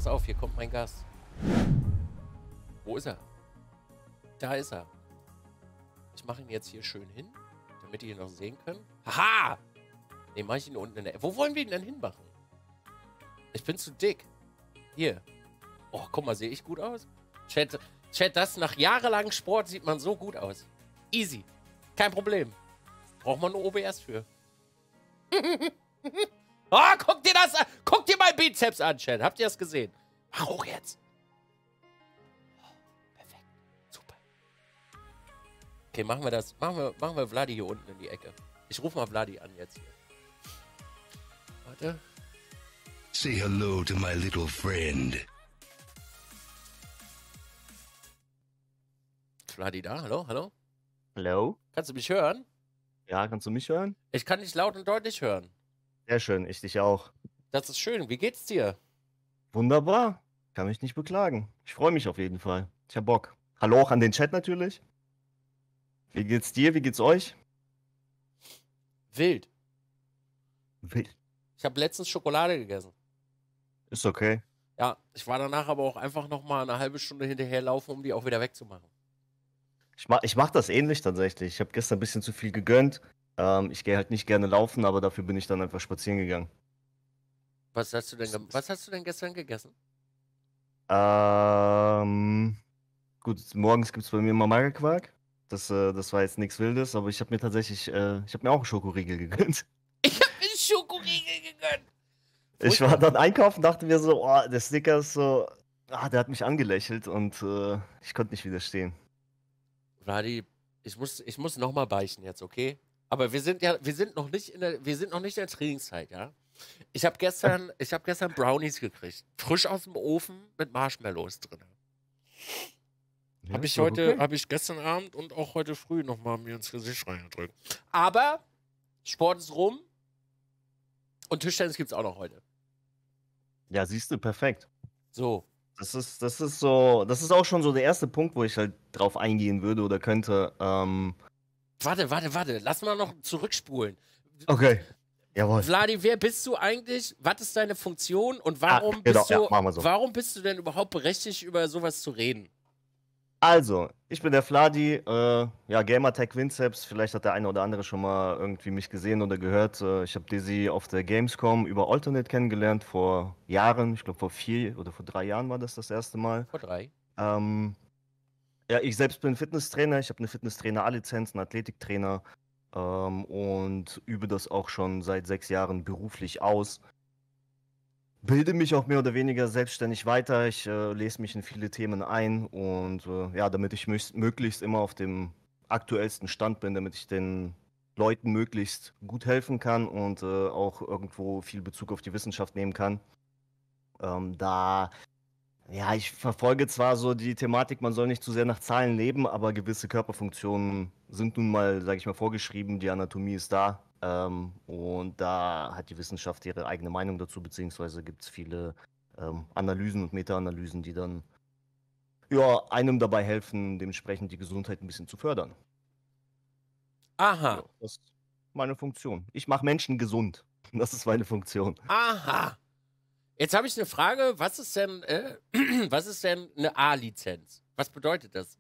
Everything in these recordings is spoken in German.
pass auf, hier kommt mein Gast. Wo ist er? Da ist er. Ich mache ihn jetzt hier schön hin, damit ihr ihn noch sehen könnt. Haha! Ne, mache ich ihn unten in der... Wo wollen wir ihn denn hinmachen? Ich bin zu dick. Hier. Oh, guck mal, sehe ich gut aus? Chat, das nach jahrelangem Sport sieht man so gut aus. Easy. Kein Problem. Braucht man nur OBS für. Oh, guck dir das an. Guck dir mein Bizeps an, Chat. Habt ihr das gesehen? Mach hoch jetzt. Oh, perfekt. Super. Okay, machen wir das. Machen wir Vladi hier unten in die Ecke. Ich rufe mal Vladi an jetzt hier. Warte. Say hello to my little friend. Ist Vladi da? Hallo? Hallo? Hallo? Kannst du mich hören? Ja, kannst du mich hören? Ich kann dich laut und deutlich hören. Sehr schön, ich dich auch. Das ist schön. Wie geht's dir? Wunderbar. Kann mich nicht beklagen. Ich freue mich auf jeden Fall. Ich hab Bock. Hallo auch an den Chat natürlich. Wie geht's dir? Wie geht's euch? Wild. Wild. Ich habe letztens Schokolade gegessen. Ist okay. Ja, ich war danach aber auch einfach noch mal eine halbe Stunde hinterherlaufen, um die auch wieder wegzumachen. Ich mach das ähnlich tatsächlich. Ich habe gestern ein bisschen zu viel gegönnt. Ich gehe halt nicht gerne laufen, aber dafür bin ich dann einfach spazieren gegangen. Was hast du denn gestern gegessen? Gut, morgens gibt es bei mir immer Magerquark. Das war jetzt nichts Wildes, aber ich habe mir tatsächlich, ich habe mir auch einen Schokoriegel gegönnt. Ich habe mir einen Schokoriegel gegönnt. Ich war dann einkaufen, dachte mir so, oh, der Snickers so, der hat mich angelächelt und ich konnte nicht widerstehen. Vladi, ich muss noch mal beichten jetzt, okay? Aber wir sind noch nicht in der Trainingszeit, ja? Ich habe gestern Brownies gekriegt. Frisch aus dem Ofen mit Marshmallows drin. Ja, Habe ist doch okay. hab ich gestern Abend und auch heute früh noch mal mir ins Gesicht reingedrückt. Aber Sport ist rum und Tischtennis gibt's auch noch heute. Ja, siehst du, perfekt. So. Das ist auch schon so der erste Punkt, wo ich halt drauf eingehen würde oder könnte. Warte. Lass mal noch zurückspulen. Okay. Jawohl. Vladi, wer bist du eigentlich? Was ist deine Funktion? Und Genau, machen wir so. warum bist du denn überhaupt berechtigt, über sowas zu reden? Also, ich bin der Vladi, Gamertag Vinceps. Vielleicht hat der eine oder andere schon mal irgendwie mich gesehen oder gehört. Ich habe Dizzy auf der Gamescom über Alternate kennengelernt vor Jahren. Ich glaube, vor 4 oder vor 3 Jahren war das erste Mal. Vor 3. Ich selbst bin Fitnesstrainer. Ich habe eine Fitnesstrainer-A-Lizenz, einen Athletiktrainer und übe das auch schon seit 6 Jahren beruflich aus. Bilde mich auch mehr oder weniger selbstständig weiter. Ich lese mich in viele Themen ein und damit ich möglichst immer auf dem aktuellsten Stand bin, damit ich den Leuten möglichst gut helfen kann und auch irgendwo viel Bezug auf die Wissenschaft nehmen kann. Ich verfolge zwar so die Thematik, man soll nicht zu sehr nach Zahlen leben, aber gewisse Körperfunktionen sind nun mal, sage ich mal, vorgeschrieben, die Anatomie ist da. Und da hat die Wissenschaft ihre eigene Meinung dazu, beziehungsweise gibt es viele Analysen und Meta-Analysen, die dann einem dabei helfen, dementsprechend die Gesundheit ein bisschen zu fördern. Aha. Ja, das ist meine Funktion. Ich mache Menschen gesund. Das ist meine Funktion. Aha. Jetzt habe ich eine Frage. Was ist denn eine A-Lizenz? Was bedeutet das?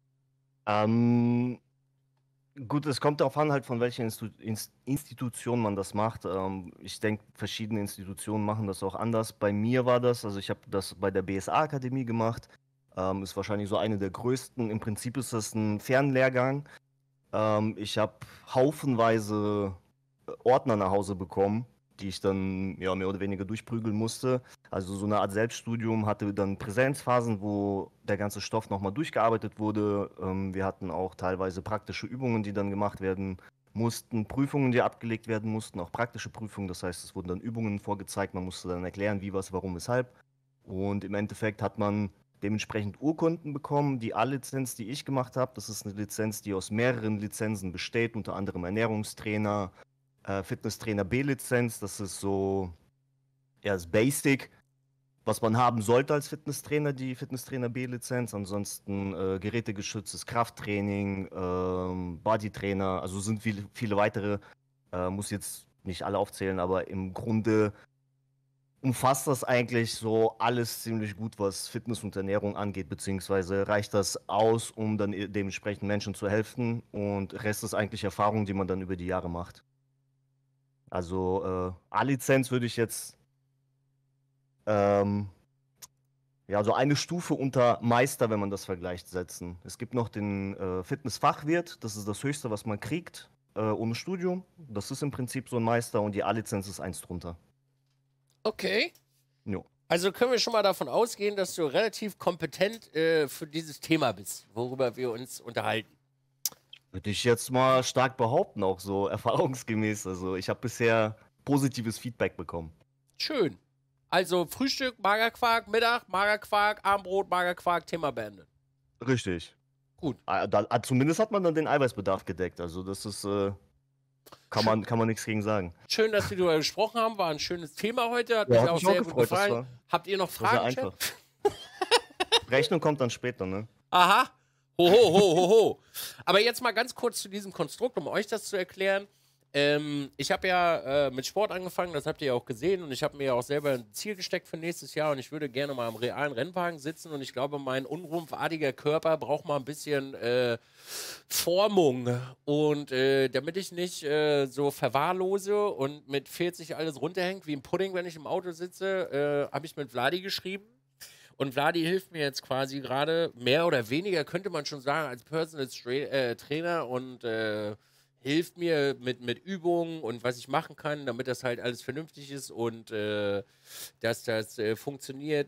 Gut, es kommt darauf an, halt von welcher Institution man das macht. Ich denke, verschiedene Institutionen machen das auch anders. Bei mir war das, also ich habe das bei der BSA-Akademie gemacht. Ist wahrscheinlich so eine der größten. Im Prinzip ist das ein Fernlehrgang. Ich habe haufenweise Ordner nach Hause bekommen, die ich dann mehr oder weniger durchprügeln musste. Also so eine Art Selbststudium, hatte dann Präsenzphasen, wo der ganze Stoff nochmal durchgearbeitet wurde. Wir hatten auch teilweise praktische Übungen, die dann gemacht werden mussten, Prüfungen, die abgelegt werden mussten, auch praktische Prüfungen. Das heißt, es wurden dann Übungen vorgezeigt, man musste dann erklären, wie, was, warum, weshalb. Und im Endeffekt hat man dementsprechend Urkunden bekommen. Die A-Lizenz, die ich gemacht habe, das ist eine Lizenz, die aus mehreren Lizenzen besteht, unter anderem Ernährungstrainer, Fitnesstrainer B-Lizenz, das ist so das Basic, was man haben sollte als Fitnesstrainer, die Fitnesstrainer B-Lizenz. Ansonsten gerätegeschütztes Krafttraining, Bodytrainer, also sind viele weitere, muss jetzt nicht alle aufzählen, aber im Grunde umfasst das eigentlich so alles ziemlich gut, was Fitness und Ernährung angeht, beziehungsweise reicht das aus, um dann dementsprechend Menschen zu helfen und Rest ist eigentlich Erfahrung, die man dann über die Jahre macht. Also A-Lizenz würde ich jetzt ähm, ja so eine Stufe unter Meister, wenn man das vergleicht, setzen. Es gibt noch den Fitnessfachwirt, das ist das Höchste, was man kriegt ohne Studium. Das ist im Prinzip so ein Meister und die A-Lizenz ist eins drunter. Okay. Jo. Also können wir schon mal davon ausgehen, dass du relativ kompetent für dieses Thema bist, worüber wir uns unterhalten. Würde ich jetzt mal stark behaupten, auch so erfahrungsgemäß. Also ich habe bisher positives Feedback bekommen. Schön. Also Frühstück, Magerquark, Mittag, Magerquark, Abendbrot, Magerquark, Thema beendet. Richtig. Gut. Zumindest hat man dann den Eiweißbedarf gedeckt. Also das ist, kann man nichts gegen sagen. Schön, dass wir darüber gesprochen haben. War ein schönes Thema heute. Hat Ja, mich hat auch mich auch sehr gut gefreut, das gefallen. Habt ihr noch war sehr Fragen, Chat? einfach. Rechnung kommt dann später, ne? Aha. Ho, ho, ho, ho, ho. Aber jetzt mal ganz kurz zu diesem Konstrukt, um euch das zu erklären. Ich habe ja mit Sport angefangen, das habt ihr ja auch gesehen. Und ich habe mir ja auch selber ein Ziel gesteckt für nächstes Jahr. Und ich würde gerne mal am realen Rennwagen sitzen. Und ich glaube, mein unrumpfartiger Körper braucht mal ein bisschen Formung. Und damit ich nicht so verwahrlose und mit 40 alles runterhängt wie ein Pudding, wenn ich im Auto sitze, habe ich mit Vladi geschrieben. Und Vladi hilft mir jetzt quasi gerade, mehr oder weniger, könnte man schon sagen, als Personal Trainer und hilft mir mit Übungen und was ich machen kann, damit das halt alles vernünftig ist und dass das funktioniert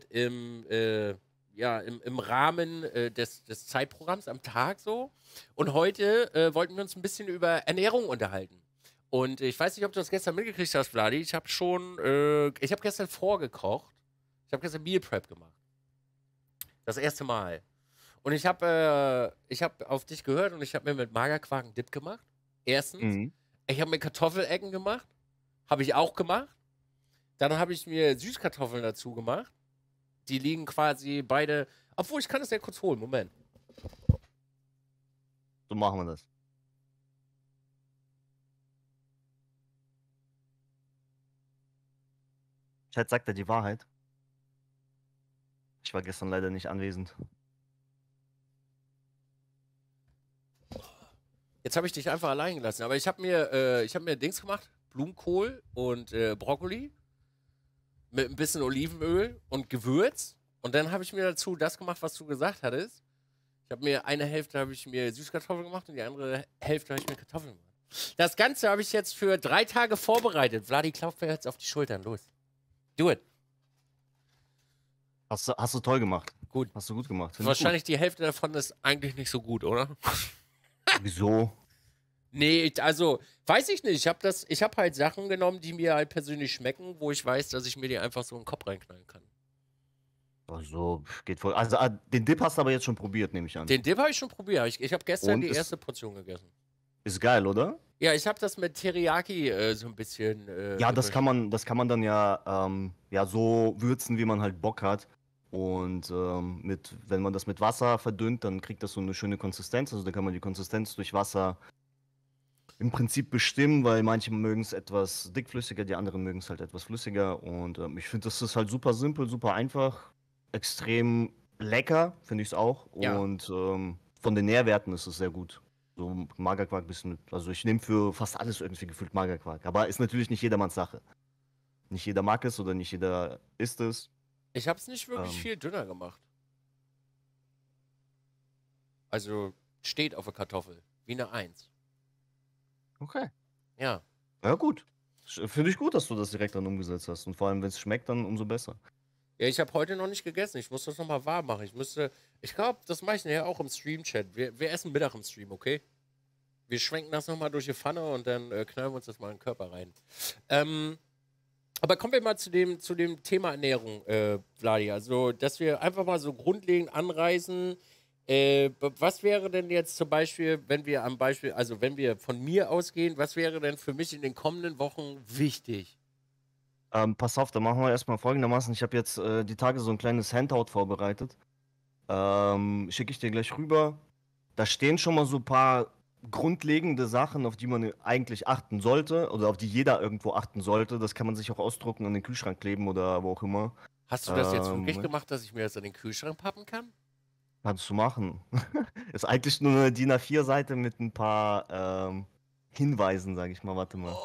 im Rahmen des Zeitprogramms am Tag so. Und heute wollten wir uns ein bisschen über Ernährung unterhalten. Und ich weiß nicht, ob du das gestern mitgekriegt hast, Vladi. Ich habe gestern vorgekocht. Ich habe gestern Meal Prep gemacht. Das erste Mal. Und ich habe auf dich gehört und ich habe mir mit Magerquark einen Dip gemacht. Erstens. Mhm. Ich habe mir Kartoffelecken gemacht. Habe ich auch gemacht. Dann habe ich mir Süßkartoffeln dazu gemacht. Die liegen quasi beide. Obwohl, ich kann es ja kurz holen. Moment. So machen wir das. Chat sagt er die Wahrheit. Ich war gestern leider nicht anwesend. Jetzt habe ich dich einfach allein gelassen. Aber ich habe mir Dings gemacht. Blumenkohl und Brokkoli. Mit ein bisschen Olivenöl und Gewürz. Und dann habe ich mir dazu das gemacht, was du gesagt hattest. Ich habe mir eine Hälfte habe ich mir Süßkartoffeln gemacht und die andere Hälfte habe ich mir Kartoffeln gemacht. Das Ganze habe ich jetzt für 3 Tage vorbereitet. Vladi, klopft mir jetzt auf die Schultern. Los. Do it. Hast du toll gemacht. Gut. Hast du gut gemacht. Wahrscheinlich die Hälfte davon ist eigentlich nicht so gut, oder? Wieso? Nee, also, weiß ich nicht. Ich habe halt Sachen genommen, die mir halt persönlich schmecken, wo ich weiß, dass ich mir die einfach so in den Kopf reinknallen kann. Also, geht voll. Also, den Dip hast du aber jetzt schon probiert, nehme ich an. Den Dip habe ich schon probiert. Ich habe gestern Und die ist- erste Portion gegessen. Ist geil, oder? Ja, ich habe das mit Teriyaki so ein bisschen. Ja, das gemischt. kann man dann ja, ja so würzen, wie man halt Bock hat. Und wenn man das mit Wasser verdünnt, dann kriegt das so eine schöne Konsistenz. Also da kann man die Konsistenz durch Wasser im Prinzip bestimmen, weil manche mögen es etwas dickflüssiger, die anderen mögen es halt etwas flüssiger. Und ich finde, das ist halt super simpel, super einfach, extrem lecker, finde ich es auch. Ja. Und von den Nährwerten ist es sehr gut. So Magerquark bisschen mit, also ich nehme für fast alles irgendwie gefühlt Magerquark. Aber ist natürlich nicht jedermanns Sache. Nicht jeder mag es oder nicht jeder isst es. Ich habe es nicht wirklich Ähm. viel dünner gemacht. Also steht auf der Kartoffel. Wie eine 1. Okay. Ja. Ja, gut. Finde ich gut, dass du das direkt dann umgesetzt hast. Und vor allem, wenn es schmeckt, dann umso besser. Ja, ich habe heute noch nicht gegessen. Ich muss das nochmal warm machen. Ich glaube, das mache ich nachher auch im Stream-Chat. Wir essen Mittag im Stream, okay? Wir schwenken das nochmal durch die Pfanne und dann knallen wir uns das mal in den Körper rein. Aber kommen wir mal zu dem Thema Ernährung, Vladi. Also, dass wir einfach mal so grundlegend anreißen. Was wäre denn jetzt zum Beispiel, wenn wir von mir ausgehen, was wäre denn für mich in den kommenden Wochen wichtig? Pass auf, da machen wir erstmal folgendermaßen. Ich habe jetzt die Tage so ein kleines Handout vorbereitet. Schicke ich dir gleich rüber. Da stehen schon mal so ein paar grundlegende Sachen, auf die man eigentlich achten sollte oder auf die jeder irgendwo achten sollte. Das kann man sich auch ausdrucken, an den Kühlschrank kleben oder wo auch immer. Hast du das jetzt wirklich Moment, gemacht, dass ich mir das an den Kühlschrank pappen kann? kannst du machen. Ist eigentlich nur eine DIN A4-Seite mit ein paar Hinweisen, sage ich mal. Warte mal.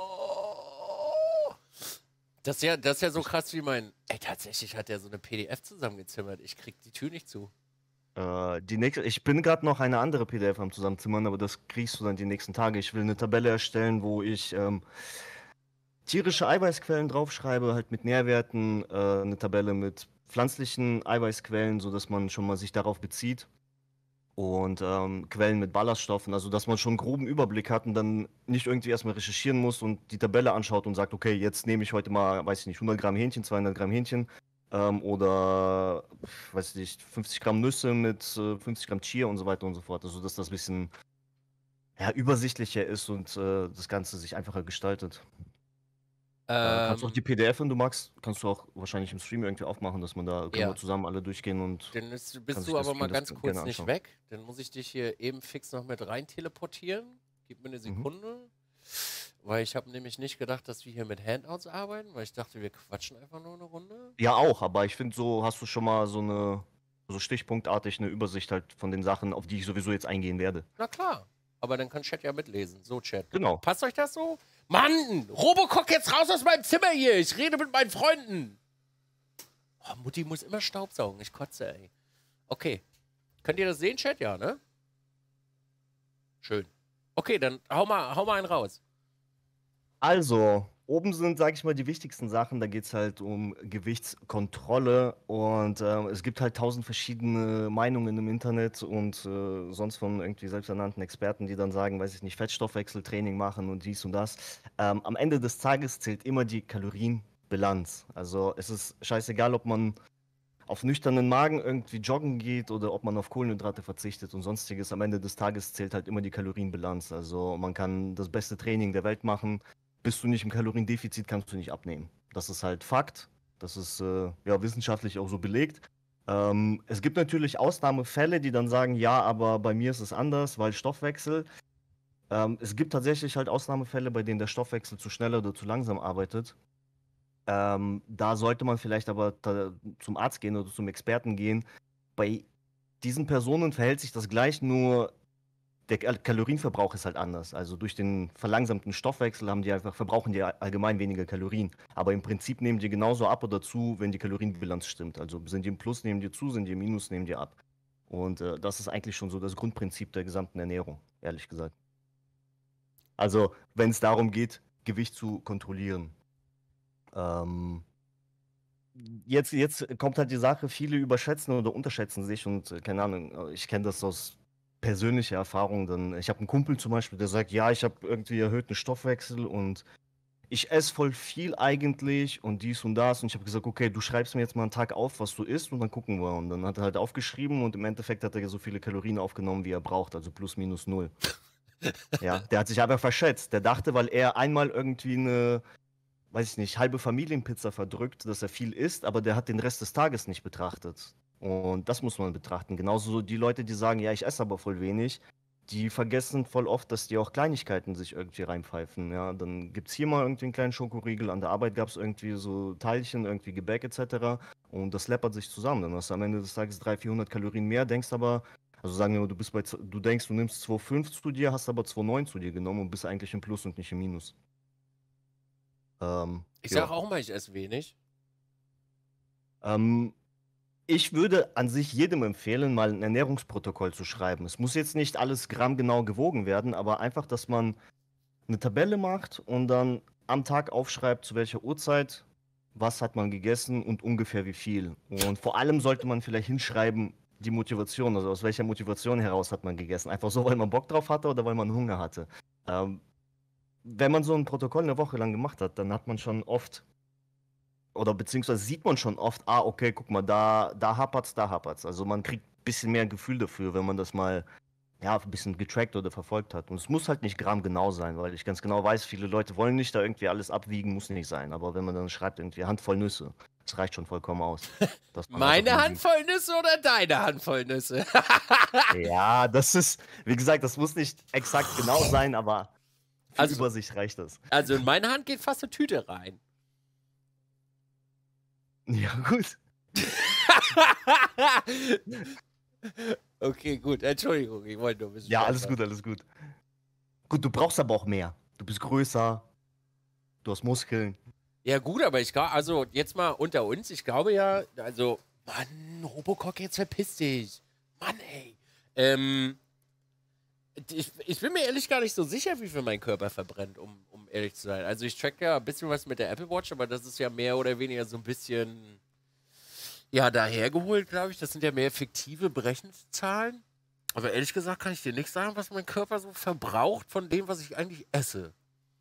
Oh. Das ist ja so krass wie mein. Ey, tatsächlich hat er so eine PDF zusammengezimmert. Ich krieg die Tür nicht zu. Die nächste, ich bin gerade noch eine andere PDF am Zusammenzimmern, aber das kriegst du dann die nächsten Tage. Ich will eine Tabelle erstellen, wo ich tierische Eiweißquellen draufschreibe, halt mit Nährwerten, eine Tabelle mit pflanzlichen Eiweißquellen, sodass man schon mal sich darauf bezieht. Und Quellen mit Ballaststoffen, also dass man schon einen groben Überblick hat und dann nicht irgendwie erstmal recherchieren muss und die Tabelle anschaut und sagt, okay, jetzt nehme ich heute mal, weiß ich nicht, 100 Gramm Hähnchen, 200 Gramm Hähnchen oder, weiß ich nicht, 50 Gramm Nüsse mit 50 Gramm Chia und so weiter und so fort. Also dass das ein bisschen ja, übersichtlicher ist und das Ganze sich einfacher gestaltet. Kannst du auch die Ähm, PDF, wenn du magst, kannst du auch wahrscheinlich im Stream irgendwie aufmachen, dass man da, können wir ja. zusammen alle durchgehen und Dann kann bist sich du der aber mal Stream das ganz gerne kurz nicht anschauen. weg. Dann muss ich dich hier eben fix noch mit rein teleportieren. Gib mir eine Mhm. Sekunde. Weil ich habe nämlich nicht gedacht, dass wir hier mit Handouts arbeiten, weil ich dachte, wir quatschen einfach nur eine Runde. Ja, auch, aber ich finde, so hast du schon mal so stichpunktartig eine Übersicht halt von den Sachen, auf die ich sowieso jetzt eingehen werde. Na klar. Aber dann kann Chat ja mitlesen. So, Chat. Genau. Passt euch das so? Mann! Robocock jetzt raus aus meinem Zimmer hier! Ich rede mit meinen Freunden! Oh, Mutti muss immer Staubsaugen. Ich kotze, ey. Okay. Könnt ihr das sehen, Chat? Ja, ne? Schön. Okay, dann hau mal einen raus. Also, oben sind, sage ich mal, die wichtigsten Sachen. Da geht es halt um Gewichtskontrolle und es gibt halt tausend verschiedene Meinungen im Internet und sonst von irgendwie selbsternannten Experten, die dann sagen, weiß ich nicht, Fettstoffwechseltraining machen und dies und das. Am Ende des Tages zählt immer die Kalorienbilanz. Also es ist scheißegal, ob man auf nüchternen Magen irgendwie joggen geht oder ob man auf Kohlenhydrate verzichtet und sonstiges. Am Ende des Tages zählt halt immer die Kalorienbilanz. Also man kann das beste Training der Welt machen. Bist du nicht im Kaloriendefizit, kannst du nicht abnehmen. Das ist halt Fakt. Das ist ja wissenschaftlich auch so belegt. Es gibt natürlich Ausnahmefälle, die dann sagen, ja, aber bei mir ist es anders, weil Stoffwechsel. Es gibt tatsächlich halt Ausnahmefälle, bei denen der Stoffwechsel zu schnell oder zu langsam arbeitet. Da sollte man vielleicht aber zum Arzt gehen oder zum Experten gehen. Bei diesen Personen verhält sich das gleich, nur der Kalorienverbrauch ist halt anders. Also durch den verlangsamten Stoffwechsel haben die einfach, verbrauchen die allgemein weniger Kalorien. Aber im Prinzip nehmen die genauso ab oder zu, wenn die Kalorienbilanz stimmt. Also sind die im Plus, nehmen die zu, sind die im Minus, nehmen die ab. Und das ist eigentlich schon so das Grundprinzip der gesamten Ernährung, ehrlich gesagt. Also wenn es darum geht, Gewicht zu kontrollieren. Ähm, jetzt kommt halt die Sache, viele überschätzen oder unterschätzen sich und keine Ahnung, ich kenne das aus persönlicher Erfahrung. Dann, ich habe einen Kumpel zum Beispiel, der sagt, ja, ich habe irgendwie erhöhten Stoffwechsel und ich esse voll viel eigentlich und dies und das. Und ich habe gesagt, okay, du schreibst mir jetzt mal einen Tag auf, was du isst und dann gucken wir. Und dann hat er halt aufgeschrieben und im Endeffekt hat er so viele Kalorien aufgenommen, wie er braucht, also plus minus null. Ja, der hat sich einfach verschätzt. Der dachte, weil er einmal irgendwie eine, weiß ich nicht, halbe Familienpizza verdrückt, dass er viel isst, aber der hat den Rest des Tages nicht betrachtet. Und das muss man betrachten. Genauso so die Leute, die sagen, ja, ich esse aber voll wenig, die vergessen voll oft, dass die auch Kleinigkeiten sich irgendwie reinpfeifen. Ja, dann gibt es hier mal irgendwie einen kleinen Schokoriegel, an der Arbeit gab es irgendwie so Teilchen, irgendwie Gebäck etc. Und das läppert sich zusammen. Dann hast du am Ende des Tages 300, 400 Kalorien mehr, denkst aber, also sagen wir mal, du denkst, du nimmst 2,5 zu dir, hast aber 2,9 zu dir genommen und bist eigentlich im Plus und nicht im Minus. Ich Ja. sag auch mal, ich esse wenig. Ähm, Ich würde an sich jedem empfehlen, mal ein Ernährungsprotokoll zu schreiben. Es muss jetzt nicht alles grammgenau gewogen werden, aber einfach, dass man eine Tabelle macht und dann am Tag aufschreibt, zu welcher Uhrzeit, was hat man gegessen und ungefähr wie viel. Und vor allem sollte man vielleicht hinschreiben, die Motivation, also aus welcher Motivation heraus hat man gegessen. Einfach so, weil man Bock drauf hatte oder weil man Hunger hatte. Ähm, Wenn man so ein Protokoll eine Woche lang gemacht hat, dann hat man schon oft oder beziehungsweise sieht man schon oft, ah, okay, guck mal, da hapert's, da hapert's. Also man kriegt ein bisschen mehr Gefühl dafür, wenn man das mal, ja, ein bisschen getrackt oder verfolgt hat. Und es muss halt nicht grammgenau sein, weil ich ganz genau weiß, viele Leute wollen nicht da irgendwie alles abwiegen, muss nicht sein. Aber wenn man dann schreibt, irgendwie Handvoll Nüsse Das reicht schon vollkommen aus. Dass man einfach Meine nur Handvoll Nüsse oder deine Handvoll Nüsse? Ja, das ist, wie gesagt, das muss nicht exakt genau sein, aber für Also, Übersicht reicht das. also in meine Hand geht fast eine Tüte rein. Ja, gut. Okay, gut. Entschuldigung, ich wollte nur ein bisschen Ja, Spaß alles haben. gut, alles gut. Gut, du brauchst aber auch mehr. Du bist größer, du hast Muskeln. Ja, gut, aber ich glaube, also jetzt mal unter uns, ich glaube ja, also, Mann, Robocock, jetzt verpiss dich. Mann, ey. Ich bin mir ehrlich gar nicht so sicher, wie viel mein Körper verbrennt, um ehrlich zu sein. Also ich track ja ein bisschen was mit der Apple Watch, aber das ist ja mehr oder weniger so ein bisschen, ja, dahergeholt, glaube ich. Das sind ja mehr fiktive Berechnungszahlen. Aber ehrlich gesagt kann ich dir nicht sagen, was mein Körper so verbraucht von dem, was ich eigentlich esse.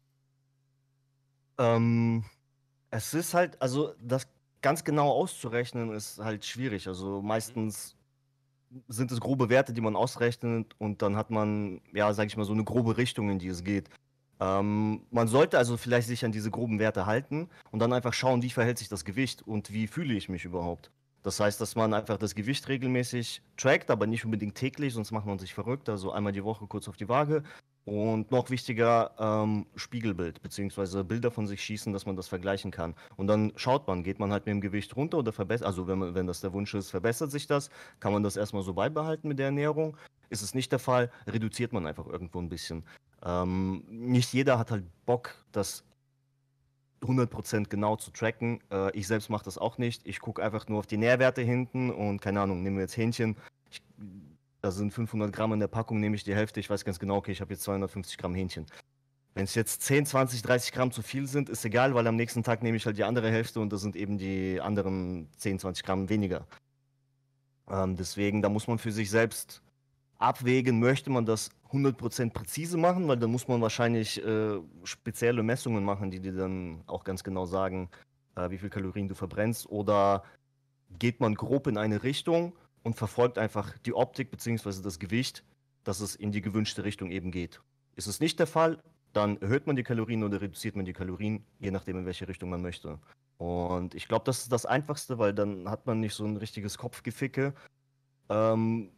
Ähm, Es ist halt, also das ganz genau auszurechnen ist halt schwierig. Also meistens sind es grobe Werte, die man ausrechnet und dann hat man, ja, sag ich mal, so eine grobe Richtung, in die es geht. Man sollte also vielleicht sich an diese groben Werte halten und dann einfach schauen, wie verhält sich das Gewicht und wie fühle ich mich überhaupt. Das heißt, dass man einfach das Gewicht regelmäßig trackt, aber nicht unbedingt täglich, sonst macht man sich verrückt. Also einmal die Woche kurz auf die Waage. Und noch wichtiger, Spiegelbild, beziehungsweise Bilder von sich schießen, dass man das vergleichen kann. Und dann schaut man, geht man halt mit dem Gewicht runter oder verbessert, also wenn das der Wunsch ist, verbessert sich das, kann man das erstmal so beibehalten mit der Ernährung. Ist es nicht der Fall, reduziert man einfach irgendwo ein bisschen. Nicht jeder hat halt Bock, das 100% genau zu tracken. Ich selbst mache das auch nicht. Ich gucke einfach nur auf die Nährwerte hinten und keine Ahnung, nehmen wir jetzt Hähnchen. Ich, Da sind 500 Gramm in der Packung, nehme ich die Hälfte. Ich weiß ganz genau, okay, ich habe jetzt 250 Gramm Hähnchen. Wenn es jetzt 10, 20, 30 Gramm zu viel sind, ist egal, weil am nächsten Tag nehme ich halt die andere Hälfte und das sind eben die anderen 10, 20 Gramm weniger. Deswegen, da muss man für sich selbst abwägen, möchte man das 100% präzise machen, weil dann muss man wahrscheinlich spezielle Messungen machen, die dir dann auch ganz genau sagen, wie viel Kalorien du verbrennst. Oder geht man grob in eine Richtung und verfolgt einfach die Optik bzw. das Gewicht, dass es in die gewünschte Richtung eben geht. Ist es nicht der Fall, dann erhöht man die Kalorien oder reduziert man die Kalorien, je nachdem, in welche Richtung man möchte. Und ich glaube, das ist das Einfachste, weil dann hat man nicht so ein richtiges Kopfgeficke. Ähm,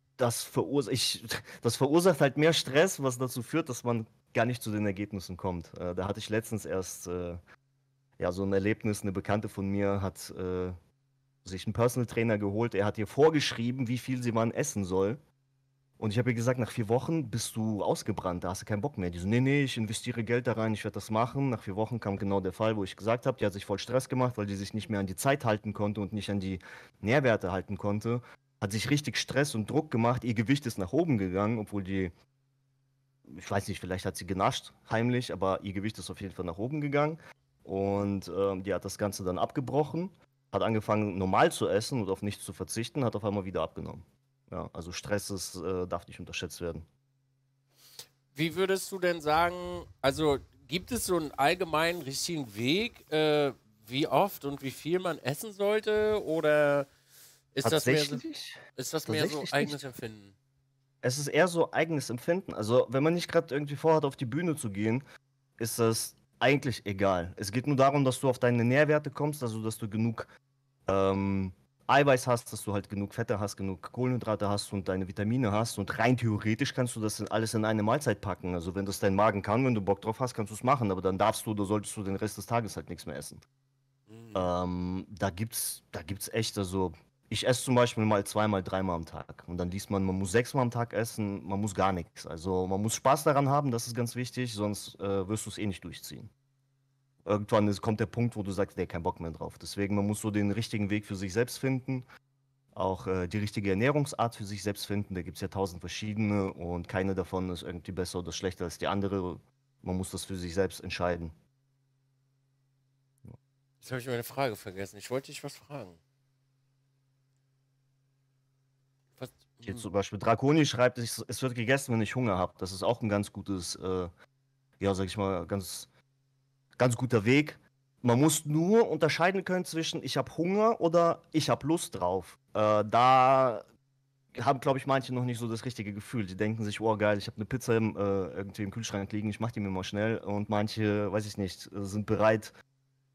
das verursacht halt mehr Stress, was dazu führt, dass man gar nicht zu den Ergebnissen kommt. Da hatte ich letztens erst ja, so ein Erlebnis. Eine Bekannte von mir hat sich einen Personal Trainer geholt. Er hat ihr vorgeschrieben, wie viel sie wann essen soll. Und ich habe ihr gesagt, nach 4 Wochen bist du ausgebrannt, da hast du keinen Bock mehr. Die so, nee, nee, ich investiere Geld da rein, ich werde das machen. Nach 4 Wochen kam genau der Fall, wo ich gesagt habe, die hat sich voll Stress gemacht, weil die sich nicht mehr an die Zeit halten konnte und nicht an die Nährwerte halten konnte. Hat sich richtig Stress und Druck gemacht. Ihr Gewicht ist nach oben gegangen, obwohl die, ich weiß nicht, vielleicht hat sie genascht, heimlich, aber ihr Gewicht ist auf jeden Fall nach oben gegangen. Und die hat das Ganze dann abgebrochen, hat angefangen normal zu essen und auf nichts zu verzichten, hat auf einmal wieder abgenommen. Ja, also Stress darf nicht unterschätzt werden. Wie würdest du denn sagen, also gibt es so einen allgemeinen richtigen Weg, wie oft und wie viel man essen sollte? Oder Tatsächlich? ist das mehr so Tatsächlich eigenes nicht. Empfinden? Es ist eher so eigenes Empfinden. Also, wenn man nicht gerade irgendwie vorhat, auf die Bühne zu gehen, ist das eigentlich egal. Es geht nur darum, dass du auf deine Nährwerte kommst, also dass du genug ähm, Eiweiß hast, dass du halt genug Fette hast, genug Kohlenhydrate hast und deine Vitamine hast. Und rein theoretisch kannst du das alles in eine Mahlzeit packen. Also, wenn das dein Magen kann, wenn du Bock drauf hast, kannst du es machen. Aber dann darfst du oder solltest du den Rest des Tages halt nichts mehr essen. Hm. Da gibt's echt, also ich esse zum Beispiel mal zweimal, dreimal am Tag. Und dann liest man, man muss 6-mal am Tag essen, man muss gar nichts. Also man muss Spaß daran haben, das ist ganz wichtig, sonst wirst du es eh nicht durchziehen. Irgendwann kommt der Punkt, wo du sagst, nee, kein Bock mehr drauf. Deswegen, man muss so den richtigen Weg für sich selbst finden, auch die richtige Ernährungsart für sich selbst finden. Da gibt es ja 1000 verschiedene und keine davon ist irgendwie besser oder schlechter als die andere. Man muss das für sich selbst entscheiden. Jetzt habe ich meine Frage vergessen. Ich wollte dich was fragen. Was, Hier hm. zum Beispiel Draconi schreibt, es wird gegessen, wenn ich Hunger habe. Das ist auch ein ganz gutes, ja, sag ich mal, ganz guter Weg. Man muss nur unterscheiden können zwischen ich habe Hunger oder ich habe Lust drauf. Da haben, glaube ich, manche noch nicht so das richtige Gefühl. Die denken sich, oh geil, ich habe eine Pizza irgendwie im Kühlschrank liegen, ich mache die mir mal schnell. Und manche, weiß ich nicht, sind bereit,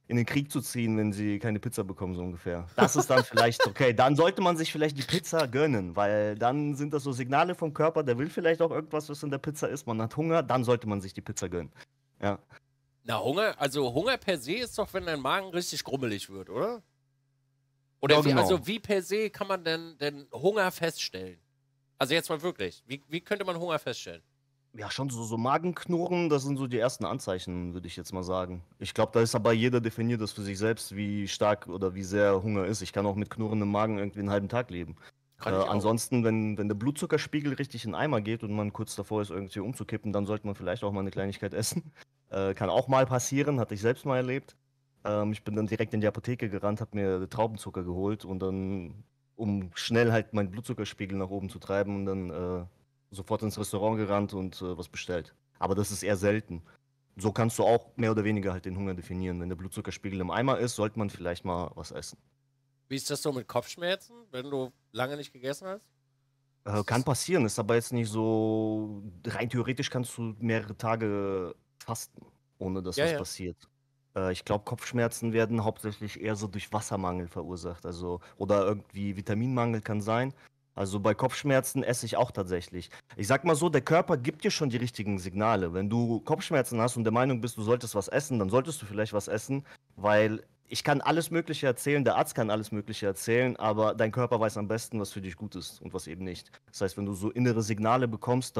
in den Krieg zu ziehen, wenn sie keine Pizza bekommen, so ungefähr. Das ist dann vielleicht okay. Dann sollte man sich vielleicht die Pizza gönnen, weil dann sind das so Signale vom Körper, der will vielleicht auch irgendwas, was in der Pizza ist. Man hat Hunger, dann sollte man sich die Pizza gönnen. Ja. Na, Hunger per se ist doch, wenn dein Magen richtig grummelig wird, oder? Ja, Oder genau. wie per se kann man denn Hunger feststellen? Also jetzt mal wirklich, wie könnte man Hunger feststellen? Ja, schon so Magenknurren, das sind so die ersten Anzeichen, würde ich jetzt mal sagen. Ich glaube, da ist aber jeder definiert das für sich selbst, wie stark oder wie sehr Hunger ist. Ich kann auch mit knurrendem Magen irgendwie einen halben Tag leben. Kann ich auch. Ansonsten, wenn der Blutzuckerspiegel richtig in den Eimer geht und man kurz davor ist, irgendwie umzukippen, dann sollte man vielleicht auch mal eine Kleinigkeit essen. Kann auch mal passieren, hatte ich selbst mal erlebt. Ich bin dann direkt in die Apotheke gerannt, habe mir Traubenzucker geholt und dann, um schnell halt meinen Blutzuckerspiegel nach oben zu treiben und dann sofort ins Restaurant gerannt und was bestellt. Aber das ist eher selten. So kannst du auch mehr oder weniger halt den Hunger definieren. Wenn der Blutzuckerspiegel im Eimer ist, sollte man vielleicht mal was essen. Wie ist das so mit Kopfschmerzen, wenn du lange nicht gegessen hast? Ist Kann das, passieren, ist aber jetzt nicht so. Rein theoretisch kannst du mehrere Tage fasten, ohne dass ja, was ja. passiert. Ich glaube, Kopfschmerzen werden hauptsächlich eher so durch Wassermangel verursacht. Also, oder irgendwie Vitaminmangel kann sein. Also bei Kopfschmerzen esse ich auch tatsächlich. Ich sag mal so, der Körper gibt dir schon die richtigen Signale. Wenn du Kopfschmerzen hast und der Meinung bist, du solltest was essen, dann solltest du vielleicht was essen, weil ich kann alles Mögliche erzählen, der Arzt kann alles Mögliche erzählen, aber dein Körper weiß am besten, was für dich gut ist und was eben nicht. Das heißt, wenn du so innere Signale bekommst,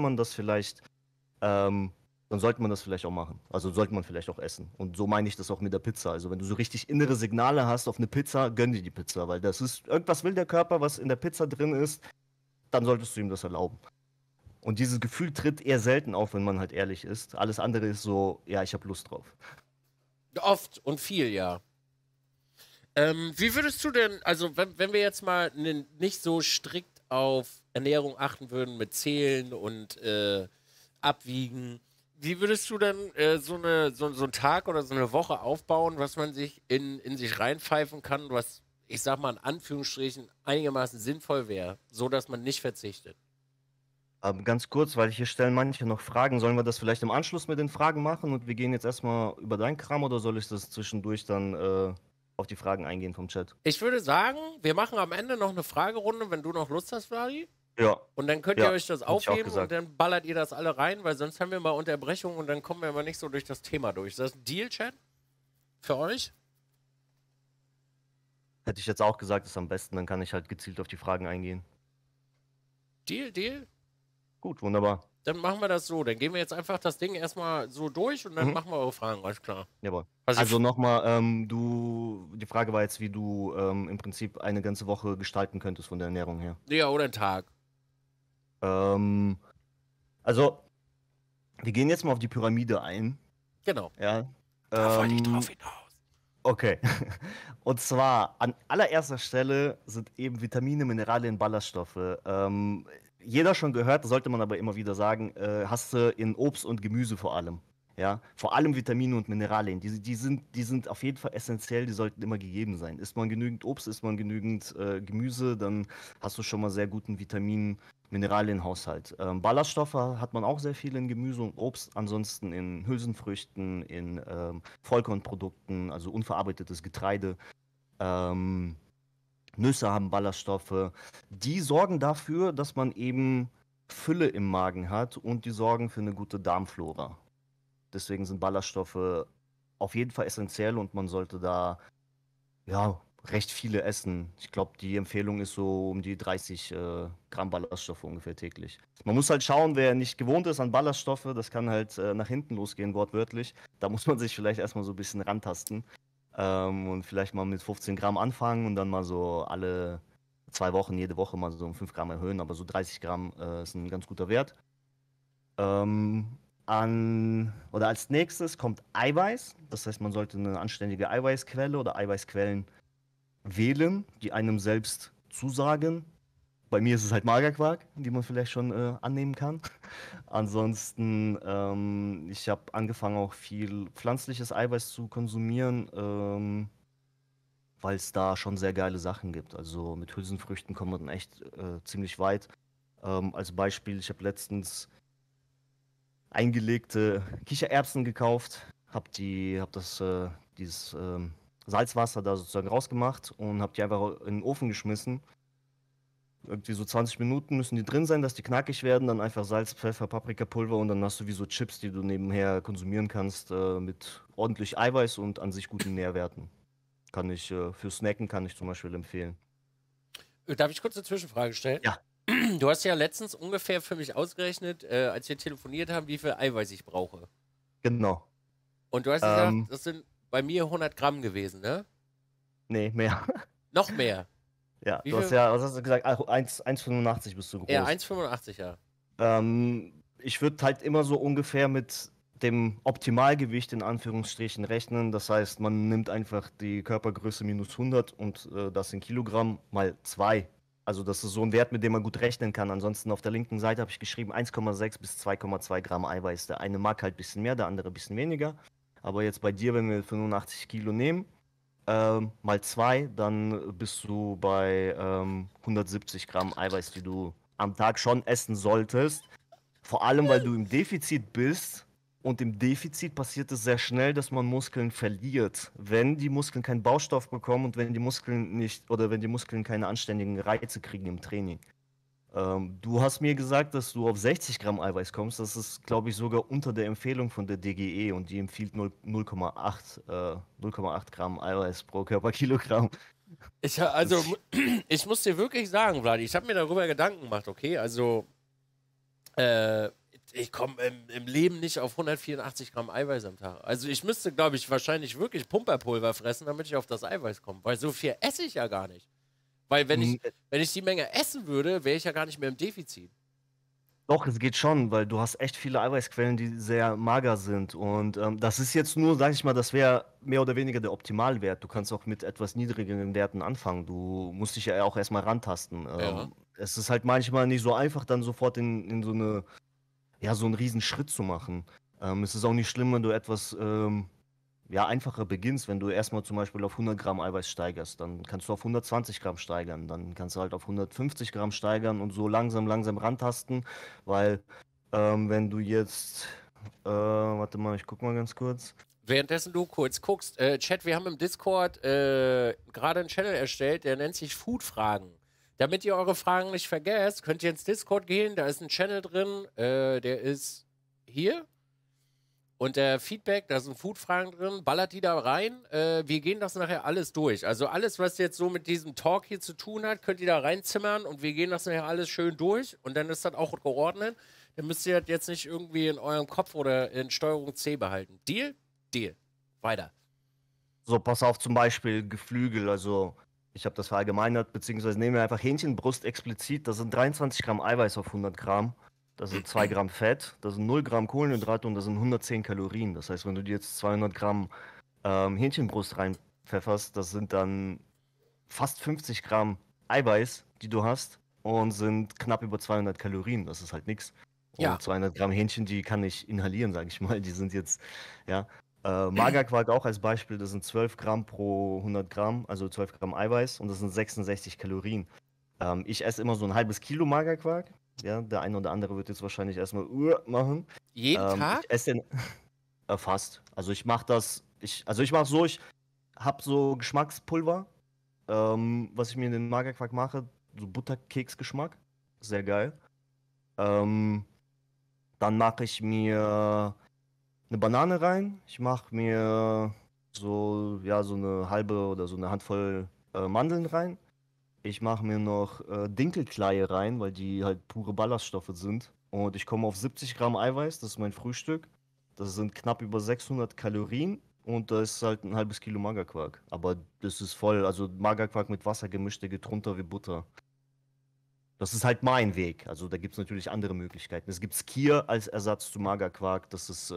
ähm, dann sollte man das vielleicht auch machen. Also sollte man vielleicht auch essen. Und so meine ich das auch mit der Pizza. Also wenn du so richtig innere Signale hast auf eine Pizza, gönn dir die Pizza, weil das ist, irgendwas will der Körper, was in der Pizza drin ist, dann solltest du ihm das erlauben. Und dieses Gefühl tritt eher selten auf, wenn man halt ehrlich ist. Alles andere ist so, ja, ich habe Lust drauf. Oft und viel, ja. Wie würdest du denn, also wenn wir jetzt mal nicht so strikt auf Ernährung achten würden mit Zählen und Abwiegen, wie würdest du denn so einen Tag oder so eine Woche aufbauen, was man sich in sich reinpfeifen kann, was, ich sag mal in Anführungsstrichen, einigermaßen sinnvoll wäre, so dass man nicht verzichtet? Ganz kurz, weil hier stellen manche noch Fragen. Sollen wir das vielleicht im Anschluss mit den Fragen machen und wir gehen jetzt erstmal über deinen Kram oder soll ich das zwischendurch dann auf die Fragen eingehen vom Chat? Ich würde sagen, wir machen am Ende noch eine Fragerunde, wenn du noch Lust hast, Vladi. Ja, Und dann könnt ihr ja, euch das hätte ich auch aufheben und gesagt. dann ballert ihr das alle rein, weil sonst haben wir mal Unterbrechung und dann kommen wir aber nicht so durch das Thema durch. Ist das ein Deal, Chat? Für euch? Hätte ich jetzt auch gesagt, ist am besten, dann kann ich halt gezielt auf die Fragen eingehen. Deal, Deal? Gut, wunderbar. Dann machen wir das so. Dann gehen wir jetzt einfach das Ding erstmal so durch und dann Mhm. machen wir eure Fragen, alles klar. Jawohl. Also, Also nochmal, die Frage war jetzt, wie du im Prinzip eine ganze Woche gestalten könntest von der Ernährung her. ja, oder ein Tag. Ähm, also, wir gehen jetzt mal auf die Pyramide ein. Genau. Ja. Da wollte ich drauf Ähm, hinaus. okay. Und zwar an allererster Stelle sind eben Vitamine, Mineralien, Ballaststoffe. Jeder schon gehört, sollte man aber immer wieder sagen, hast du in Obst und Gemüse vor allem. Ja, vor allem Vitamine und Mineralien. Die sind auf jeden Fall essentiell, die sollten immer gegeben sein. Isst man genügend Obst, isst man genügend Gemüse, dann hast du schon mal sehr guten Mineralienhaushalt. Ballaststoffe hat man auch sehr viel in Gemüse und Obst, ansonsten in Hülsenfrüchten, in Vollkornprodukten, also unverarbeitetes Getreide. Ähm, Nüsse haben Ballaststoffe. Die sorgen dafür, dass man eben Fülle im Magen hat und die sorgen für eine gute Darmflora. Deswegen sind Ballaststoffe auf jeden Fall essentiell und man sollte da ja recht viele essen. Ich glaube, die Empfehlung ist so um die 30 Gramm Ballaststoffe ungefähr täglich. Man muss halt schauen, wer nicht gewohnt ist an Ballaststoffe, das kann halt nach hinten losgehen, wortwörtlich. Da muss man sich vielleicht erstmal so ein bisschen rantasten. Und vielleicht mal mit 15 Gramm anfangen und dann mal so alle 2 Wochen, jede Woche mal so um 5 Gramm erhöhen. Aber so 30 Gramm ist ein ganz guter Wert. Oder als nächstes kommt Eiweiß. Das heißt, man sollte eine anständige Eiweißquelle oder Eiweißquellen wählen, die einem selbst zusagen. Bei mir ist es halt Magerquark, die man vielleicht schon annehmen kann. Ansonsten, ich habe angefangen auch viel pflanzliches Eiweiß zu konsumieren, weil es da schon sehr geile Sachen gibt. Also mit Hülsenfrüchten kommt man echt ziemlich weit. Als Beispiel, ich habe letztens eingelegte Kichererbsen gekauft, hab das dieses Salzwasser da sozusagen rausgemacht und habe die einfach in den Ofen geschmissen. Irgendwie so 20 Minuten müssen die drin sein, dass die knackig werden. Dann einfach Salz, Pfeffer, Paprikapulver und dann hast du wie so Chips, die du nebenher konsumieren kannst, mit ordentlich Eiweiß und an sich guten Nährwerten. Kann ich, für Snacken kann ich zum Beispiel empfehlen. Darf ich kurz eine Zwischenfrage stellen? Ja. Du hast ja letztens ungefähr für mich ausgerechnet, als wir telefoniert haben, wie viel Eiweiß ich brauche. Genau. Und du hast gesagt, das sind bei mir 100 Gramm gewesen, ne? Nee, mehr. Noch mehr. Ja, Wie du hast viel? ja, was hast du gesagt? 1,85 bist du groß. Ja, 1,85, ja. Ich würde halt immer so ungefähr mit dem Optimalgewicht in Anführungsstrichen rechnen. Das heißt, man nimmt einfach die Körpergröße minus 100 und das in Kilogramm mal 2. Also das ist so ein Wert, mit dem man gut rechnen kann. Ansonsten auf der linken Seite habe ich geschrieben 1,6 bis 2,2 Gramm Eiweiß. Der eine mag halt ein bisschen mehr, der andere ein bisschen weniger. Aber jetzt bei dir, wenn wir 85 Kilo nehmen, mal 2, dann bist du bei 170 Gramm Eiweiß, die du am Tag schon essen solltest. Vor allem, weil du im Defizit bist. Und im Defizit passiert es sehr schnell, dass man Muskeln verliert, wenn die Muskeln keinen Baustoff bekommen und wenn die Muskeln nicht oder wenn die Muskeln keine anständigen Reize kriegen im Training. Du hast mir gesagt, dass du auf 60 Gramm Eiweiß kommst. Das ist, glaube ich, sogar unter der Empfehlung von der DGE und die empfiehlt 0,8 Gramm Eiweiß pro Körperkilogramm. Ich muss dir wirklich sagen, Vladi, ich habe mir darüber Gedanken gemacht, okay? Also, ich komme im Leben nicht auf 184 Gramm Eiweiß am Tag. Also, ich müsste, glaube ich, wahrscheinlich wirklich Pumperpulver fressen, damit ich auf das Eiweiß komme. Weil so viel esse ich ja gar nicht. Weil wenn ich die Menge essen würde, wäre ich ja gar nicht mehr im Defizit. Doch, es geht schon, weil du hast echt viele Eiweißquellen, die sehr mager sind. Und das ist jetzt nur, sag ich mal, das wäre mehr oder weniger der Optimalwert. Du kannst auch mit etwas niedrigeren Werten anfangen. Du musst dich ja auch erstmal rantasten. Ja. Es ist halt manchmal nicht so einfach, dann sofort in so eine, ja, so einen riesen Schritt zu machen. Es ist auch nicht schlimm, wenn du etwas ja, einfacher beginnst, wenn du erstmal zum Beispiel auf 100 Gramm Eiweiß steigerst, dann kannst du auf 120 Gramm steigern, dann kannst du halt auf 150 Gramm steigern und so langsam rantasten, weil wenn du jetzt, warte mal, ich guck mal ganz kurz. Währenddessen du kurz guckst, Chat, wir haben im Discord gerade einen Channel erstellt, der nennt sich Food-Fragen. Damit ihr eure Fragen nicht vergesst, könnt ihr ins Discord gehen, da ist ein Channel drin, der ist hier. Und der Feedback, da sind Food-Fragen drin, ballert die da rein. Wir gehen das nachher alles durch. Also alles, was jetzt so mit diesem Talk hier zu tun hat, könnt ihr da reinzimmern und wir gehen das nachher alles schön durch und dann ist das auch geordnet. Dann müsst ihr das jetzt nicht irgendwie in eurem Kopf oder in Steuerung C behalten. Deal? Deal. Weiter. So, pass auf, zum Beispiel Geflügel, also ich habe das verallgemeinert, beziehungsweise nehmen wir einfach Hähnchenbrust explizit, das sind 23 Gramm Eiweiß auf 100 Gramm. Das sind 2 Gramm Fett, das sind 0 Gramm Kohlenhydrate und das sind 110 Kalorien. Das heißt, wenn du dir jetzt 200 Gramm Hähnchenbrust reinpfefferst, das sind dann fast 50 Gramm Eiweiß, die du hast und sind knapp über 200 Kalorien. Das ist halt nichts. Ja. Und 200 Gramm Hähnchen, die kann ich inhalieren, sage ich mal. Die sind jetzt, ja. Magerquark auch als Beispiel, das sind 12 Gramm pro 100 Gramm, also 12 Gramm Eiweiß und das sind 66 Kalorien. Ich esse immer so ein halbes Kilo Magerquark. Ja, der eine oder andere wird jetzt wahrscheinlich erstmal machen. Jeden Tag? Ich esse den fast. Also ich mache das, also ich mache so, ich habe so Geschmackspulver, was ich mir in den Magerquark mache, so Butterkeksgeschmack, sehr geil. Dann mache ich mir eine Banane rein. Ich mache mir so, ja, so eine halbe oder so eine Handvoll Mandeln rein. Ich mache mir noch Dinkelkleie rein, weil die halt pure Ballaststoffe sind. Und ich komme auf 70 Gramm Eiweiß, das ist mein Frühstück. Das sind knapp über 600 Kalorien und da ist halt ein halbes Kilo Magerquark. Aber das ist voll, also Magerquark mit Wasser gemischt, der geht runter wie Butter. Das ist halt mein Weg. Also da gibt es natürlich andere Möglichkeiten. Es gibt Skyr als Ersatz zu Magerquark. Das ist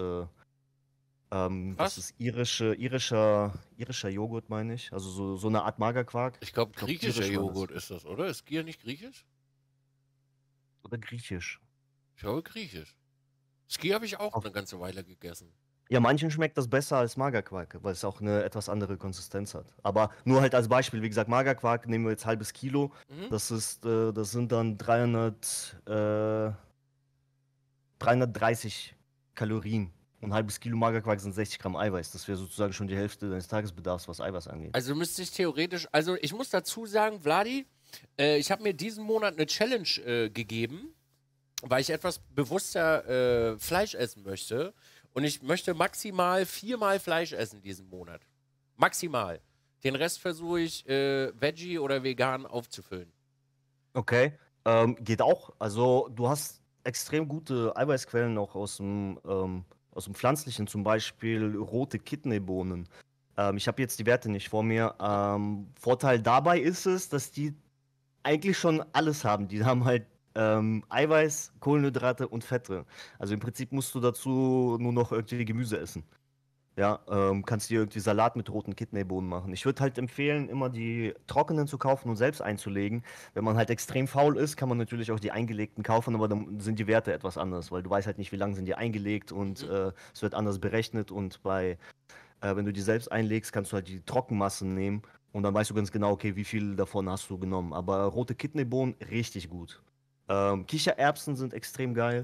irischer Joghurt, meine ich. Also so eine Art Magerquark. Ich glaube, griechischer irisch war das. Joghurt ist das, oder? Ist Gier nicht griechisch? Oder griechisch. Ich glaube, griechisch. Ski habe ich auch eine ganze Weile gegessen. Ja, manchen schmeckt das besser als Magerquark, weil es auch eine etwas andere Konsistenz hat. Aber nur halt als Beispiel, wie gesagt, Magerquark nehmen wir jetzt halbes Kilo. Mhm. Das sind dann 330 Kalorien Und ein halbes Kilo Magerquark sind 60 Gramm Eiweiß. Das wäre sozusagen schon die Hälfte deines Tagesbedarfs, was Eiweiß angeht. Also müsste ich theoretisch, also ich muss dazu sagen, Vladi, ich habe mir diesen Monat eine Challenge gegeben, weil ich etwas bewusster Fleisch essen möchte. Und ich möchte maximal 4-mal Fleisch essen diesen Monat. Maximal. Den Rest versuche ich Veggie oder vegan aufzufüllen. Okay, geht auch. Also du hast extrem gute Eiweißquellen auch aus dem Pflanzlichen, zum Beispiel rote Kidneybohnen. Ich habe jetzt die Werte nicht vor mir. Vorteil dabei ist es, dass die eigentlich schon alles haben. Die haben halt Eiweiß, Kohlenhydrate und Fette. Also im Prinzip musst du dazu nur noch irgendwie Gemüse essen. Ja, kannst dir irgendwie Salat mit roten Kidneybohnen machen. Ich würde halt empfehlen, immer die trockenen zu kaufen und selbst einzulegen. Wenn man halt extrem faul ist, kann man natürlich auch die eingelegten kaufen, aber dann sind die Werte etwas anders, weil du weißt halt nicht, wie lange sind die eingelegt und es wird anders berechnet. Und wenn du die selbst einlegst, kannst du halt die Trockenmassen nehmen und dann weißt du ganz genau, okay, wie viel davon hast du genommen. Aber rote Kidneybohnen, richtig gut. Kichererbsen sind extrem geil.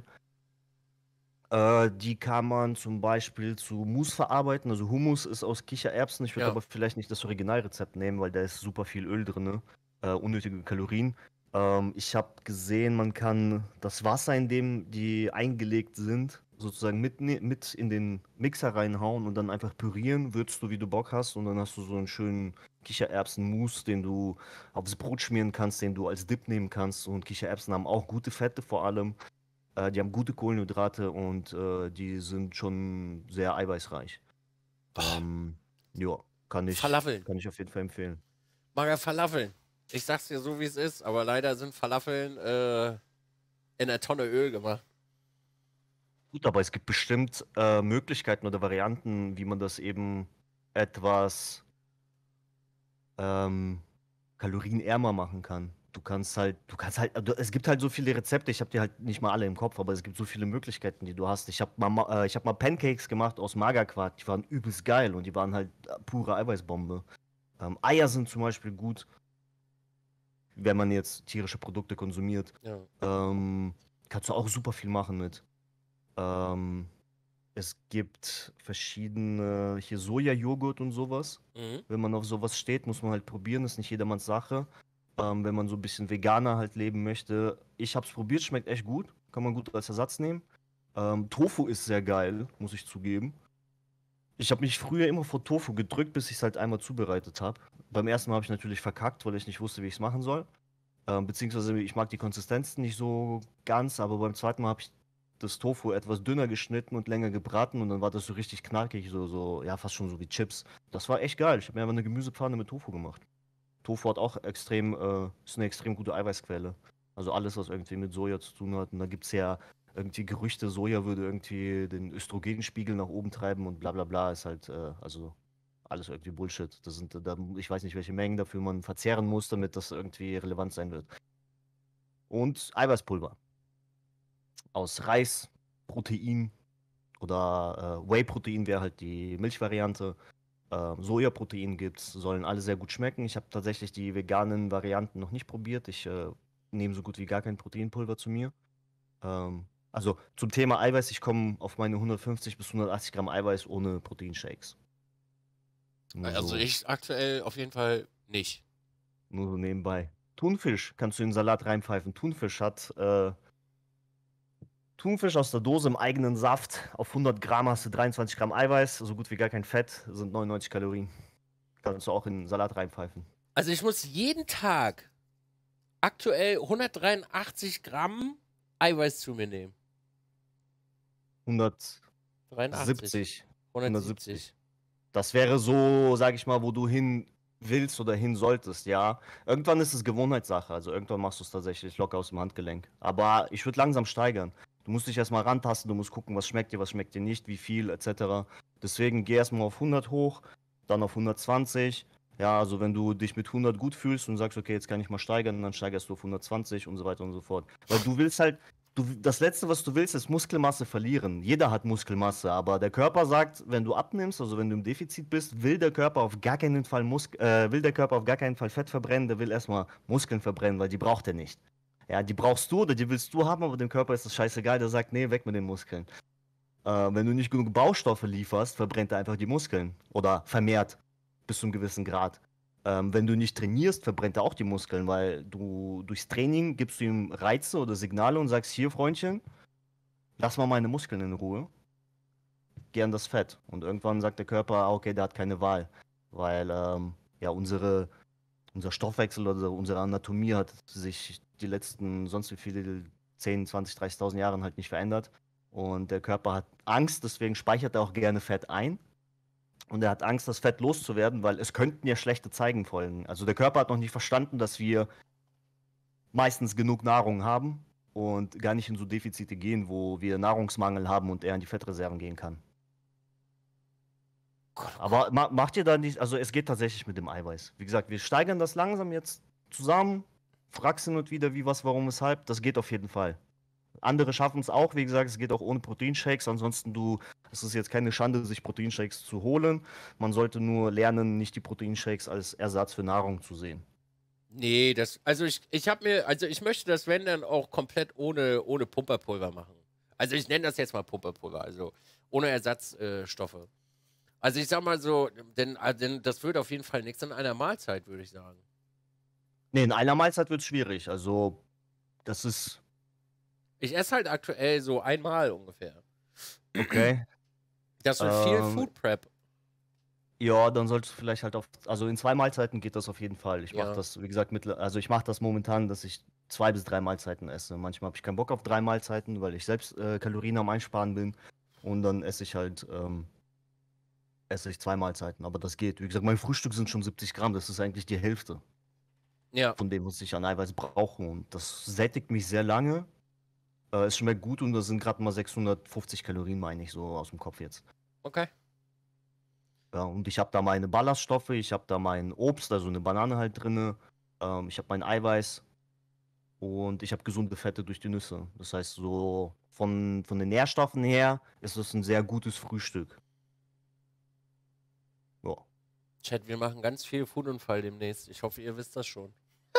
Die kann man zum Beispiel zu Mousse verarbeiten. Also Hummus ist aus Kichererbsen. Ich würde Ja. aber vielleicht nicht das Originalrezept nehmen, weil da ist super viel Öl drin, unnötige Kalorien. Ich habe gesehen, man kann das Wasser, in dem die eingelegt sind, sozusagen mit in den Mixer reinhauen und dann einfach pürieren, würzt du, wie du Bock hast, und dann hast du so einen schönen Kichererbsen-Mousse, den du aufs Brot schmieren kannst, den du als Dip nehmen kannst. Und Kichererbsen haben auch gute Fette vor allem. Die haben gute Kohlenhydrate und die sind schon sehr eiweißreich. Ja, Falafeln. kann ich auf jeden Fall empfehlen. Mager Falafeln. Ich sag's dir so, wie es ist, aber leider sind Falafeln in einer Tonne Öl gemacht. Gut, aber es gibt bestimmt Möglichkeiten oder Varianten, wie man das eben etwas kalorienärmer machen kann. Es gibt halt so viele Rezepte, ich habe die halt nicht mal alle im Kopf, aber es gibt so viele Möglichkeiten, die du hast. Ich hab mal Pancakes gemacht aus Magerquark, die waren übelst geil und die waren halt pure Eiweißbombe. Eier sind zum Beispiel gut, wenn man jetzt tierische Produkte konsumiert. Ja. Kannst du auch super viel machen mit. Ähm, Es gibt verschiedene, hier Sojajoghurt und sowas. Mhm. Wenn man auf sowas steht, muss man halt probieren, ist nicht jedermanns Sache. Wenn man so ein bisschen veganer halt leben möchte. Ich hab's probiert, schmeckt echt gut. Kann man gut als Ersatz nehmen. Tofu ist sehr geil, muss ich zugeben. Ich habe mich früher immer vor Tofu gedrückt, bis ich es halt einmal zubereitet habe. Beim ersten Mal habe ich natürlich verkackt, weil ich nicht wusste, wie ich es machen soll. Beziehungsweise ich mag die Konsistenz nicht so ganz, aber beim zweiten Mal habe ich das Tofu etwas dünner geschnitten und länger gebraten und dann war das so richtig knackig, ja, fast schon so wie Chips. Das war echt geil. Ich habe mir einfach eine Gemüsepfanne mit Tofu gemacht. Tofu hat auch ist eine extrem gute Eiweißquelle. Also alles, was irgendwie mit Soja zu tun hat. Und da gibt es ja irgendwie Gerüchte, Soja würde irgendwie den Östrogenspiegel nach oben treiben und bla bla bla, ist halt, also alles irgendwie Bullshit. Ich weiß nicht, welche Mengen dafür man verzehren muss, damit das irgendwie relevant sein wird. Und Eiweißpulver. Aus Reis, Protein oder Whey-Protein wäre halt die Milchvariante. Sojaprotein gibt's, sollen alle sehr gut schmecken. Ich habe tatsächlich die veganen Varianten noch nicht probiert. Ich nehme so gut wie gar kein Proteinpulver zu mir. Also zum Thema Eiweiß, ich komme auf meine 150 bis 180 Gramm Eiweiß ohne Proteinshakes. Also So, ich aktuell auf jeden Fall nicht. nur so nebenbei. Thunfisch kannst du in den Salat reinpfeifen. Thunfisch aus der Dose im eigenen Saft. Auf 100 Gramm hast du 23 Gramm Eiweiß, so gut wie gar kein Fett, sind 99 Kalorien. Kannst du auch in den Salat reinpfeifen. Also ich muss jeden Tag aktuell 183 Gramm Eiweiß zu mir nehmen. 170. 170. Das wäre so, sag ich mal, wo du hin willst oder hin solltest, ja. Irgendwann ist es Gewohnheitssache, also irgendwann machst du es tatsächlich locker aus dem Handgelenk. Aber ich würde langsam steigern. Du musst dich erstmal rantasten, du musst gucken, was schmeckt dir nicht, wie viel, etc. Deswegen geh erstmal auf 100 hoch, dann auf 120. Ja, also wenn du dich mit 100 gut fühlst und sagst, okay, jetzt kann ich mal steigern, dann steigerst du auf 120 und so weiter und so fort. Weil du willst halt, das Letzte, was du willst, ist Muskelmasse verlieren. Jeder hat Muskelmasse, aber der Körper sagt, wenn du abnimmst, also wenn du im Defizit bist, will der Körper auf gar keinen Fall Fett verbrennen, der will erstmal Muskeln verbrennen, weil die braucht er nicht. Ja, die brauchst du oder die willst du haben, aber dem Körper ist das scheißegal, der sagt, nee, weg mit den Muskeln. Wenn du nicht genug Baustoffe lieferst, verbrennt er einfach die Muskeln oder vermehrt bis zu einem gewissen Grad. Wenn du nicht trainierst, verbrennt er auch die Muskeln, weil du durchs Training gibst du ihm Reize oder Signale und sagst, hier, Freundchen, lass mal meine Muskeln in Ruhe, geh an das Fett. Und irgendwann sagt der Körper, okay, der hat keine Wahl, weil ja unser Stoffwechsel oder unsere Anatomie hat sich die letzten sonst wie viele 10, 20, 30.000 Jahren halt nicht verändert. Und der Körper hat Angst, deswegen speichert er auch gerne Fett ein. Und er hat Angst, das Fett loszuwerden, weil es könnten ja schlechte Zeigen folgen. Also der Körper hat noch nicht verstanden, dass wir meistens genug Nahrung haben und gar nicht in so Defizite gehen, wo wir Nahrungsmangel haben und er in die Fettreserven gehen kann. Aber macht ihr da nicht, also es geht tatsächlich mit dem Eiweiß. Wie gesagt, wir steigern das langsam jetzt zusammen, fragst hin und wieder, wie, was, warum, weshalb, das geht auf jeden Fall. Andere schaffen es auch, wie gesagt, es geht auch ohne Proteinshakes. Ansonsten es ist jetzt keine Schande, sich Proteinshakes zu holen. Man sollte nur lernen, nicht die Proteinshakes als Ersatz für Nahrung zu sehen. Nee, ich möchte das, wenn, dann auch komplett ohne Pumperpulver machen. Also ich nenne das jetzt mal Pumperpulver, also ohne Ersatzstoffe. Also ich sag mal so, denn das wird auf jeden Fall nichts in einer Mahlzeit, würde ich sagen. Nee, in einer Mahlzeit wird es schwierig. Also, das ist Ich esse halt aktuell so einmal ungefähr. okay. Das ist viel Ähm, Food Prep. ja, dann solltest du vielleicht halt also in 2 Mahlzeiten geht das auf jeden Fall. Ich mache Ja. das, wie gesagt, also ich mache das momentan, dass ich 2 bis 3 Mahlzeiten esse. Manchmal habe ich keinen Bock auf 3 Mahlzeiten, weil ich selbst Kalorien am Einsparen bin. Und dann esse ich 2 Mahlzeiten. Aber das geht. Wie gesagt, mein Frühstück sind schon 70 Gramm. Das ist eigentlich die Hälfte Ja. von dem, was ich an Eiweiß brauche. Und das sättigt mich sehr lange. Es schmeckt gut und das sind gerade mal 650 Kalorien, meine ich, so aus dem Kopf jetzt. Okay. Ja, und ich habe da meine Ballaststoffe, ich habe da mein Obst, also eine Banane halt drinne. Ich habe mein Eiweiß und ich habe gesunde Fette durch die Nüsse. Das heißt, so von den Nährstoffen her ist es ein sehr gutes Frühstück. Ja. Chat, wir machen ganz viel Foodunfall demnächst. Ich hoffe, ihr wisst das schon.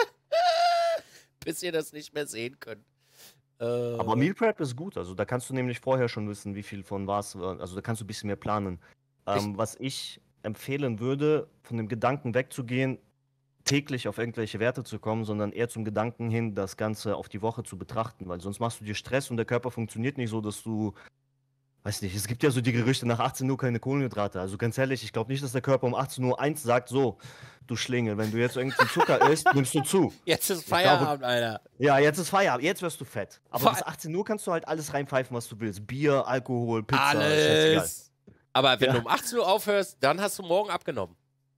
Bis ihr das nicht mehr sehen könnt. Aber Meal Prep ist gut, also da kannst du nämlich vorher schon wissen, wie viel von was, also da kannst du ein bisschen mehr planen. Was ich empfehlen würde, von dem Gedanken wegzugehen, täglich auf irgendwelche Werte zu kommen, sondern eher zum Gedanken hin, das Ganze auf die Woche zu betrachten, weil sonst machst du dir Stress und der Körper funktioniert nicht so, dass du, weiß nicht, es gibt ja so die Gerüchte nach 18 Uhr keine Kohlenhydrate. Also ganz ehrlich, ich glaube nicht, dass der Körper um 18 Uhr eins sagt, so, du Schlingel, wenn du jetzt irgendwie Zucker isst, nimmst du zu. Jetzt ist Ich glaube, Feierabend, Alter. ja, jetzt ist Feierabend, jetzt wirst du fett. Aber Vor- bis 18 Uhr kannst du halt alles reinpfeifen, was du willst. Bier, Alkohol, Pizza, scheißegal. Alles. Aber wenn Ja. du um 18 Uhr aufhörst, dann hast du morgen abgenommen.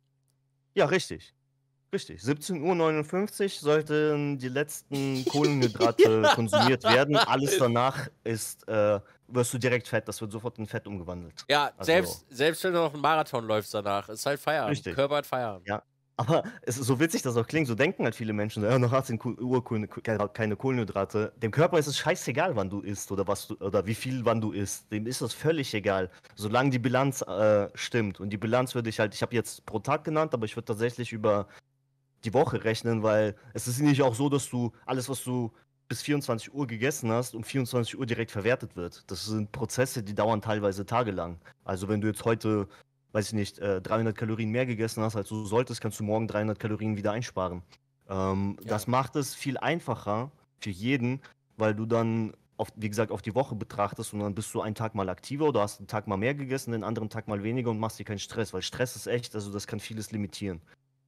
Ja, richtig. Richtig. 17:59 Uhr sollten die letzten Kohlenhydrate konsumiert werden. Alles danach wirst du direkt fett. Das wird sofort in Fett umgewandelt. Ja, Also, selbst wenn du noch einen Marathon läufst danach, ist halt Feierabend. Richtig. Körper hat Feierabend. ja. Aber es ist so witzig, dass das auch klingt. So denken halt viele Menschen, ja, nach 18 Uhr keine Kohlenhydrate. Dem Körper ist es scheißegal, wann du isst oder wie viel wann du isst. Dem ist das völlig egal, solange die Bilanz stimmt. Und die Bilanz würde ich habe jetzt pro Tag genannt, aber ich würde tatsächlich über die Woche rechnen, weil es ist nicht auch so, dass du alles, was du bis 24 Uhr gegessen hast, um 24 Uhr direkt verwertet wird. Das sind Prozesse, die dauern teilweise tagelang. Also wenn du jetzt heute, weiß ich nicht, 300 Kalorien mehr gegessen hast, als du solltest, kannst du morgen 300 Kalorien wieder einsparen. Das macht es viel einfacher für jeden, weil du dann, wie gesagt, auf die Woche betrachtest und dann bist du einen Tag mal aktiver oder hast einen Tag mal mehr gegessen, den anderen Tag mal weniger und machst dir keinen Stress, weil Stress ist echt, also das kann vieles limitieren.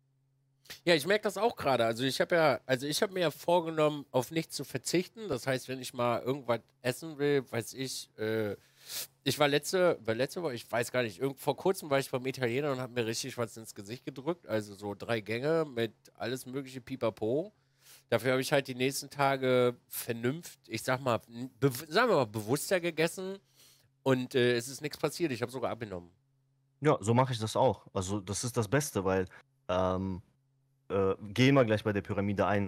Ja, ich merke das auch gerade. Also ich habe mir ja vorgenommen, auf nichts zu verzichten. Das heißt, wenn ich mal irgendwas essen will, weiß ich, ich war letzte Woche, ich weiß gar nicht, vor kurzem war ich beim Italiener und habe mir richtig was ins Gesicht gedrückt. Also so 3 Gänge mit alles mögliche Pipapo. Dafür habe ich halt die nächsten Tage ich sag mal, sagen wir mal, bewusster gegessen und es ist nichts passiert. Ich habe sogar abgenommen. Ja, so mache ich das auch. Also das ist das Beste, weil gehen wir gleich bei der Pyramide ein.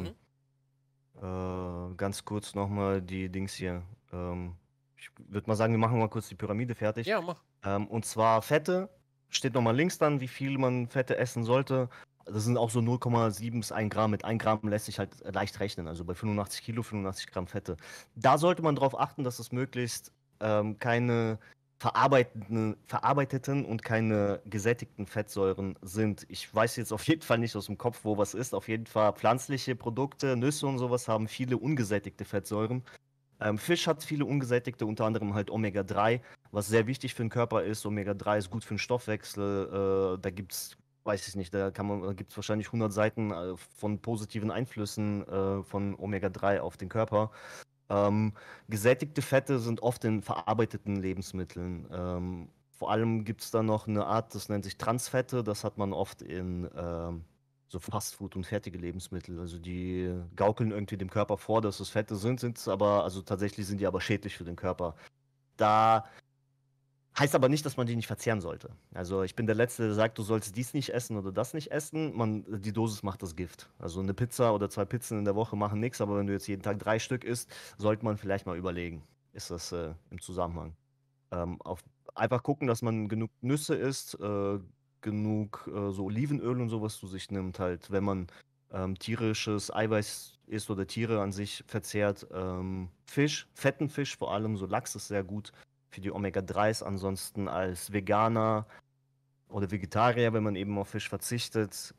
Ganz kurz nochmal die Dings hier. Ich würde mal sagen, wir machen mal kurz die Pyramide fertig. Ja, mach. Und zwar Fette, steht nochmal links dann, wie viel man Fette essen sollte. Das sind auch so 0,7 bis 1 Gramm. Mit 1 Gramm lässt sich halt leicht rechnen. Also bei 85 Kilo, 85 Gramm Fette. Da sollte man darauf achten, dass es möglichst keine verarbeiteten und keine gesättigten Fettsäuren sind. Ich weiß jetzt auf jeden Fall nicht aus dem Kopf, wo was ist. Auf jeden Fall pflanzliche Produkte, Nüsse und sowas haben viele ungesättigte Fettsäuren. Fisch hat viele ungesättigte, unter anderem halt Omega-3, was sehr wichtig für den Körper ist. Omega-3 ist gut für den Stoffwechsel. Da gibt's, weiß ich nicht, da gibt es wahrscheinlich 100 Seiten von positiven Einflüssen von Omega-3 auf den Körper. Ähm, Gesättigte Fette sind oft in verarbeiteten Lebensmitteln. Vor allem gibt es da noch eine Art, das nennt sich Transfette. Das hat man oft in so Fastfood und fertige Lebensmittel. Also die gaukeln irgendwie dem Körper vor, dass es Fette sind es aber, also tatsächlich sind die aber schädlich für den Körper. Da heißt aber nicht, dass man die nicht verzehren sollte. Also ich bin der Letzte, der sagt, du sollst dies nicht essen oder das nicht essen. Die Dosis macht das Gift. Also eine Pizza oder 2 Pizzen in der Woche machen nichts, aber wenn du jetzt jeden Tag 3 Stück isst, sollte man vielleicht mal überlegen, ist das im Zusammenhang. Auf, einfach gucken, dass man genug Nüsse isst, genug so Olivenöl und sowas zu sich nimmt, halt, wenn man tierisches Eiweiß isst oder Tiere an sich verzehrt. Fisch, fetten Fisch vor allem, so Lachs ist sehr gut für die Omega-3s. Ansonsten als Veganer oder Vegetarier, wenn man eben auf Fisch verzichtet,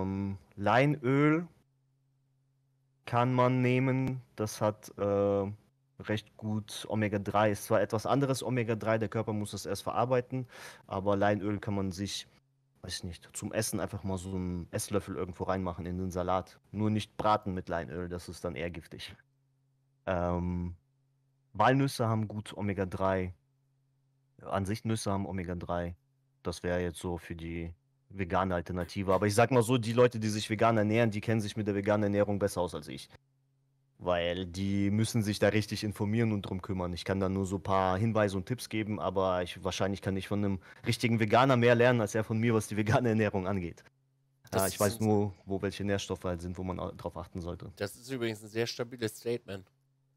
Leinöl kann man nehmen. Das hat recht gut Omega-3. Ist zwar etwas anderes Omega-3, der Körper muss es erst verarbeiten, aber Leinöl kann man sich, weiß ich nicht, zum Essen einfach mal so einen Esslöffel irgendwo reinmachen in den Salat. Nur nicht braten mit Leinöl, das ist dann eher giftig. Ähm, Walnüsse haben gut Omega-3. An sich Nüsse haben Omega-3. Das wäre jetzt so für die vegane Alternative. Aber ich sag mal so, die Leute, die sich vegan ernähren, die kennen sich mit der veganen Ernährung besser aus als ich. Weil die müssen sich da richtig informieren und drum kümmern. Ich kann da nur so ein paar Hinweise und Tipps geben, aber wahrscheinlich kann ich von einem richtigen Veganer mehr lernen, als er von mir, was die vegane Ernährung angeht. Das Ich weiß ist, nur, wo welche Nährstoffe halt sind, wo man drauf achten sollte. das ist übrigens ein sehr stabiles Statement.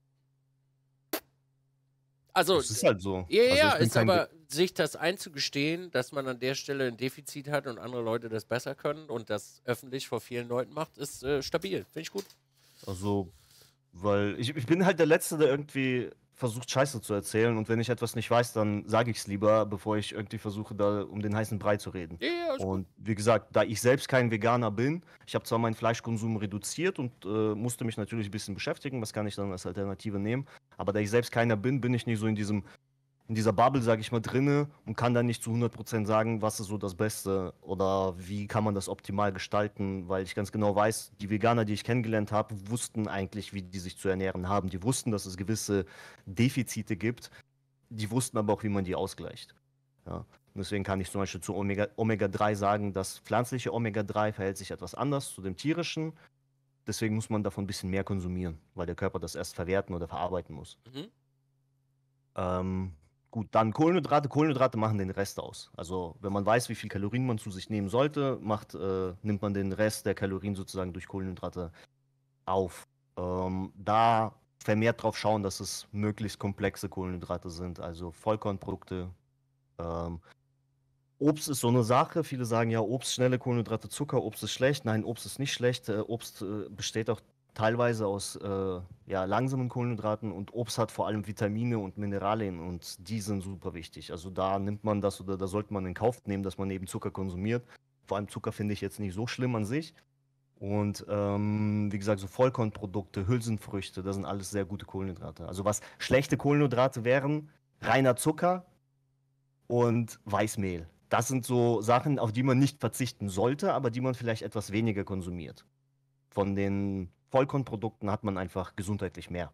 Also, Das ist halt so. ja, Also ja, ich bin ist kein aber, sich das einzugestehen, dass man an der Stelle ein Defizit hat und andere Leute das besser können und das öffentlich vor vielen Leuten macht, ist stabil. Finde ich gut. Also, weil ich bin halt der Letzte, der irgendwie versucht, Scheiße zu erzählen. Und wenn ich etwas nicht weiß, dann sage ich es lieber, bevor ich irgendwie versuche, da um den heißen Brei zu reden. Ja, ja, ist gut. Und wie gesagt, da ich selbst kein Veganer bin, ich habe zwar meinen Fleischkonsum reduziert und musste mich natürlich ein bisschen beschäftigen, was kann ich dann als Alternative nehmen. Aber da ich selbst keiner bin, bin ich nicht so in dieser Bubble, sage ich mal, drinne und kann dann nicht zu 100% sagen, was ist so das Beste oder wie kann man das optimal gestalten, weil ich ganz genau weiß, die Veganer, die ich kennengelernt habe, wussten eigentlich, wie die sich zu ernähren haben. Die wussten, dass es gewisse Defizite gibt, die wussten aber auch, wie man die ausgleicht. Ja. Und deswegen kann ich zum Beispiel zu Omega-3 sagen, das pflanzliche Omega-3 verhält sich etwas anders zu dem tierischen. Deswegen muss man davon ein bisschen mehr konsumieren, weil der Körper das erst verwerten oder verarbeiten muss. Mhm. Ähm, Gut, dann Kohlenhydrate. Kohlenhydrate machen den Rest aus. Also, wenn man weiß, wie viel Kalorien man zu sich nehmen sollte, nimmt man den Rest der Kalorien sozusagen durch Kohlenhydrate auf. Da vermehrt drauf schauen, dass es möglichst komplexe Kohlenhydrate sind, also Vollkornprodukte. Ähm, Obst ist so eine Sache. Viele sagen ja, Obst, schnelle Kohlenhydrate, Zucker, Obst ist schlecht. Nein, Obst ist nicht schlecht. Obst besteht auch teilweise aus ja, langsamen Kohlenhydraten und Obst hat vor allem Vitamine und Mineralien und die sind super wichtig. Also da nimmt man das oder da sollte man in Kauf nehmen, dass man eben Zucker konsumiert. Vor allem Zucker finde ich jetzt nicht so schlimm an sich. Und wie gesagt, so Vollkornprodukte, Hülsenfrüchte, das sind alles sehr gute Kohlenhydrate. Also was schlechte Kohlenhydrate wären, reiner Zucker und Weißmehl. Das sind so Sachen, auf die man nicht verzichten sollte, aber die man vielleicht etwas weniger konsumiert. Von den Vollkornprodukten hat man einfach gesundheitlich mehr.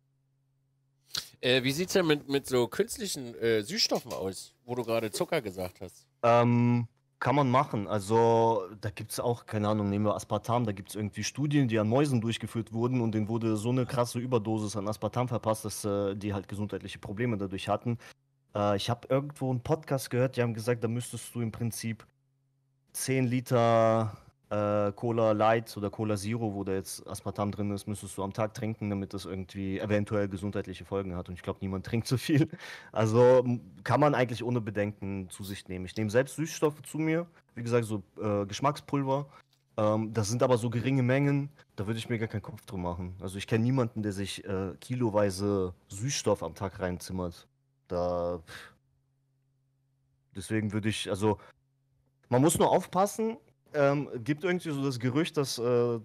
Wie sieht es denn mit so künstlichen Süßstoffen aus, wo du gerade Zucker gesagt hast? Kann man machen. Also da gibt es auch, keine Ahnung, nehmen wir Aspartam, da gibt es irgendwie Studien, die an Mäusen durchgeführt wurden und denen wurde so eine krasse Überdosis an Aspartam verpasst, dass die halt gesundheitliche Probleme dadurch hatten. Ich habe irgendwo einen Podcast gehört, die haben gesagt, da müsstest du im Prinzip 10 Liter Cola Light oder Cola Zero, wo da jetzt Aspartam drin ist, müsstest du am Tag trinken, damit das irgendwie eventuell gesundheitliche Folgen hat. Und ich glaube, niemand trinkt so viel. Also kann man eigentlich ohne Bedenken zu sich nehmen. Ich nehme selbst Süßstoffe zu mir, wie gesagt, so Geschmackspulver. Das sind aber so geringe Mengen, da würde ich mir gar keinen Kopf drum machen. Also ich kenne niemanden, der sich kiloweise Süßstoff am Tag reinzimmert. Da, deswegen würde ich, also man muss nur aufpassen. Gibt irgendwie so das Gerücht, dass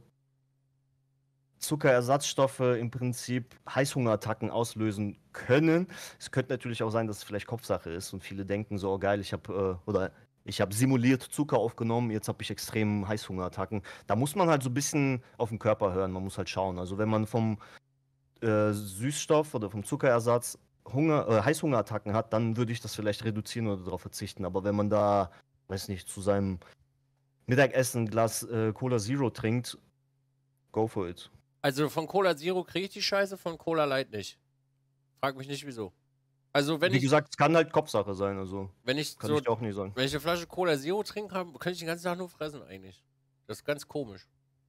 Zuckerersatzstoffe im Prinzip Heißhungerattacken auslösen können. Es könnte natürlich auch sein, dass es vielleicht Kopfsache ist und viele denken so, oh geil, ich habe simuliert Zucker aufgenommen, jetzt habe ich extrem Heißhungerattacken. Da muss man halt so ein bisschen auf den Körper hören, man muss halt schauen. Also wenn man vom Süßstoff oder vom Zuckerersatz Heißhungerattacken hat, dann würde ich das vielleicht reduzieren oder darauf verzichten. Aber wenn man da, weiß nicht, zu seinem Mittagessen ein Glas Cola Zero trinkt, go for it. Also von Cola Zero kriege ich die Scheiße, von Cola Light nicht. Frag mich nicht wieso. Also Wie gesagt, es kann halt Kopfsache sein, also wenn ich kann so, ich dir auch nicht sagen. wenn ich eine Flasche Cola Zero trinke, könnte ich den ganzen Tag nur fressen eigentlich. Das ist ganz komisch.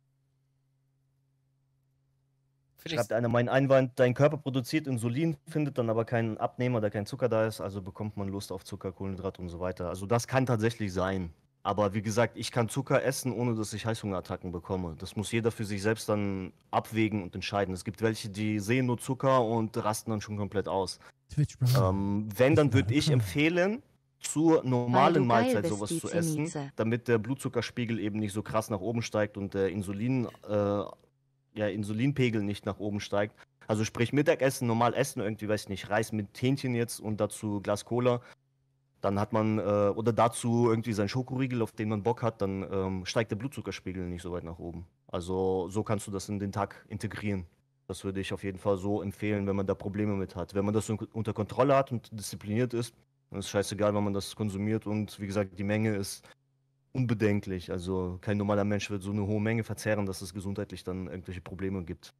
Finde ich. Schreibt einer meinen Einwand, dein Körper produziert Insulin, findet dann aber keinen Abnehmer, da kein Zucker da ist, also bekommt man Lust auf Zucker, Kohlenhydrate und so weiter. Also das kann tatsächlich sein. Aber wie gesagt, ich kann Zucker essen, ohne dass ich Heißhungerattacken bekomme. Das muss jeder für sich selbst dann abwägen und entscheiden. Es gibt welche, die sehen nur Zucker und rasten dann schon komplett aus. Twitch, Bro. Wenn, dann würde ich empfehlen, zur normalen Mahlzeit bist, sowas die zu essen, Zenitze. damit der Blutzuckerspiegel eben nicht so krass nach oben steigt und der Insulinpegel nicht nach oben steigt. Also sprich Mittagessen, normal essen, irgendwie, weiß ich nicht, Reis mit Hähnchen jetzt und dazu Glas Cola. Dann hat man, oder dazu irgendwie sein Schokoriegel, auf den man Bock hat, dann steigt der Blutzuckerspiegel nicht so weit nach oben. Also so kannst du das in den Tag integrieren. Das würde ich auf jeden Fall so empfehlen, wenn man da Probleme mit hat. Wenn man das unter Kontrolle hat und diszipliniert ist, dann ist es scheißegal, wann man das konsumiert und wie gesagt, die Menge ist unbedenklich. Also kein normaler Mensch wird so eine hohe Menge verzehren, dass es gesundheitlich dann irgendwelche Probleme gibt.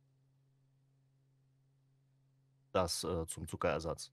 Das zum Zuckerersatz.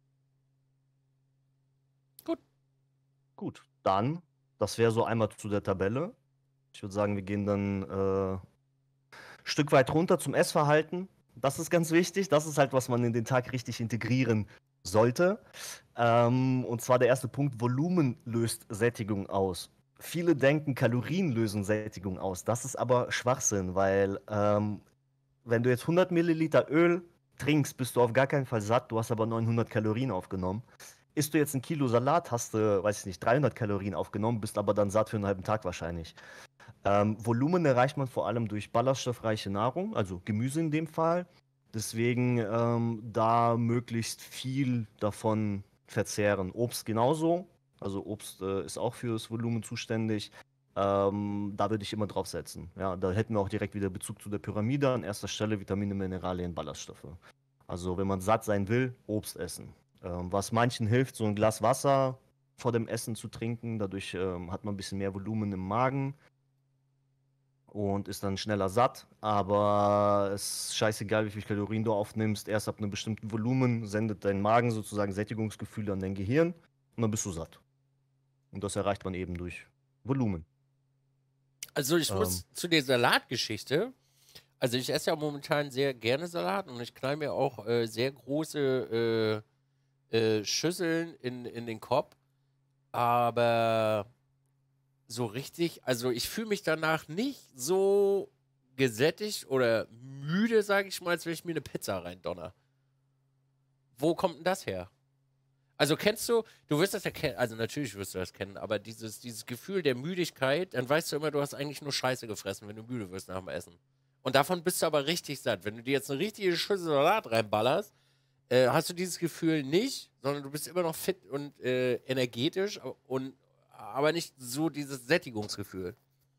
Gut. Gut, dann, das wäre so einmal zu der Tabelle. Ich würde sagen, wir gehen dann ein Stück weit runter zum Essverhalten. Das ist ganz wichtig. Das ist halt, was man in den Tag richtig integrieren sollte. Und zwar der erste Punkt, Volumen löst Sättigung aus. Viele denken, Kalorien lösen Sättigung aus. Das ist aber Schwachsinn, weil wenn du jetzt 100 Milliliter Öl trinkst, bist du auf gar keinen Fall satt. Du hast aber 900 Kalorien aufgenommen. Isst du jetzt ein Kilo Salat, hast du, weiß ich nicht, 300 Kalorien aufgenommen, bist aber dann satt für einen halben Tag wahrscheinlich. Volumen erreicht man vor allem durch ballaststoffreiche Nahrung, also Gemüse in dem Fall. Deswegen da möglichst viel davon verzehren. Obst genauso. Also Obst ist auch für das Volumen zuständig. Da würde ich immer drauf setzen. Ja, da hätten wir auch direkt wieder Bezug zu der Pyramide. An erster Stelle Vitamine, Mineralien, Ballaststoffe. Also wenn man satt sein will, Obst essen. Was manchen hilft, so ein Glas Wasser vor dem Essen zu trinken. Dadurch hat man ein bisschen mehr Volumen im Magen und ist dann schneller satt. Aber es ist scheißegal, wie viel Kalorien du aufnimmst. Erst ab einem bestimmten Volumen sendet dein Magen sozusagen Sättigungsgefühle an dein Gehirn und dann bist du satt. Und das erreicht man eben durch Volumen. Also ich muss zu der Salatgeschichte. Also ich esse ja momentan sehr gerne Salat und ich knall mir auch sehr große Schüsseln in den Kopf. Aber so richtig, also ich fühle mich danach nicht so gesättigt oder müde, sage ich mal, als wenn ich mir eine Pizza reindonner. Wo kommt denn das her? Also kennst du wirst das ja kennen, also natürlich wirst du das kennen, aber dieses Gefühl der Müdigkeit, dann weißt du immer, du hast eigentlich nur Scheiße gefressen, wenn du müde wirst nach dem Essen. Und davon bist du aber richtig satt. Wenn du dir jetzt eine richtige Schüssel Salat reinballerst, hast du dieses Gefühl nicht, sondern du bist immer noch fit und energetisch, aber nicht so dieses Sättigungsgefühl.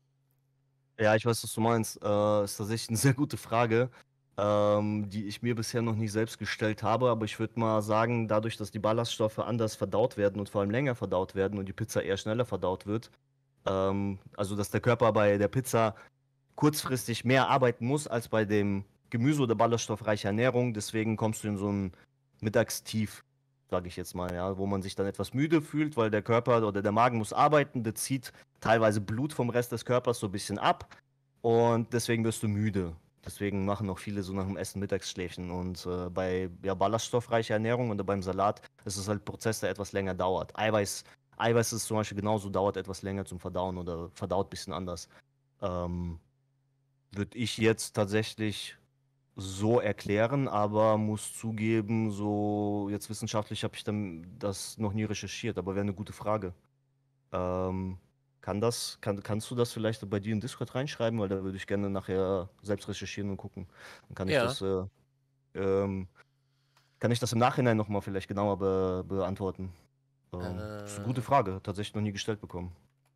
Ja, ich weiß, was du meinst. Ist tatsächlich eine sehr gute Frage, die ich mir bisher noch nicht selbst gestellt habe. Aber ich würde mal sagen, dadurch, dass die Ballaststoffe anders verdaut werden und vor allem länger verdaut werden und die Pizza eher schneller verdaut wird, also dass der Körper bei der Pizza kurzfristig mehr arbeiten muss als bei dem Gemüse oder ballaststoffreiche Ernährung. Deswegen kommst du in so ein Mittagstief, sage ich jetzt mal, ja, wo man sich dann etwas müde fühlt, weil der Körper oder der Magen muss arbeiten, der zieht teilweise Blut vom Rest des Körpers so ein bisschen ab und deswegen wirst du müde. Deswegen machen auch viele so nach dem Essen Mittagsschläfchen. Und bei ballaststoffreicher Ernährung oder beim Salat ist es halt ein Prozess, der etwas länger dauert. Eiweiß ist zum Beispiel genauso, dauert etwas länger zum Verdauen oder verdaut ein bisschen anders. Würde ich jetzt tatsächlich so erklären, aber muss zugeben, so jetzt wissenschaftlich habe ich dann das noch nie recherchiert, aber wäre eine gute Frage. Ähm, kannst du das vielleicht bei dir in Discord reinschreiben, weil da würde ich gerne nachher selbst recherchieren und gucken. Dann Ja. ähm, kann ich das im Nachhinein nochmal vielleicht genauer beantworten. Das ist eine gute Äh, Frage, tatsächlich noch nie gestellt bekommen.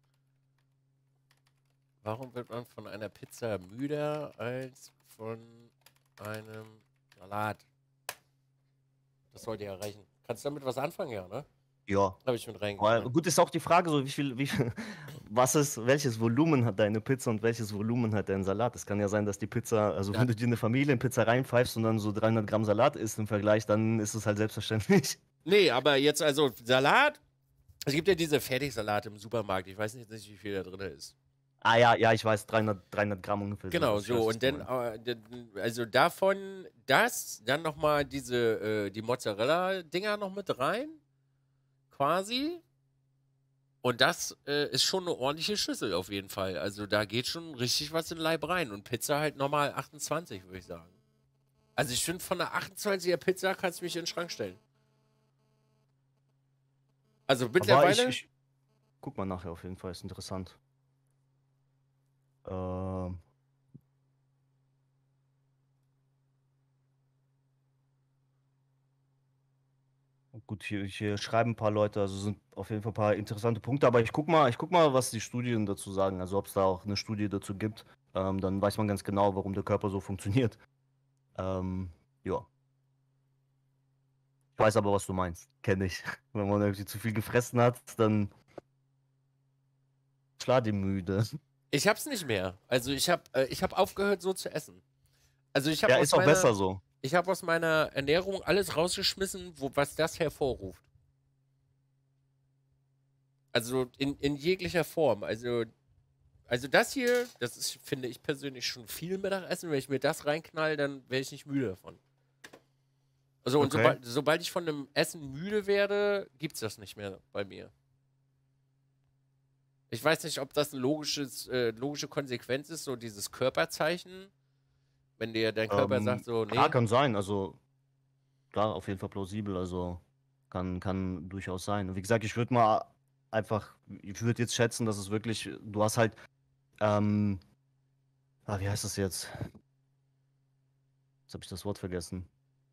warum wird man von einer Pizza müder als von einem Salat? Das sollte ja reichen. Kannst du damit was anfangen, ja, ne? Ja. Habe ich mit Aber reingeschrieben. gut ist auch die Frage, so welches Volumen hat deine Pizza und welches Volumen hat dein Salat? Es kann ja sein, dass die Pizza, also Ja. wenn du dir eine Familienpizza reinpfeifst und dann so 300 Gramm Salat isst im Vergleich, dann ist es halt selbstverständlich. Nee, aber jetzt also Salat. Es gibt ja diese Fertigsalate im Supermarkt. Ich weiß nicht, wie viel da drin ist. Ah ja, ja, ich weiß, 300 Gramm ungefähr Genau, sowas. Ich so. weiß, was Und du dann, meinst. also davon das, dann nochmal die Mozzarella-Dinger noch mit rein, quasi. Und das ist schon eine ordentliche Schüssel auf jeden Fall. Also da geht schon richtig was in den Leib rein. Und Pizza halt normal 28, würde ich sagen. Also ich finde, von einer 28er Pizza kannst du mich in den Schrank stellen. Also Aber mittlerweile, ich guck mal nachher auf jeden Fall, ist interessant. Ähm, gut, hier schreiben ein paar Leute, also sind auf jeden Fall ein paar interessante Punkte, aber ich guck mal, was die Studien dazu sagen. Also ob es da auch eine Studie dazu gibt. Dann weiß man ganz genau, warum der Körper so funktioniert. Ähm, ja. Ich weiß aber, was du meinst. Kenne ich. Wenn man irgendwie zu viel gefressen hat, dann schlaf müde. ich hab's nicht mehr. Also ich hab aufgehört so zu essen. Also Ja, ist auch besser so. ich habe aus meiner Ernährung alles rausgeschmissen, was das hervorruft. Also in jeglicher Form. Also das hier, das ist, finde ich persönlich schon viel Mittagessen. Wenn ich mir das reinknall, dann wäre ich nicht müde davon. Also und Okay. sobald ich von einem Essen müde werde, gibt's das nicht mehr bei mir. Ich weiß nicht, ob das eine logische Konsequenz ist, so dieses Körperzeichen, wenn dir dein Körper sagt so, Klar, nee, kann sein. Also, klar, auf jeden Fall plausibel. Also, kann durchaus sein. Und wie gesagt, ich würde jetzt schätzen, dass es wirklich, du hast halt, ähm, wie heißt das jetzt? Jetzt habe ich das Wort vergessen.